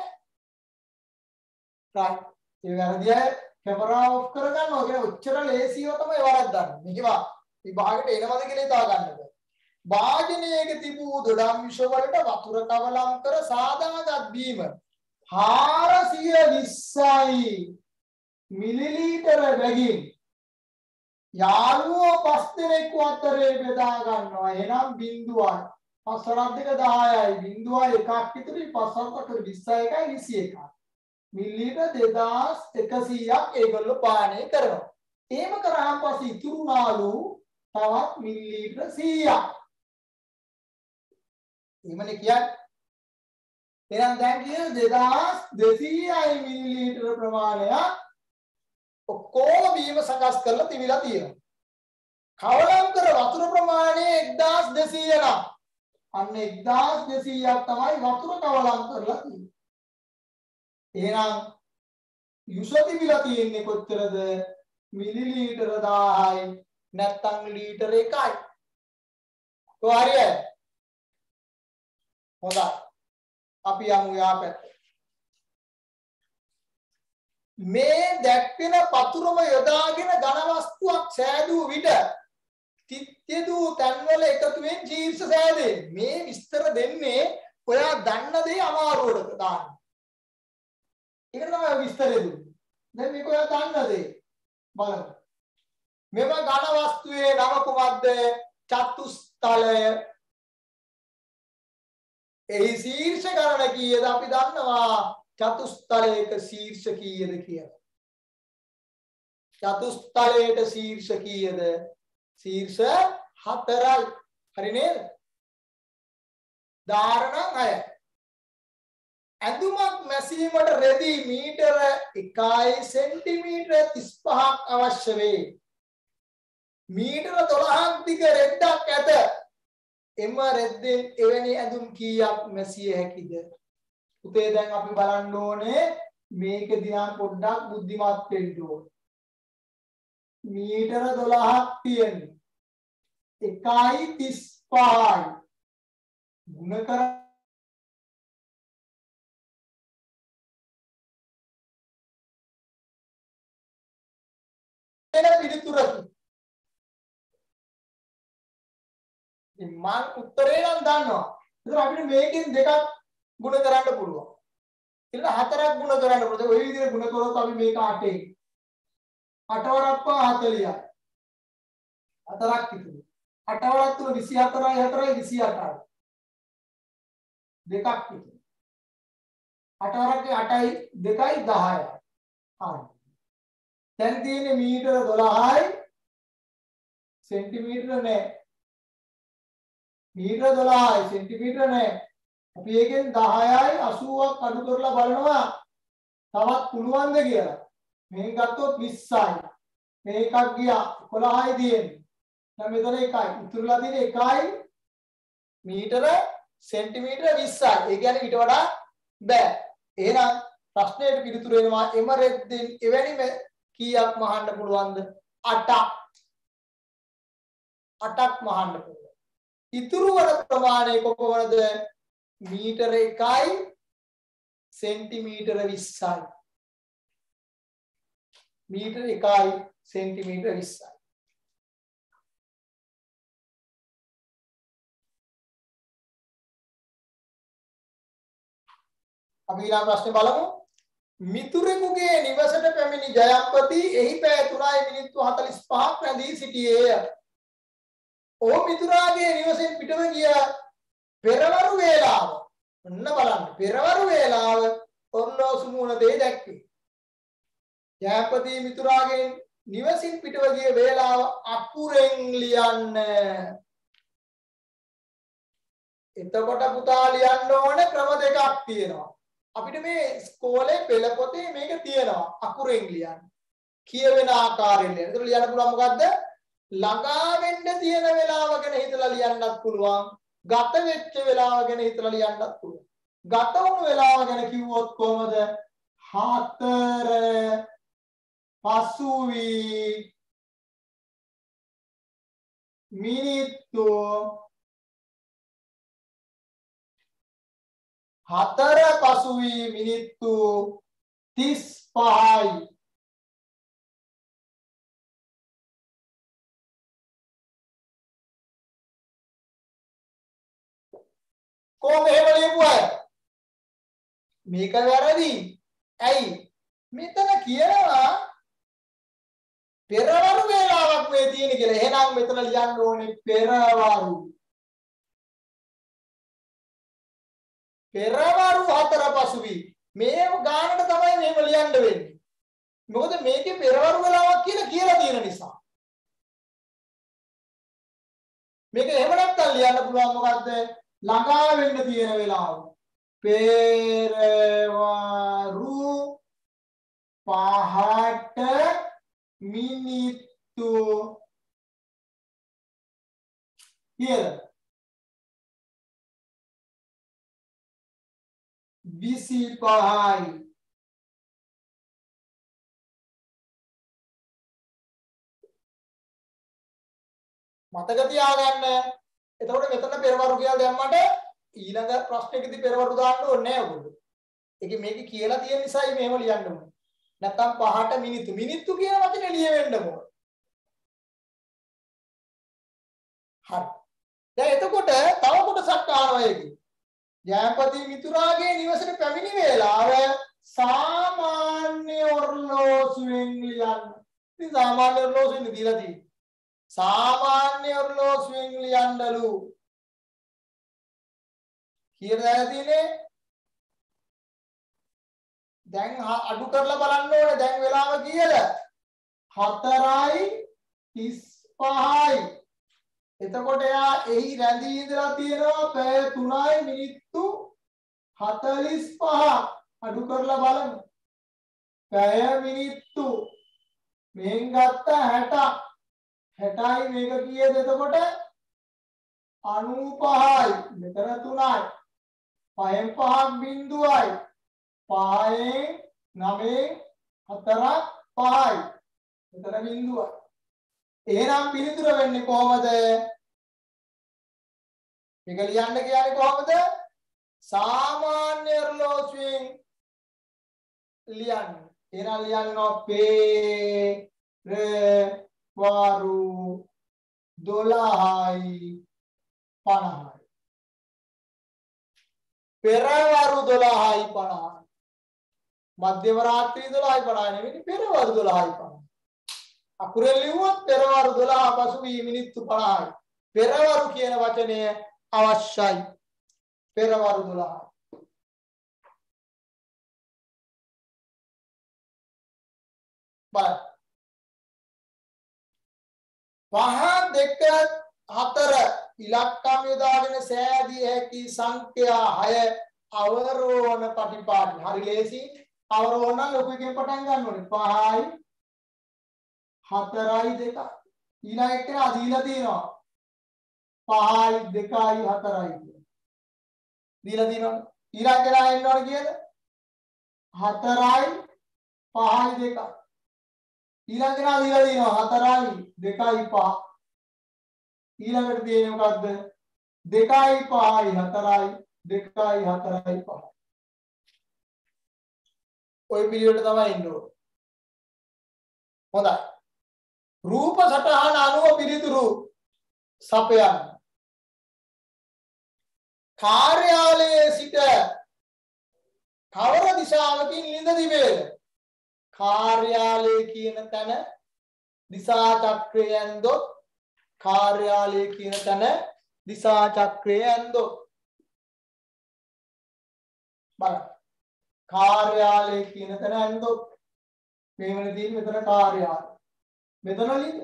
රයිට් ඒ වැරදි අය කැමරා ඔෆ් කරගන්නවා කියන ඔච්චර ලේසියව තමයි වරද්දන්නේ මේවා විභාගෙට එනවද කියලා හිතා ගන්නද වාජනයේක තිබූ දොඩම් විෂ වලට වතුර කවලම් කර සාදාගත් බීම හාරසිය විස්සයි මිලිලීටර බැගින් යාළුවෝ පස් දෙනෙක් අතරේ බෙදා ගන්නවා එහෙනම් බිංදුවයි පස් හතරක් දෙක දහයයි බිංදුවයි එකක් ඉතුරුයි පස් හතරක් විස්සයි එකයි විසි එකයි මිලිලීටර දෙදාස් එකසීයක් ඒගොල්ලෝ පානය කරනවා එහෙම කරාම පස්සේ ඉතුරුනාලු තවත් මිලිලීටර සීයක් එහෙමනේ කියන්නේ එහෙනම් දැන් කියන දෙදාස් දෙසීයයි මිලිලීටර ප්‍රමාණයක් ඔක්කොම බීම සකස් කරලා තිබිලා තියෙනවා. කවලම් කර වතුර ප්‍රමාණය එක්දාස් දෙසීය නම් අන්න එක්දාස් දෙසීයක් තමයි වතුර කවලම් කරලා තියෙන්නේ. එහෙනම් යුෂ තිබිලා තියෙන්නේ කොච්චරද? මිලිලීටර දහයයි නැත්නම් ලීටර එකයි. කොහරිය? හොඳයි. අපි යමු යාපැත්ත. මේ දැක්වෙන පතුරම යොදාගෙන ඝන වස්තුවක් සෑදූ විට තිත්යදූ තන්වල එකතුවෙන් ශීර්ෂ සෑදේ. මේ විස්තර දෙන්නේ ඔයා දන්න දේ අමාරුවට දාන්න. ඒක තමයි විස්තරය දුන්නේ. දැන් මේක ඔයා දන්න දේ බලමු. මෙම ඝන වස්තුවේ නම කුමක්ද? චතුස්තලය. එහි ශීර්ෂ ගණන කීයද? අපි දන්නවා චතුස්තලයක ශීර්ෂ කීයද කියලා. චතුස්තලයට ශීර්ෂ කීයද? ශීර්ෂ හතරයි. හරි නේද? ධාරණ හයයි. ඇඳුමක් මැසීමට රෙදි මීටර එකයි සෙන්ටිමීටර තිස්පහක් අවශ්‍ය වේ. මීටර දොළහක් දිග රෙද්දක් ඇත. එම රෙද්දෙන් එවැනි ඇඳුම් කීයක් මැසිය හැකිද? පුතේ දැන් අපි බලන්න ඕනේ මේක දිහා පොඩ්ඩක් බුද්ධිමත් වෙන්න ඕනේ. මීටර දොළහක් තියෙන්නේ. එකයි තිස්පහයි. ගුණ කර එන පිළිතුරකි. ඉතින් මම උත්තරේ නම් දන්නවා. ඒතර අපිට මේකෙන් දෙකක් ගුණ කරන්න පුළුවන්. ඊළඟ හතරක් ගුණ කරන්න පුළුවන්. ඔය විදිහට ගුණ කරොත් අපි මේක අටෙන් අට වරක් පහ හතළිසයි. හතරක් ඉතුරු. අට වරක් තුන විසිහතරයි හතරයි විසිඅටයි. දෙකක් ඉතුරු. අට වරක් අටයි දෙකයි දහයයි. හරි. දැන් තියෙන්නේ මීටර දොළහයි සෙන්ටිමීටර නෑ. මීටර දොළහයි සෙන්ටිමීටර නෑ. අපි එකෙන් දහයයි අසූවක් අඩු කරලා බලනවා තවත් පුළුවන්ද කියලා. මේක ගත්තොත් විස්සයි. මේකක් ගියා එකොළහයි තියෙන්නේ. දැන් මෙතන එකයි. ඉතුරුලා තියෙන්නේ එකයි මීටර සෙන්ටිමීටර විස්සයි. ඒ කියන්නේ ඊට වඩා බෑ. එහෙනම් ප්‍රශ්නයට පිළිතුරු වෙනවා එම රෙද්දෙන් එවැනිම කීයක් මහන්න පුළුවන්ද? අටක්. අටක් මහන්න පුළුවන්. ඉතුරු වන ප්‍රමාණය කොපමණද? මීටර එකයි සෙන්ටිමීටර විස්සයි. මීටර එකයි සෙන්ටිමීටර විස්සයි. අපි ඊළඟ ප්‍රශ්නේ බලමු. මිතුරෙකුගේ නිවසට පැමිණි ජයම්පති එහි පැය තුනයි මිනිත්තු හතළිස් පහක් රැඳී සිටියේය. ඔහු මිතුරාගේ නිවසෙන් පිටව ගිය පෙරවරු වේලාව ඔන්න බලන්න පෙරවරු වේලාව ඔර්ලෝසු මුහුණේ දැක්කේ. ජයම්පති මිතුරාගේ නිවසින් පිටව ගිය වේලාව අකුරෙන් ලියන්න. එතකොට පුතා ලියන්න ඕනේ ක්‍රම දෙකක් තියෙනවා. අපිට මේ ඉස්කෝලේ පෙළ පොතේ මේක තියෙනවා අකුරෙන් ලියන්න. කියවෙන ආකාරයෙන් ලියන්න. ඒතර ලියන්න පුළුවන් මොකද්ද? ළඟා වෙන්න තියෙන වෙලාව ගැන හිතලා ලියන්නත් පුළුවන්. ගත වෙච්ච වෙලාව ගැන හිතලා ලියන්නත් පුළුවන්. ගත වුණු වෙලාව ගැන කිව්වොත් කොහමද? හතර පසුවී මිනිත්තු හතර පසුවී මිනිත්තු තිස් පහයි. කොහොම එහෙම ලියපු අය? මේක වැරදි. ඇයි? මෙතන කියනවා පෙරවරු වේලාවක් මේ තියෙන කියලා. එහෙනම් මෙතන ලියන්න ඕනේ පෙරවරු. පෙරවරු හතර පසුවී. මේ ගානට තමයි මෙහෙම ලියන්න වෙන්නේ. මොකද මේකේ පෙරවරු වේලාවක් කියලා කියලා තියෙන නිසා. මේක එහෙම නැත්නම් ලියන්න පුළුවන් මොකද්ද? ළඟා වෙන්න තියෙන වෙලාව. පෙරවරු පහට මිනිත්තු කියලා විසි පහයි. මතක තියාගන්න. එතකොට මෙතන පෙරවරු කියලා දැම්මට ඊළඟ ප්‍රශ්නෙකදී පෙරවරු දාන්න ඕනේ නැහැ ඔයගොල්ලෝ. ඒකේ මේක කියලා තියෙන නිසායි මේව ලියන්න ඕනේ. නැත්තම් පහට මිනිත්තු මිනිත්තු කියන වචනේ ලියවෙන්න ඕනේ. හරි. දැන් එතකොට තව කොටසක් ආනවා ඒකේ. ජයපති මිතුරාගේ නිවසට පැමිණි වේලාව සාමාන්‍ය ඔර්ලෝසුවෙන් ලියන්න. ඉතින් සාමාන්‍ය ඔර්ලෝසුවෙන් දීලා තියෙන්නේ. සාමාන්‍ය ඔර්ලෝසුවෙන් ලියන්නලු. කියලා තියෙන්නේ. දැන් අඩු කරලා බලන්න ඕනේ. දැන් වෙලාව කීයද? හතරයි තිස් පහයි. එතකොට එයා එහි රැඳී ඉඳලා තියෙනවා පැය තුනයි මිනිත්තු හතළිස් පහ. අඩු කරලා බලමු. පැය මිනිත්තු මෙන් ගත්ත හැටක්. හැටයි මේක කීයද එතකොට? අනූපහයි. මෙතන තුනයි. පහෙන් පහක් බිංදුවයි. පහෙන් නවයෙන් හතරක් පහයි. මෙතන බිංදුවයි. එහෙනම් පිළිතුර වෙන්නේ කොහමද? මේක ලියන්න කියන්නේ කොහමද? සාමාන්‍ය ඔර්ලෝසුවෙන් ලියන්න. එහෙනම් ලියනවා පෙරවරු දොළහයි පනහයි. පෙරවරු දොළහයි පනහයි. මධ්‍යම රාත්‍රී දොළහයි පනහයි නෙවෙයි පෙරවරු දොළහයි පනහයි. අකුරෙන් ලිව්වොත් පෙරවරු දොළහ පසු වී මිනිත්තු පනහයි. පෙරවරු කියන වචනය අවශ්‍යයි. පෙරවරු දොළහයි. බලන්න. පහ දෙක හතර ඉලක්කම් යොදාගෙන සෑදිය හැකි සංඛ්‍යා හය අවරෝහණ පටිපාටි. හරි ලේසි. අවරෝහණ ලොකු එකෙන් පටන් ගන්න ඕනේ. පහයි හතරයි දෙකයි. ඊළඟ එක දීලා තියෙනවා. පහයි දෙකයි හතරයි කියලා. දීලා තියෙනවා. ඊළඟ කෙනා එන්න ඕනේ කීයද? හතරයි පහයි දෙකයි. ඊළඟ කෙනා දීලා තියෙනවා හතරයි දෙකයි පහ. ඊළඟට තියෙන්නේ මොකද්ද? දෙකයි පහයි හතරයි දෙකයි හතරයි පහයි. ඔය පිළිවෙලට තමයි එන්න ඕනේ. හොඳයි. රූප සටහන අනුව පිළිතුරු සපයන්න. කාර්යාලයේ සිට කවර දිශාවකින් ලිඳ දිවේද? කාර්යාලය කියන තැන දිසා චක්‍රය ඇන්දොත් කාර්යාලය කියන තැන දිසා චක්‍රය ඇන්දොත් බලන්න. කාර්යාලය කියන තැන ඇන්දොත් මේවල තියෙන මෙතන කාර්යාලය. මෙතන ලිඳ.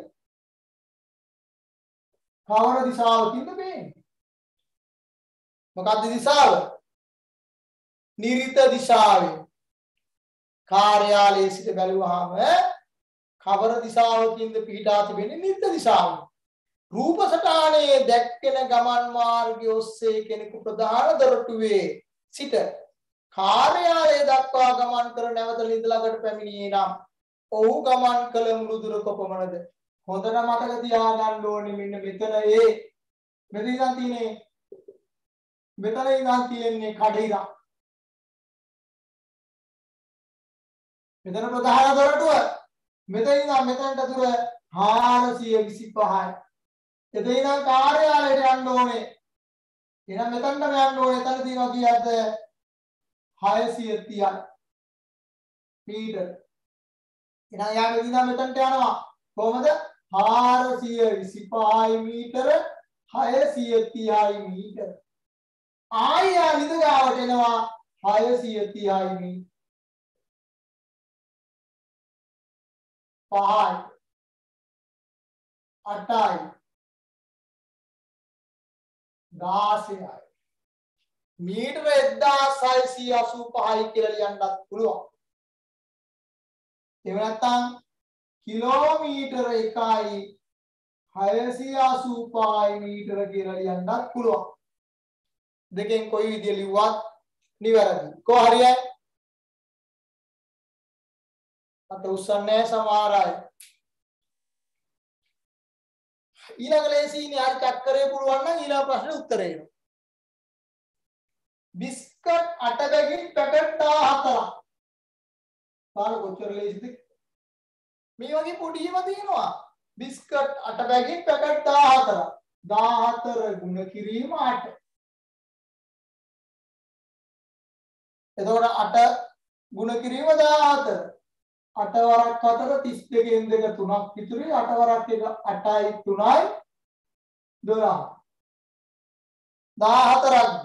කවර දිශාවකින්ද මේන්නේ? මොකක්ද දිශාව? නිරිත දිශාවෙන්. කාර්යාලයේ සිට බැලුවාම කවර දිශාවකින්ද පිහිටා තිබෙන්නේ? නිරිත දිශාවෙන්. රූප සටහනේ දැක්කෙන ගමන් මාර්ගය ඔස්සේ කෙනෙකු ප්‍රධාන දොරටුවේ සිට කාර්යාලය දක්වා ගමන් කර නැවත ලිඳ ළඟට පැමිණියේ නම් ඔහු ගමන් කළ මුළු දුර කොපමණද? හොඳට මතක තියාගන්න ඕනේ මෙන්න මෙතන ඒ මෙතන ඉඳන් තියෙන්නේ මෙතන ඉඳන් තියෙන්නේ කඩිරක්. මෙතන ප්‍රධාන දොරටුව. මෙතන ඉඳන් මෙතනට දුර හාරසිය විසිපහයි. එතන ඉඳන් කාර්යාලයට යන්න ඕනේ. එහෙනම් මෙතනට යන්න ඕනේ. එතන තියෙනවා කීයද? හයසිය තිහයි මීටර. එහෙනම් යාගේ ඉඳන් මෙතනට යනවා. කොහමද? හාරසිය විසිපහයි මීටර හයසිය තිහයි මීටර. ආයෙ ලිඳ ගාවට එනවා හයසිය තිහයි මීටර. පහයි අටයි දාසයයි මීටර එක්දාස් හයසිය අසූ පහයි කියලා ලියන්නත් පුළුවන්. එහෙම නැත්නම් කිලෝමීටර එකයි හයසිය අසූ පහයි මීටර කියලා ලියන්නත් පුළුවන්. දෙකෙන් කොයි විදිය ලිව්වත් නිවැරදි. කො හරියයි? අත උස්සන්නේ සමහර අය. ඊළඟ ලේසියිනේ හරි චක්‍රය පුළුවන් නම් ඊළඟ ප්‍රශ්නේ උත්තරේ එනවා. බිස්කට් අට බැගින් පැකට් දාහතරක්. බලන්න කොච්චර ලේසිද? මේ වගේ පොඩිම තියෙනවා. බිස්කට් අට බැගින් පැකට් දාහතරක්. දාහතර ගුණ කිරීම අට. එතකොට අට ගුණ කිරීම දාහතර. අට වරක් හතර තිස් දෙකෙන් දෙක තුනක් ඉතුරුයි. අට වරක් එක අටයි තුනයි දොළහ. දාහතරක්ද?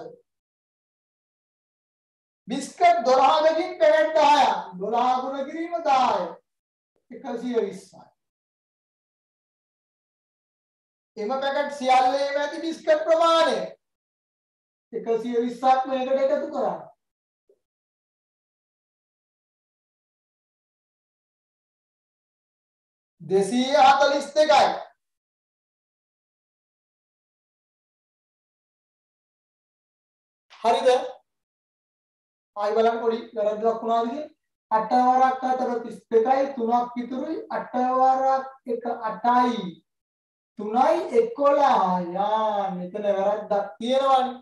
බිස්කට් දොළහ බැගින් පැකට් දහයක්. දොළහ ගුණ කිරීම දහය. එකසිය විස්සයි. එම පැකට් සියල්ලේම ඇති බිස්කට් ප්‍රමාණය එකසිය විස්සක් මේකට එකතු කරන්න. දෙසීය හතළිස් දෙකයි. හරිද? ආයි බලන්න පොඩි වැරද්දක් වුණාද කියලා. අට වරක් හතර තිස් දෙකයි තුනක් ඉතුරුයි. අට වරක් එක අටයි තුනයි එකොළහ. යා මෙතන වැරද්දක් තියෙනවනේ.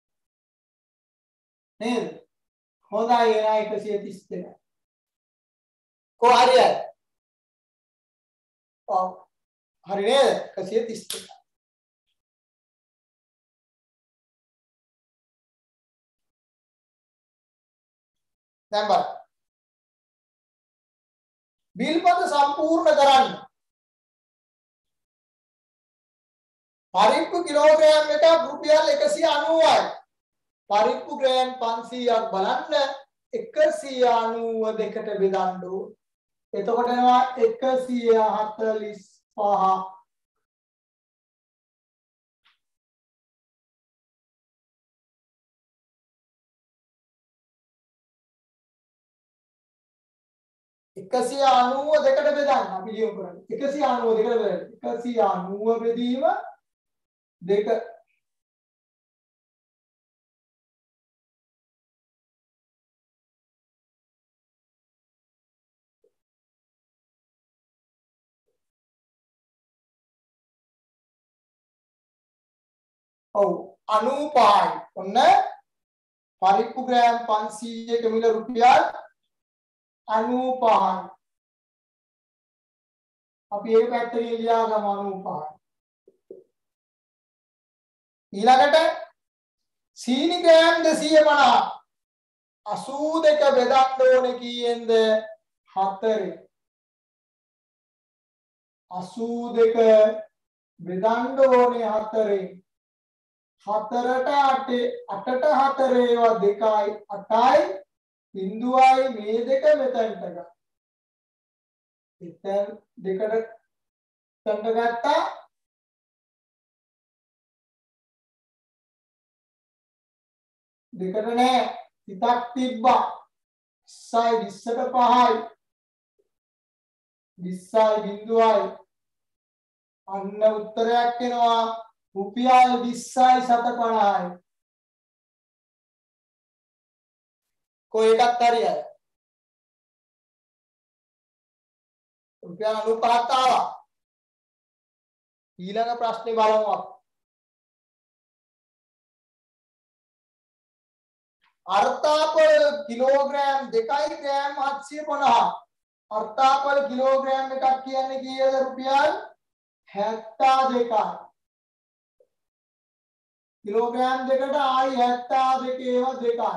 නේද? හොඳයි එන එකසිය තිස් දෙකයි. කො හරියයි? ඔව්. හරි නේද? එකසිය තිස් දෙකයි. දැන් බලන්න. බිල්පත සම්පූර්ණ කරන්න. පරිප්පු කිලෝග්‍රෑම් එකක් රුපියල් එකසිය අනූවයි. පරිප්පු ග්‍රෑම් පන්සීයක් බලන්න එකසිය අනූව දෙකට බෙදන්න ඕන. එතකොට එනවා එකසිය හතළිස් පහ. එකසිය අනූව දෙකට බෙදන්න අපි ලියමු කරන්නේ. එකසිය අනූව දෙකට බෙදන්න. එකසිය අනූව බෙදීම දෙක. ඔව් අනූපහයි. ඔන්න පරිප්පු ග්‍රෑම් පන්සීයක මිල රුපියල් අනූපහයි. අපි ඒක පැත්තකින් ලියාගමු අනූපහයි. ඊළඟට සීනි ග්‍රෑම් දෙසිය පනහ අසූ දෙක බෙදන්න ඕනේ කීයෙන්ද? හතරෙන්. අසූ දෙක බෙදන්න ඕනේ හතරෙන්. හතරට අටේ අටට හතර ඒවා දෙකයි අටයි බිංදුවයි මේ දෙක මෙතනට ගන්න. එතන දෙකට තැන්ට ගත්තා. දෙකට නෑ හිතක් තිබ්බා. විස්සයි විස්සට පහයි විස්සයි බිංදුවයි. අන්න උත්තරයක් එනවා රුපියල් විස්සයි සත පනහයි. කොයි එකක් හරියද? රුපියල් අනූපහක් ආවා. ඊළඟ ප්‍රශ්නේ බලමු අපි. අර්ථාපල කිලෝග්‍රෑම් දෙකයි ග්‍රෑම් හත්සිය පනහ. අර්ථාපල කිලෝග්‍රෑම් එකක් කියන්නේ කීයද? රුපියල් හැත්තෑ දෙකයි. කිලෝග්‍රෑම් දෙකට ආයි හැත්තෑ දෙක ඒවා දෙකයි.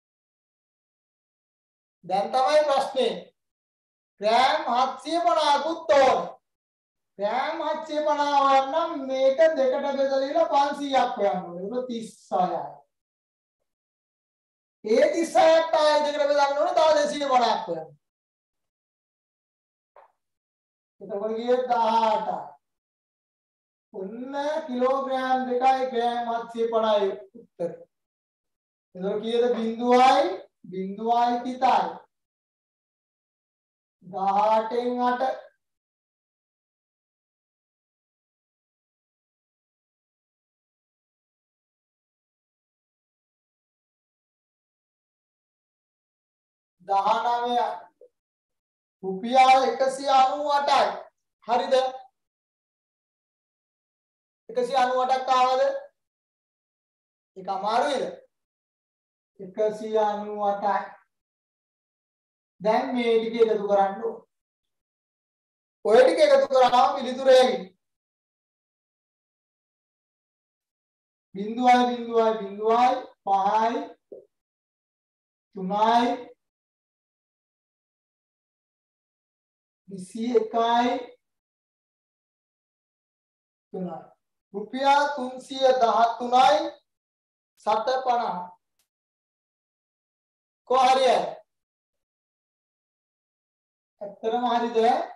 දැන් තමයි ප්‍රශ්නේ. ග්‍රෑම් හත්සිය පනහකුත් ඕනේ. ග්‍රෑම් හත්සිය පනහ වන්නම් මේක දෙකට බෙදලා පන්සීයක් හොයන්න ඕනේ. ඒක තිස්සයයි. ඒ තිස්සයත් ආයි දෙකට බෙදන්න ඕනේ තව දෙසිය පනහක් හොයන්න. එතකොට ගියේ දහඅටයි. ඔන්න කිලෝග්‍රෑම් දෙකයි ග්‍රෑම් හත්සිය පනහයි උත්තර. එතකොට කීයද? බිංදුවයි බිංදුවයි තිතයි. දහඅටෙන් අට දහනවය රුපියල් එකසිය අනූ අටයි. හරිද? එකසිය අනූ අටක් ආවද? ඒක අමාරුයිද? එකසිය අනූ අටයි. දැන් මේ ටික එකතු කරන්න ඕන. ඔය ටික එකතු කරාම පිළිතුර එන්නේ. බිංදුවයි බිංදුවයි බිංදුවයි පහයි තුනයි විසි එකයි තුනයි. රුපියල් තුන්සිය දහතුනයි සත පනහ. කො හරියද? ඇත්තටම හරිද?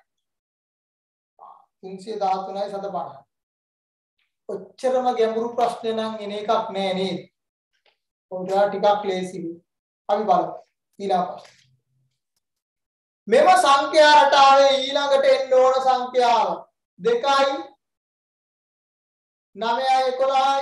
තුන්සිය දහතුනයි සත පනහ. ඔච්චරම ගැඹුරු ප්‍රශ්න නම් එන එකක් නෑ නේද? ඔයාලා ටිකක් ලේසියි. අපි බලමු ඊළඟ ප්‍රශ්න. මෙම සංඛ්‍යා රටාවේ ඊළඟට එන්න ඕන සංඛ්‍යාව දෙකයි නවයයි එකොළහයි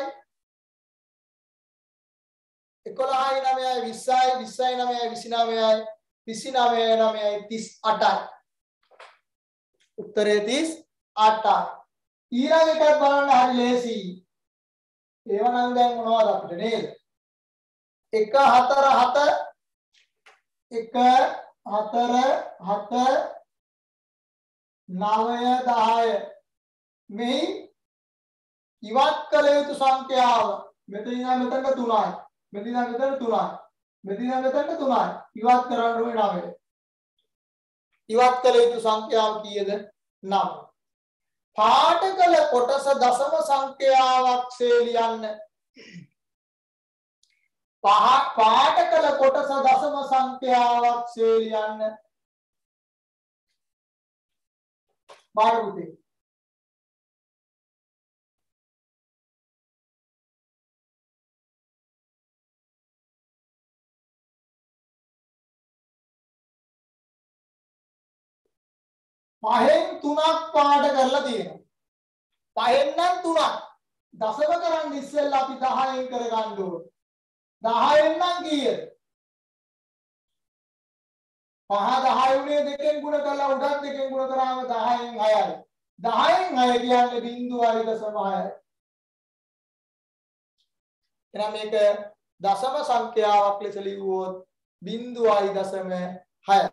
එකොළහයි නවයයි විස්සයි විස්සයි නවයයි විසිනවයයි විසිනවයයි නවයයි තිස් අටයි. උත්තරේ තිස් අටයි. ඊළඟ එකක් බලන්න හරි ලේසියි. ඒව නම් දැන් මොනවද අපිට නේද? එක හතර හත එක හතර හත නවය දහය මේ ඉවත් කළ යුතු සංඛ්‍යාව මෙතන ඉඳන් මෙතනට තුනයි මෙතන ඉඳන් මෙතන තුනයි මෙතන මෙතන තුනයි. ඉවත් කරන්න ඕනේ නවය. ඉවත් කළ යුතු සංඛ්‍යාව කීයද? නව. පාට කළ කොටස දශම සංඛ්‍යාවක් සේ ලියන්න. පහ පාට කළ කොටස දශම සංඛ්‍යාවක් සේ ලියන්න. බාරපුතේ පහෙන් තුනක් පාඩ කරලා තියෙනවා. පහෙන් නම් තුනක්. දශම කරන් ඉස්සෙල්ලා අපි දහයෙන් කර ගන්න ඕනේ. දහයෙන් නම් කීයද? පහ දහය උනේ දෙකෙන් ගුණ කරලා උඩත් දෙකෙන් ගුණ කරාම දහයෙන් හයයි. දහයෙන් හය කියන්නේ බිංදුවයි දශම හයයි. එහෙනම් මේක දශම සංඛ්‍යාවක් ලෙස ලියුවොත් බිංදුවයි දශම හයයි.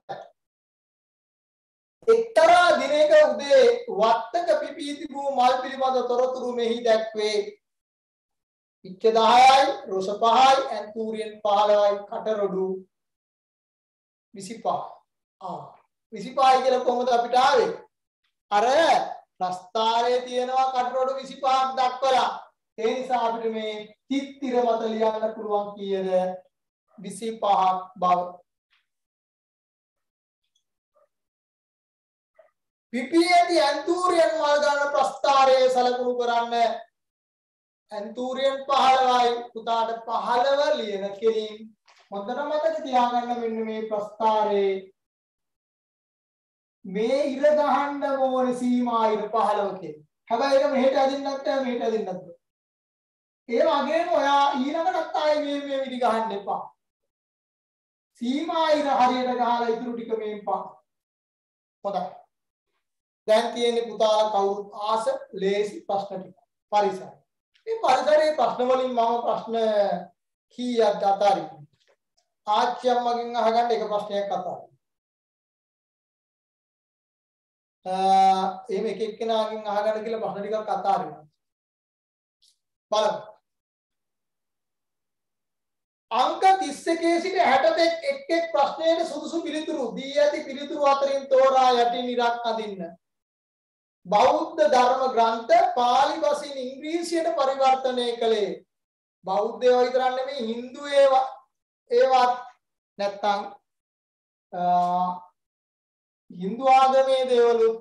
එක්තරා දිනයක උදේ වත්තක පිපී තිබූ මල් පිළිබඳ තොරතුරු මෙහි දැක්වේ. පිච්ච දහයයි, රොස පහයි, ඇන්තූරියන් පහළොවයි, කටරොඩු විසිපහ. ආ විසිපහයි කියලා කොහොමද අපිට ආවේ? අර ප්‍රස්තාරයේ තියෙනවා කටරොඩු විසිපහක් දක්වලා. ඒ නිසා අපිට මේ තිත්තිර මත ලියන්න පුළුවන් කීයද? විසිපහක් බව. පිපියේදී ඇන්තූරියන් මල් ගන්න ප්‍රස්තාරයේ සලකුණු කරන්න. ඇන්තූරියන් පහළොවයි පුතාට පහළව ලියන කෙලින් හොඳට මතක තියාගන්න මෙන්න මේ ප්‍රස්තාරයේ මේ ඉර ගහන්න ඕනේ සීමා ඉර පහළව කියලා. හැබැයි ඒක මෙහෙට අදින්නත් නැහැ මෙහෙට අදින්නත් බෑ. ඒ වගේම ඔයා ඊළඟටත් ආයේ මේ මේ විදි ගහන්න එපා. සීමා ඉර හරියට ගහලා ඉතුරු ටික මේන් පා. හොඳයි. දැන් තියෙන්නේ පුතාලා කවුරුත් ආස ලේසි ප්‍රශ්න ටික. පරිසරය. මේ පරිසරයේ ප්‍රශ්න වලින් මම ප්‍රශ්න කීයක් අතාරින්නේ. ආච්චියම්මගෙන් අහගන්න එක ප්‍රශ්නයක් අතාරින්න. අ එහෙම එක එක්කෙනාගෙන් අහගන්න කියලා ප්‍රශ්න ටිකක් අතාරින්න. බලමු. අංක තිස් එකේ සිට හැට එක් එක් එක් ප්‍රශ්නයට සුදුසු පිළිතුරු දී ඇති පිළිතුරු අතරින් තෝරා යටින් ඉරක් අදින්න. බෞද්ධ ධර්ම ග්‍රන්ථ පාලි බසින් ඉංග්‍රීසියට පරිවර්තනය කළේ බෞද්ධයෝ විතරක් නෙමෙයි හින්දු ඒවා ඒවත් නැත්තම් හින්දු ආගමේ දේවලුත්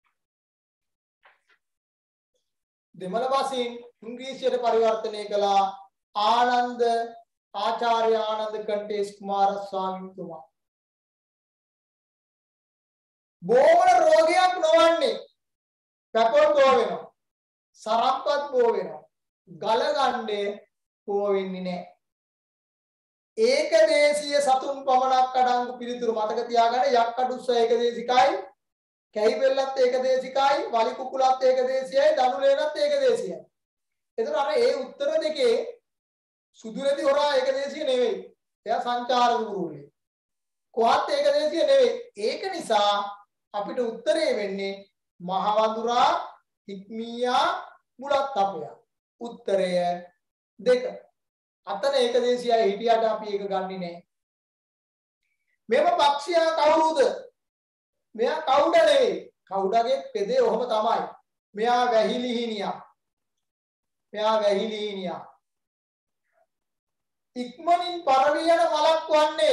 දෙමළ බසින් ඉංග්‍රීසියට පරිවර්තනය කළා ආනන්ද ආචාර්ය ආනන්ද කන්ටේස් කුමාර ස්වාමීතුමා. බෝවන රෝගයක් නොවන්නේ පැපොල් බෝ වෙනවා. සරම්පත් බෝ වෙනවා. ගල ගන්නේ බෝ වෙන්නේ නැහැ. ඒකදේශීය සතුන් පමණක් අඩංගු පිළිතුරු මතක තියාගන්න. යක්කඩුස්ස ඒකදේශිකයි, කැහිපෙල්ලත් ඒකදේශිකයි, වලි කුකුලත් ඒකදේශියයි, දනුලේනත් ඒකදේශියයි. එතන අර ඒ උත්තර දෙකේ සුදුරෙදි හොරා ඒකදේශීය නෙවෙයි. එයා සංචාරක ගුරුවරයෙක්. කොහත් ඒකදේශීය නෙවෙයි. ඒක නිසා අපිට උත්තරේ වෙන්නේ මහවඳුරා, හික්මියා, මුලත් අපයා. උත්තරය දෙක. අතන ඒකදේශීයයි හිටියට අපි ඒක ගන්නෙ නෑ. මෙම පක්ෂියා කවුරුද? මෙයා කවුද නෙවෙයි. කවුඩගේ පෙදේ ඔහොම තමයි. මෙයා වැහිලිහිනියා. මෙයා වැහිලිහිනියා. ඉක්මනින් පරවියන මලක් වන්නේ.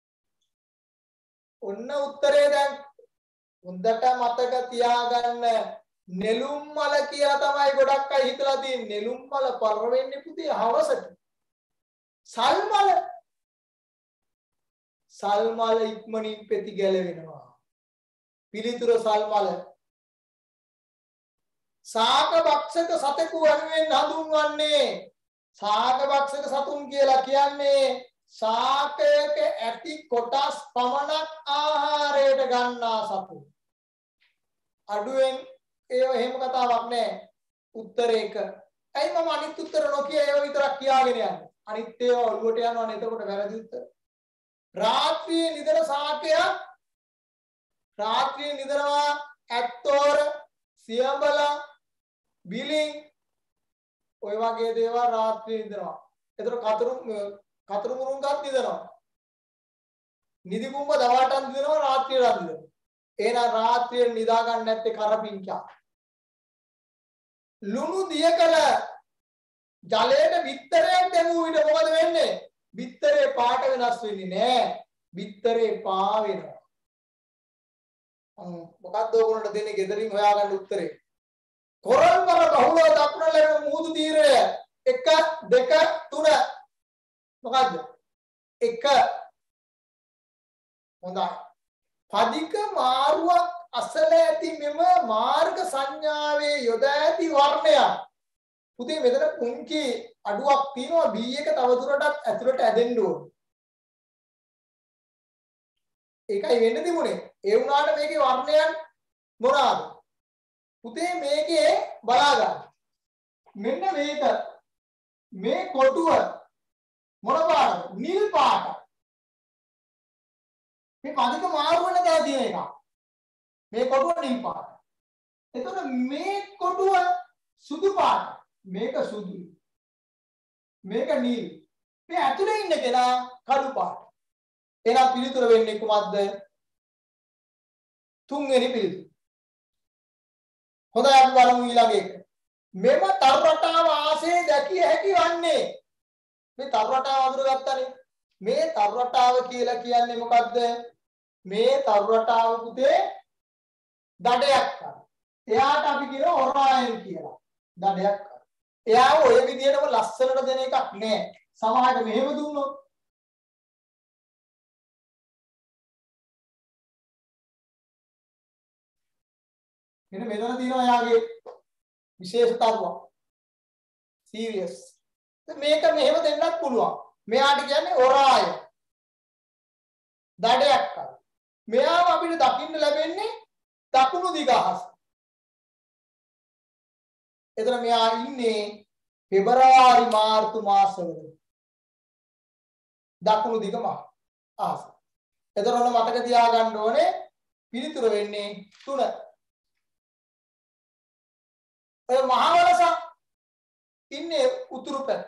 ඔන්න උත්තරේ දැන් හොඳට මතක තියාගන්න. නෙළුම් මල කියලා තමයි ගොඩක් අය හිතලා තියෙන්නේ. නෙළුම් මල පරවෙන්නේ පුතේ හවසට. සල් මල සල් මල ඉක්මනින් පෙති ගැලවෙනවා. පිළිතුර සල් මල. සාක බක්ෂක සතෙකු වශයෙන් හඳුන්වන්නේ. සාක බක්ෂක සතුන් කියලා කියන්නේ සාකයක ඇති කොටස් පමණක් ආහාරයට ගන්නා සතුන්. අඩුවෙන් ඒව එහෙම කතාවක් නෑ. උත්තර එක. ඇයි මම අනිත් උත්තර නොකිය ඒව විතරක් කියාගෙන යන්නේ? අනිත් ඒවා ඔළුවට යනවනේ. එතකොට වැරදි උත්තර. රාත්‍රියේ නිදන සාකයක් රාත්‍රියේ නිදනවා ඇත්තෝර, සියඹලා, බිලින් ඔය වගේ දේවල් රාත්‍රියේ නිදනවා. එතකොට කතුරු කතුරු මුරුංගත් නිදනවා. නිදි කුඹ දවල්ට අඳිනවා රාත්‍රියට අඳිනවා. එහෙනම් රාත්‍රියේ නිදා ගන්න නැත්තේ කරපිංචා. ලුණු දියකල ජලයට බිත්තරයක් දැමුව විට මොකද වෙන්නේ? බිත්තරේ පාට වෙනස් වෙන්නේ නැහැ. බිත්තරේ පා වෙනවා. මොකක්ද ඕගොල්ලන්ට දෙන්නේ ගෙදරින් හොයාගන්න උත්තරේ? කොරල් පර බහුලව දක්න ලැබෙන මුහුදු තීරය එක දෙක තුන මොකද්ද? එක හොඳයි. පදික මාරුවක් අසල ඇති මෙම මාර්ග සංඥාවේ යොදා ඇති වර්ණයක්. පුතේ මෙතන පුංචි අඩුවක් තියෙනවා B එක තවදුරටත් ඇතුළට ඇදෙන්න ඕන. ඒකයි වෙන්න තිබුණේ. ඒ වුණාට මේකේ වර්ණයන් මොනවාද? පුතේ මේකේ බලා ගන්න. මෙන්න මේක මේ කොටුව මොන පාටද? නිල් පාටයි. මේ පදික මාරු වෙන දා තියෙන එක. මේ කොටුව නිල් පාටයි. එතකොට මේ කොටුව සුදු පාටයි. මේක සුදුයි. මේක නිල්. මේ ඇතුලේ ඉන්න කෙනා කළු පාටයි. එහෙනම් පිළිතුර වෙන්නේ කොහොමද? තුන්වෙනි පිළිතුර. හොඳයි අපි බලමු ඊළඟ එක. මෙම තරු රටාව ආසේ දැකිය හැකි වන්නේ මේ තරු රටාව අඳුරගත්තානේ. මේ තරු රටාව කියලා කියන්නේ මොකද්ද? මේ තරු රටාව පුතේ දඩයක් කරා. එයාට අපි කියන ඔරායන් කියලා. දඩයක් කරා. එයා ඔය විදිහටම ලස්සනට දෙන එකක් නෑ. සමහරට මෙහෙම දුන්නොත් මෙන්න මෙතන තියෙනවා එයාගේ විශේෂතාවය. සීරියස්. මේක මෙහෙම දෙන්නත් පුළුවන්. මෙයාට කියන්නේ ඔරාය. දඩයක් කරා. මෙයාව අපිට දකින්න ලැබෙන්නේ දකුණු දිග අහස. එතන මෙයා ඉන්නේ පෙබරවාරි මාර්තු මාසවල. දකුණු දිග අහස. එතන ඔන්න මතක තියාගන්න ඕනේ පිළිතුර වෙන්නේ තුන. ඔය මහවලස ඉන්නේ උතුරු පැත්ත.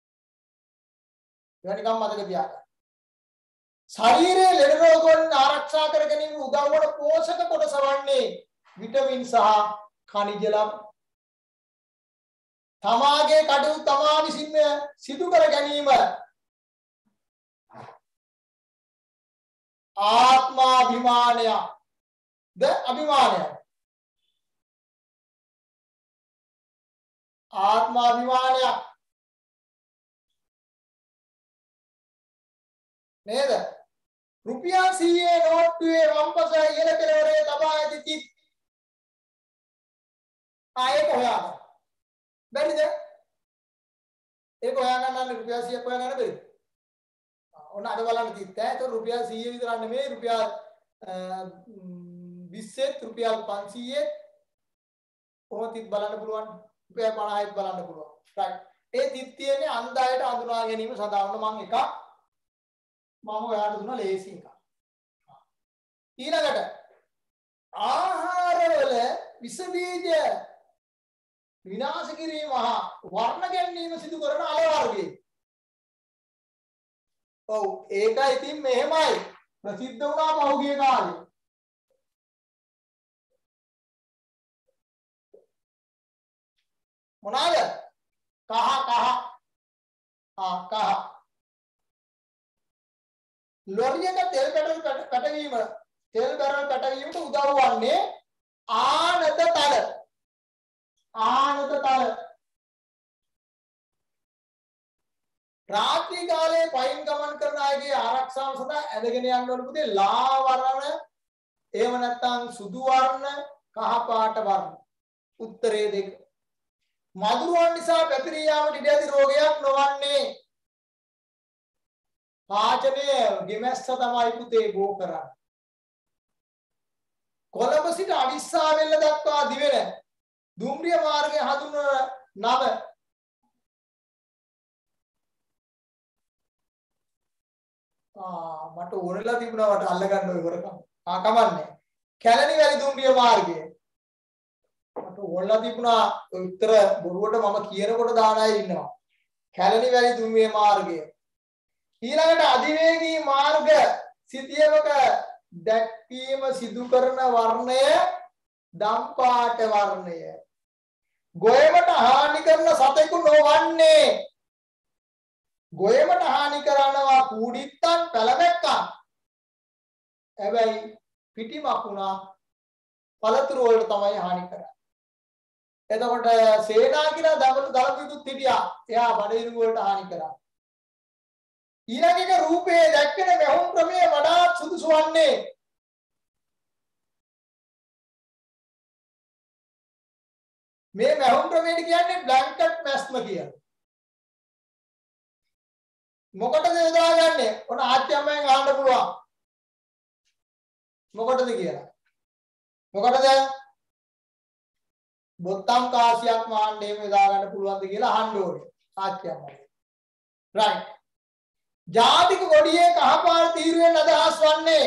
ඒවනිකම් මතක තියාගන්න. ශරීරයේ ලෙඩ රෝග වලින් ආරක්ෂා කර ගැනීම උදව් වන පෝෂක කොටස වන්නේ විටමින් සහ ඛනිජ ලවණ. තමාගේ කටයුතු තමා විසින්ම සිදු කර ගැනීම ආත්මාභිමානය ද අභිමානය. ආත්මාභිමානය නේද? රුපියල් සීයේ නෝට්ටුවේ වම්පස ඉහළ කෙළවරේ තබා ඇති තිත් ආයෙත් හොයාගන්න. බැරිද? ඒක හොයාගන්න රුපියල් සීයක් හොයාගන්න බැරිද? ඔන්න අද බලන්න තිත් ඈ. ඒක රුපියල් සීය විතර නෙමෙයි රුපියල් විස්සෙත් රුපියල් පන්සීයෙත් කොහොමද තිත් බලන්න පුළුවන්? රුපියල් පනහයිත් බලන්න පුළුවන්. රයිට්. ඒ තිත් තියෙන්නේ අන්ධයට අඳුනා ගැනීම සඳහා. ඔන්න මම එකක් මම ඔයාලට දුන්නා ලේසි එකක්. ඊළඟට ආහාරවල විස බීජ විනාශ කිරීම හා වර්ණ ගැනීම සිදු කරන අල වර්ගයේ. ඔව් ඒකයි ඉතින් මෙහෙමයි ප්‍රසිද්ධ වුණා පහුගිය කාලේ. මොනවාද? කහ කහ. ආ කහ. ලොරියක තෙල් බැරල් පැටවීම තෙල් බැරල් පැටවීමට උදව් වන්නේ ආනත තල. ආනත තල. රාත්‍රී කාලයේ පයින් ගමන් කරන අයගේ ආරක්ෂාව සඳහා ඇදගෙන යන්න ඕන පුතේ ලා වර්ණ එහෙම නැත්නම් සුදු වර්ණ කහ පාට වර්ණ. උත්තරේ දෙක. මදුරුවන් නිසා පැතිරී යාමට ඉඩ ඇති රෝගයක් නොවන්නේ පාචනය ගෙමැස්ස තමයි පුතේ බෝ කරන්නේ. කොළඹ සිට අවිස්සාවෙල්ල දක්වා දිවෙන දුම්රිය මාර්ගය හඳුන්වන නම ආ මට ඕනෙලා තිබුණා මට අල්ල ගන්න ඔය කරකම්. ආ කමන්නේ. කැලණි වැලි දුම්රිය මාර්ගය. මට ඕනෙලා තිබුණා ඔය උත්තර බොරුවට මම කියනකොට දාන අය ඉන්නවා. කැලණි වැලි දුම්රිය මාර්ගය. ඊළඟට අධිවේගී මාර්ග සිතියමක දැක්වීම සිදු කරන වර්ණය දම් පාට වර්ණය. ගොයමට හානි කරන සතෙකු නොවන්නේ. ගොයමට හානි කරනවා කූඩිත්තන් පැලමැක්කන්. හැබැයි පිටි මකුණා පළතුරු වලට තමයි හානි කරන්නේ. එතකොට සේනා කියලා දවල් දලපිකුත් හිටියා. එයා බඩිරු වලට හානි කරා. ඊළඟ එක රූපේ දැක්කම මෙහුම් ක්‍රමයේ වඩාත් සුදුසු වන්නේ මේ මෙහුම් ක්‍රමයට කියන්නේ බ්ලැන්කට් මැස්ම කියලා. මොකටද යොදාගන්නේ? ඔන්න ආච්චියම්මෙන් අහන්න පුළුවන්. මොකටද කියලා? මොකටද? බොත්තම් කාසියක් මාන්න එහෙම යොදා ගන්න පුළුවන්ද කියලා අහන්න ඕනේ ආච්චියම්මෙන්. right. ජාතික කොඩියේ කහපාර තීරුවෙන් අදහස් වන්නේ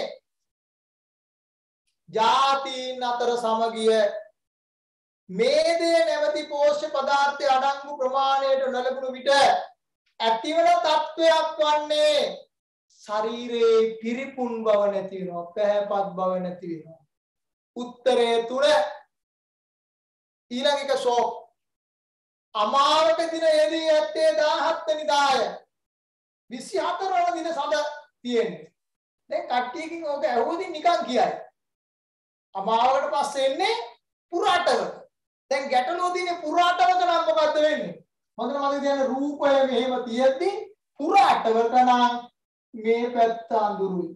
ජාතීන් අතර සමගිය මේදේ නැවති පෝෂ්‍ය පදාර්ථය අඩංගු ප්‍රමාණයට නොලැබුණු විට ඇතිවන තත්වයක් වන්නේ ශරීරයේ පිරිපුන් බව නැති වෙනවා, පැහැපත් බව නැති වෙනවා. උත්තරය තුන ඊළඟ එක ෂෝක්. අමාවක දින යෙදී ඇත්තේ දාහත් වෙනිදාය. විසිහතර වන දින සඳ තියෙන්නේ. දැන් කට්ටියකින් ඕක ඇහුවොත් නිකන් කියයි. අමාවකට පස්සේ එන්නේ පුරාටවක. දැන් ගැටලුව තියෙන්නේ පුරාටවක නම් මොකද්ද වෙන්නේ? හොඳට මතක තියාගන්න රූපය මෙහෙම තියෙද්දි පුරාටවක නම් මේ පැත්ත අඳුරුයි.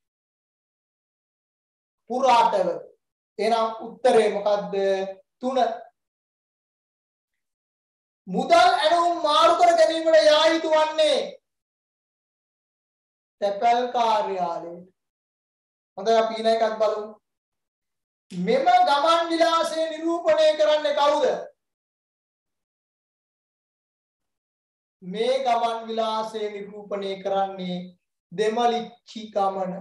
පුරාටවක. එහෙනම් උත්තරේ මොකද්ද? තුන. මුදල් ඇණුම් මාරු කර ගැනීමට යා යුතු වන්නේ තැපැල් කාර්යාලයට. හොඳයි අපි ඊන එකක් බලමු. මෙම ගමන් විලාසය නිරූපණය කරන්නේ කවුද? මේ ගමන් විලාසය නිරූපණය කරන්නේ දෙමලිච්චි ගමන.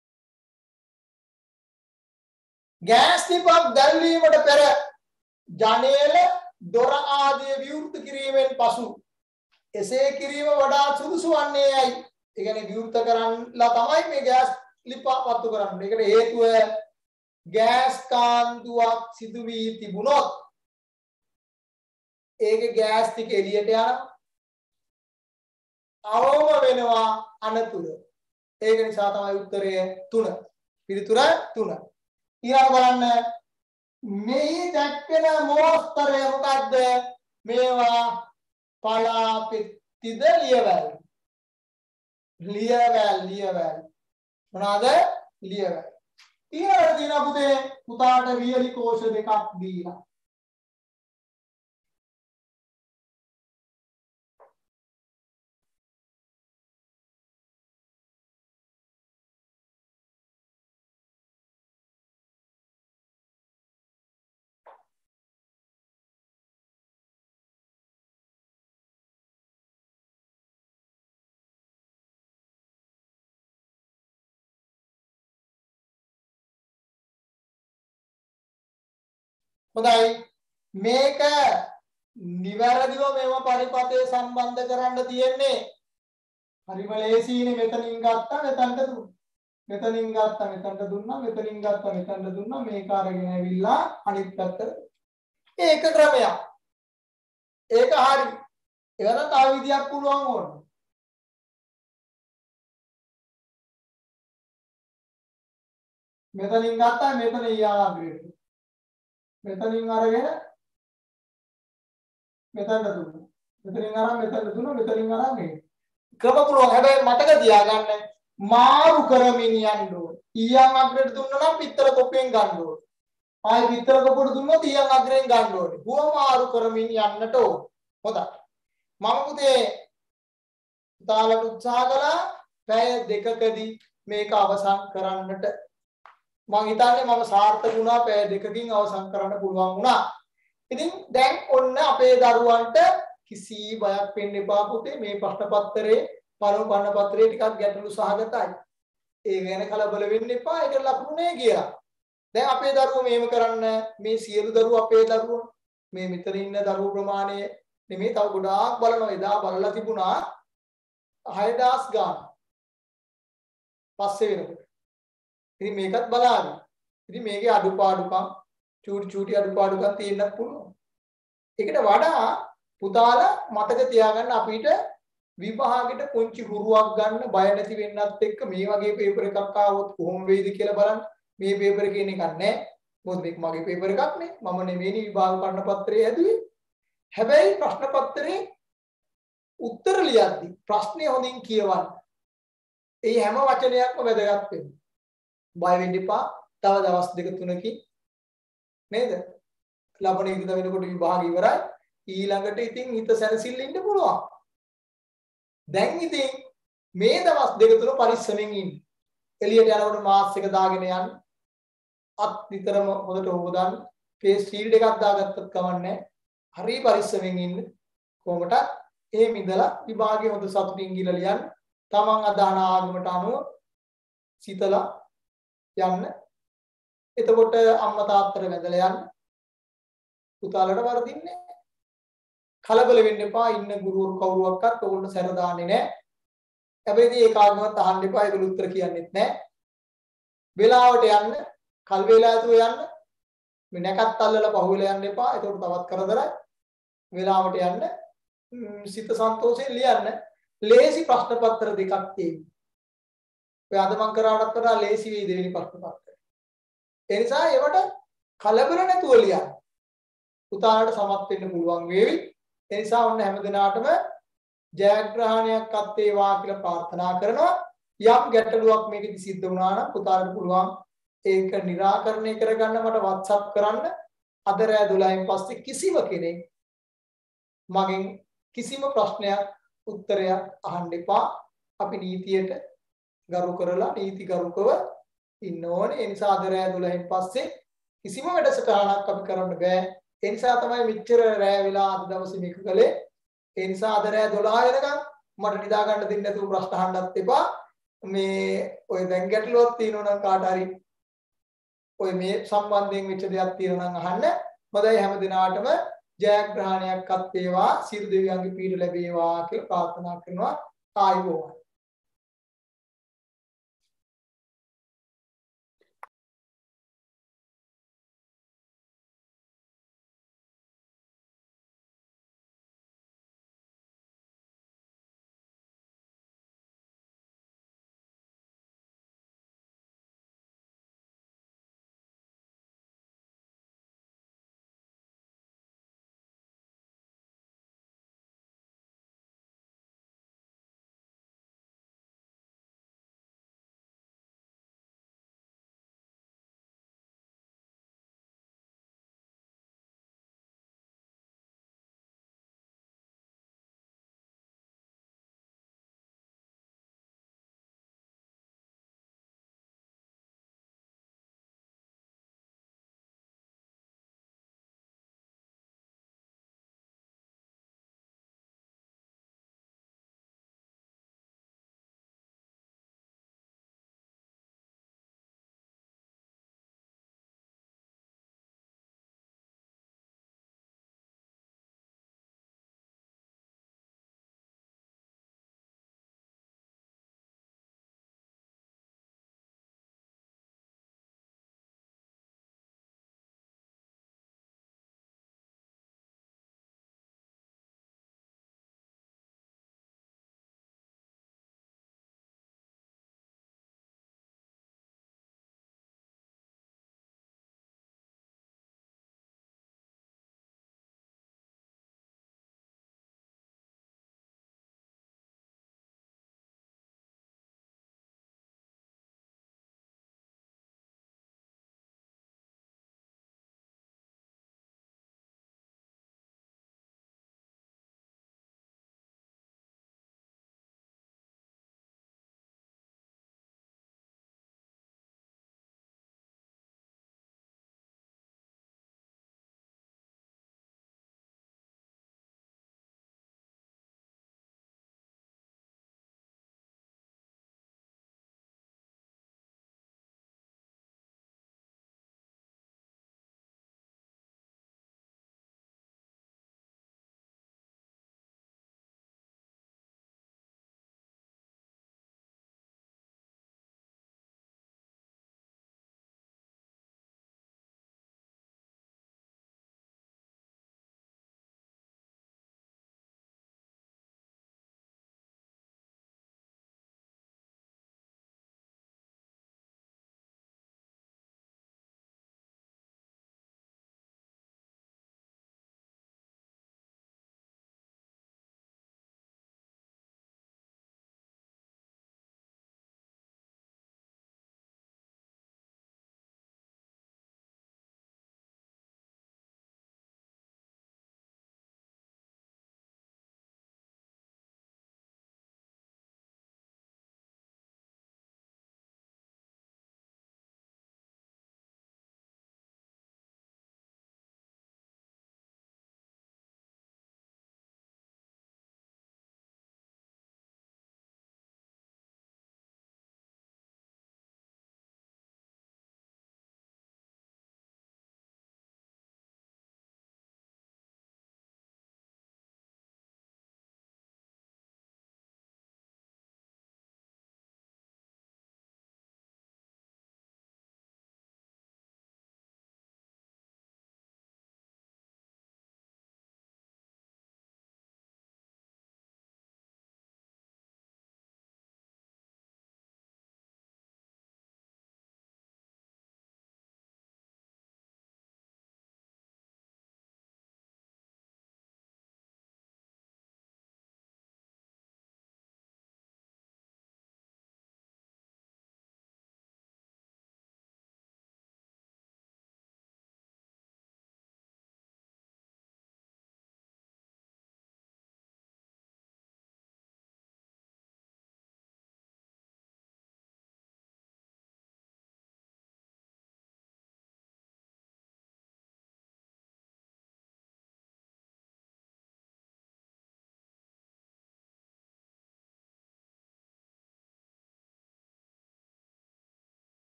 ගෑස් දීපක් දැල්වීමට පෙර ජනේල දොර ආදී විවෘත කිරීමෙන් පසු එසේ කිරීම වඩා සුදුසු වන්නේ ඇයි? ඒ කියන්නේ විවෘත කරන්නලා තමයි මේ ගෑස් ලිප පත්තු කරන්නේ. ඒකට හේතුව ගෑස් කාන්දුවක් සිදු වී තිබුණොත් ඒකේ ගෑස් ටික එළියට යනවා. අවම වෙනවා අනතුරු. ඒක නිසා තමයි උත්තරය තුන. පිළිතුර තුන. ඊළඟ බලන්න මේ දැක්කන මොස්තරය මොකද්ද? මේවා පලාපෙත්තිද ලියවැල්. ලියවැල් ලියවැල්. මොනවාද? ලියවැල්. ඊළඟට දින පුතේ පුතාට වියලි කෝෂ දෙකක් දීලා. හොඳයි මේක නිවැරදිව මේව පරිපතේ සම්බන්ධ කරන්න තියෙන්නේ. හරිම ලේසියිනේ. මෙතනින් ගත්තා මෙතනට දුන්නා. මෙතනින් ගත්තා මෙතනට දුන්නා. මෙතනින් ගත්තා මෙතනට දුන්නා. මේක අරගෙන ඇවිල්ලා අනිත් පැත්තට. ඒක ක්‍රමයක්. ඒක හරි. ඒකට තව විදියක් පුළුවන් ඕනේ. මෙතනින් ගත්තා මෙතන ඊයාග්‍රේට. මෙතනින් අරගෙන මෙතනට දුන්නා. මෙතනින් අරන් මෙතනට දුන්නා. මෙතනින් අරන් මේ. ක්‍රම පුළුවන්. හැබැයි මතක තියාගන්න මාරු කරමින් යන්න ඕනේ. ඊයන් අග්‍රයට දුන්නා නම් පිටතර කොපියෙන් ගන්න ඕනේ. ආයි පිටතර කොපුවට දුන්නොත් ඊයන් අග්‍රයෙන් ගන්න ඕනේ. හුව මාරු කරමින් යන්නට ඕනේ. හොඳයි. මම පුතේ තාලට උත්සාහ කළා පැය දෙකකදී මේක අවසන් කරන්නට. මම හිතන්නේ මම සාර්ථක වුණා. පැය දෙකකින් අවසන් කරන්න පුළුවන් වුණා. ඉතින් දැන් ඔන්න අපේ දරුවන්ට කිසි බයක් වෙන්න එපා පුතේ. මේ ප්‍රශ්න පත්‍රයේ පළමු ප්‍රශ්න පත්‍රයේ ටිකක් ගැටලු සහගතයි. ඒ ගැන කලබල වෙන්න එපා. ඒක ලකුණු නේ කියලා. දැන් අපේ දරුවෝ මේව කරන්න මේ සියලු දරුවෝ අපේ දරුවෝ මේ මෙතන ඉන්න දරුවෝ ප්‍රමාණය නෙමෙයි තව ගොඩාක් බලනවා. එදා බලලා තිබුණා හය දහස් ගාන. පස්සේ වෙනකොට. ඉතින් මේකත් බලන්න. ඉතින් මේකේ අඩුපාඩුකම් චූටි චූටි අඩුපාඩුකම් තියෙන්නත් පුළුවන්. ඒකට වඩා පුතාලා මතක තියාගන්න අපිට විභාගෙට පුංචි හුරුවක් ගන්න බය නැති වෙන්නත් එක්ක මේ වගේ පේපර් එකක් ආවොත් කොහොම වෙයිද කියලා බලන්න. මේ පේපර් එකේ එකක් නැහැ. මොකද මේක මගේ පේපර් එකක් නේ. මම නෙවෙයි විභාග ප්‍රශ්න පත්‍රය හැදුවේ. හැබැයි ප්‍රශ්න පත්‍රේ උත්තර ලියද්දි ප්‍රශ්නේ හොඳින් කියවන්න. ඒ හැම වචනයක්ම වැදගත් වෙනවා. බය වෙන්න එපා. තව දවස් දෙක තුනකින් නේද? ලබන ඉරිදා වෙනකොට විභාග ඉවරයි. ඊළඟට ඉතින් හිත සැනසෙල්ල ඉන්න පුළුවන්. දැන් ඉතින් මේ දවස් දෙක තුන පරිස්සමෙන් ඉන්න. එළියට යනකොට මාස්ක් එක දාගෙන යන්න. අත් විතරම හොඳට හොදන්න. ෆේස් ෂීල්ඩ් එකක් දාගත්තත් කමන්නේ. හරි පරිස්සමෙන් ඉන්න. කොහොමද? එහෙම ඉඳලා විභාගයේ හොඳ සතුටින් ගිහලා ලියන්න. තමන් අදහන ආගමට අනුව සිතලා යන්න. එතකොට අම්මා තාත්තට වැඳලා යන්න. පුතාලට වරදින්නේ නැහැ. කලබල වෙන්න එපා. ඉන්න ගුරුවරු කවුරුවක්වත් ඔයගොල්ලෝ සැර දාන්නේ නැහැ. හැබැයි ඒ කාගෙවත් අහන්න එපා. ඒගොල්ලෝ උත්තර කියන්නෙත් නැහැ. වෙලාවට යන්න. කල් වේලා ඇතුව යන්න. මේ නැකත් අල්ලලා පහුවෙලා යන්න එපා. එතකොට තවත් කරදරයි. වෙලාවට යන්න. සිත සන්තෝෂයෙන් ලියන්න. ලේසි ප්‍රශ්න පත්‍ර දෙකක් තියෙනවා. ඔය අද මම කරාටත් වඩා ලේසි වෙයි දෙවෙනි ප්‍රශ්න පත්‍රය. ඒ නිසා ඒවට කලබල නැතුව ලියන්න. පුතාලට සමත් වෙන්න පුළුවන් වේවි. ඒ නිසා ඔන්න හැමදිනාටම ජයග්‍රහණයක් අත් වේවා කියලා ප්‍රාර්ථනා කරනවා. යම් ගැටලුවක් මේකෙදි සිද්ධ වුණා නම් පුතාලට පුළුවන් ඒක निराකරණය කරගන්න මට WhatsApp කරන්න. අද රෑ දොළහෙන් පස්සේ කිසිම කෙනෙක් මගෙන් කිසිම ප්‍රශ්නයක් උත්තරයක් අහන්න එපා. අපි නීතියට ගරු කරලා නීති ගරුකව ඉන්න ඕනේ. ඒ නිසා අද රෑ දොළහෙන් පස්සේ කිසිම වැඩසටහනක් අපි කරන්න බෑ. ඒ නිසා තමයි මෙච්චර රෑ වෙලා අද දවසේ මේක කළේ. ඒ නිසා අද රෑ දොළහ වෙනකම් මට නිදා ගන්න දෙන්නේ නැතුව ප්‍රශ්න අහන්නත් එපා. මේ ඔය දැන් ගැටලුවක් තියෙනවා නම් කාට හරි ඔය මේ සම්බන්ධයෙන් වෙච්ච දෙයක් තියෙනවා නම් අහන්න. හොඳයි හැම දිනාටම ජයග්‍රහණයක් අත් වේවා. සියලු දෙවියන්ගේ පීඩ ලැබේවා කියලා ප්‍රාර්ථනා කරනවා. ආයුබෝවන්.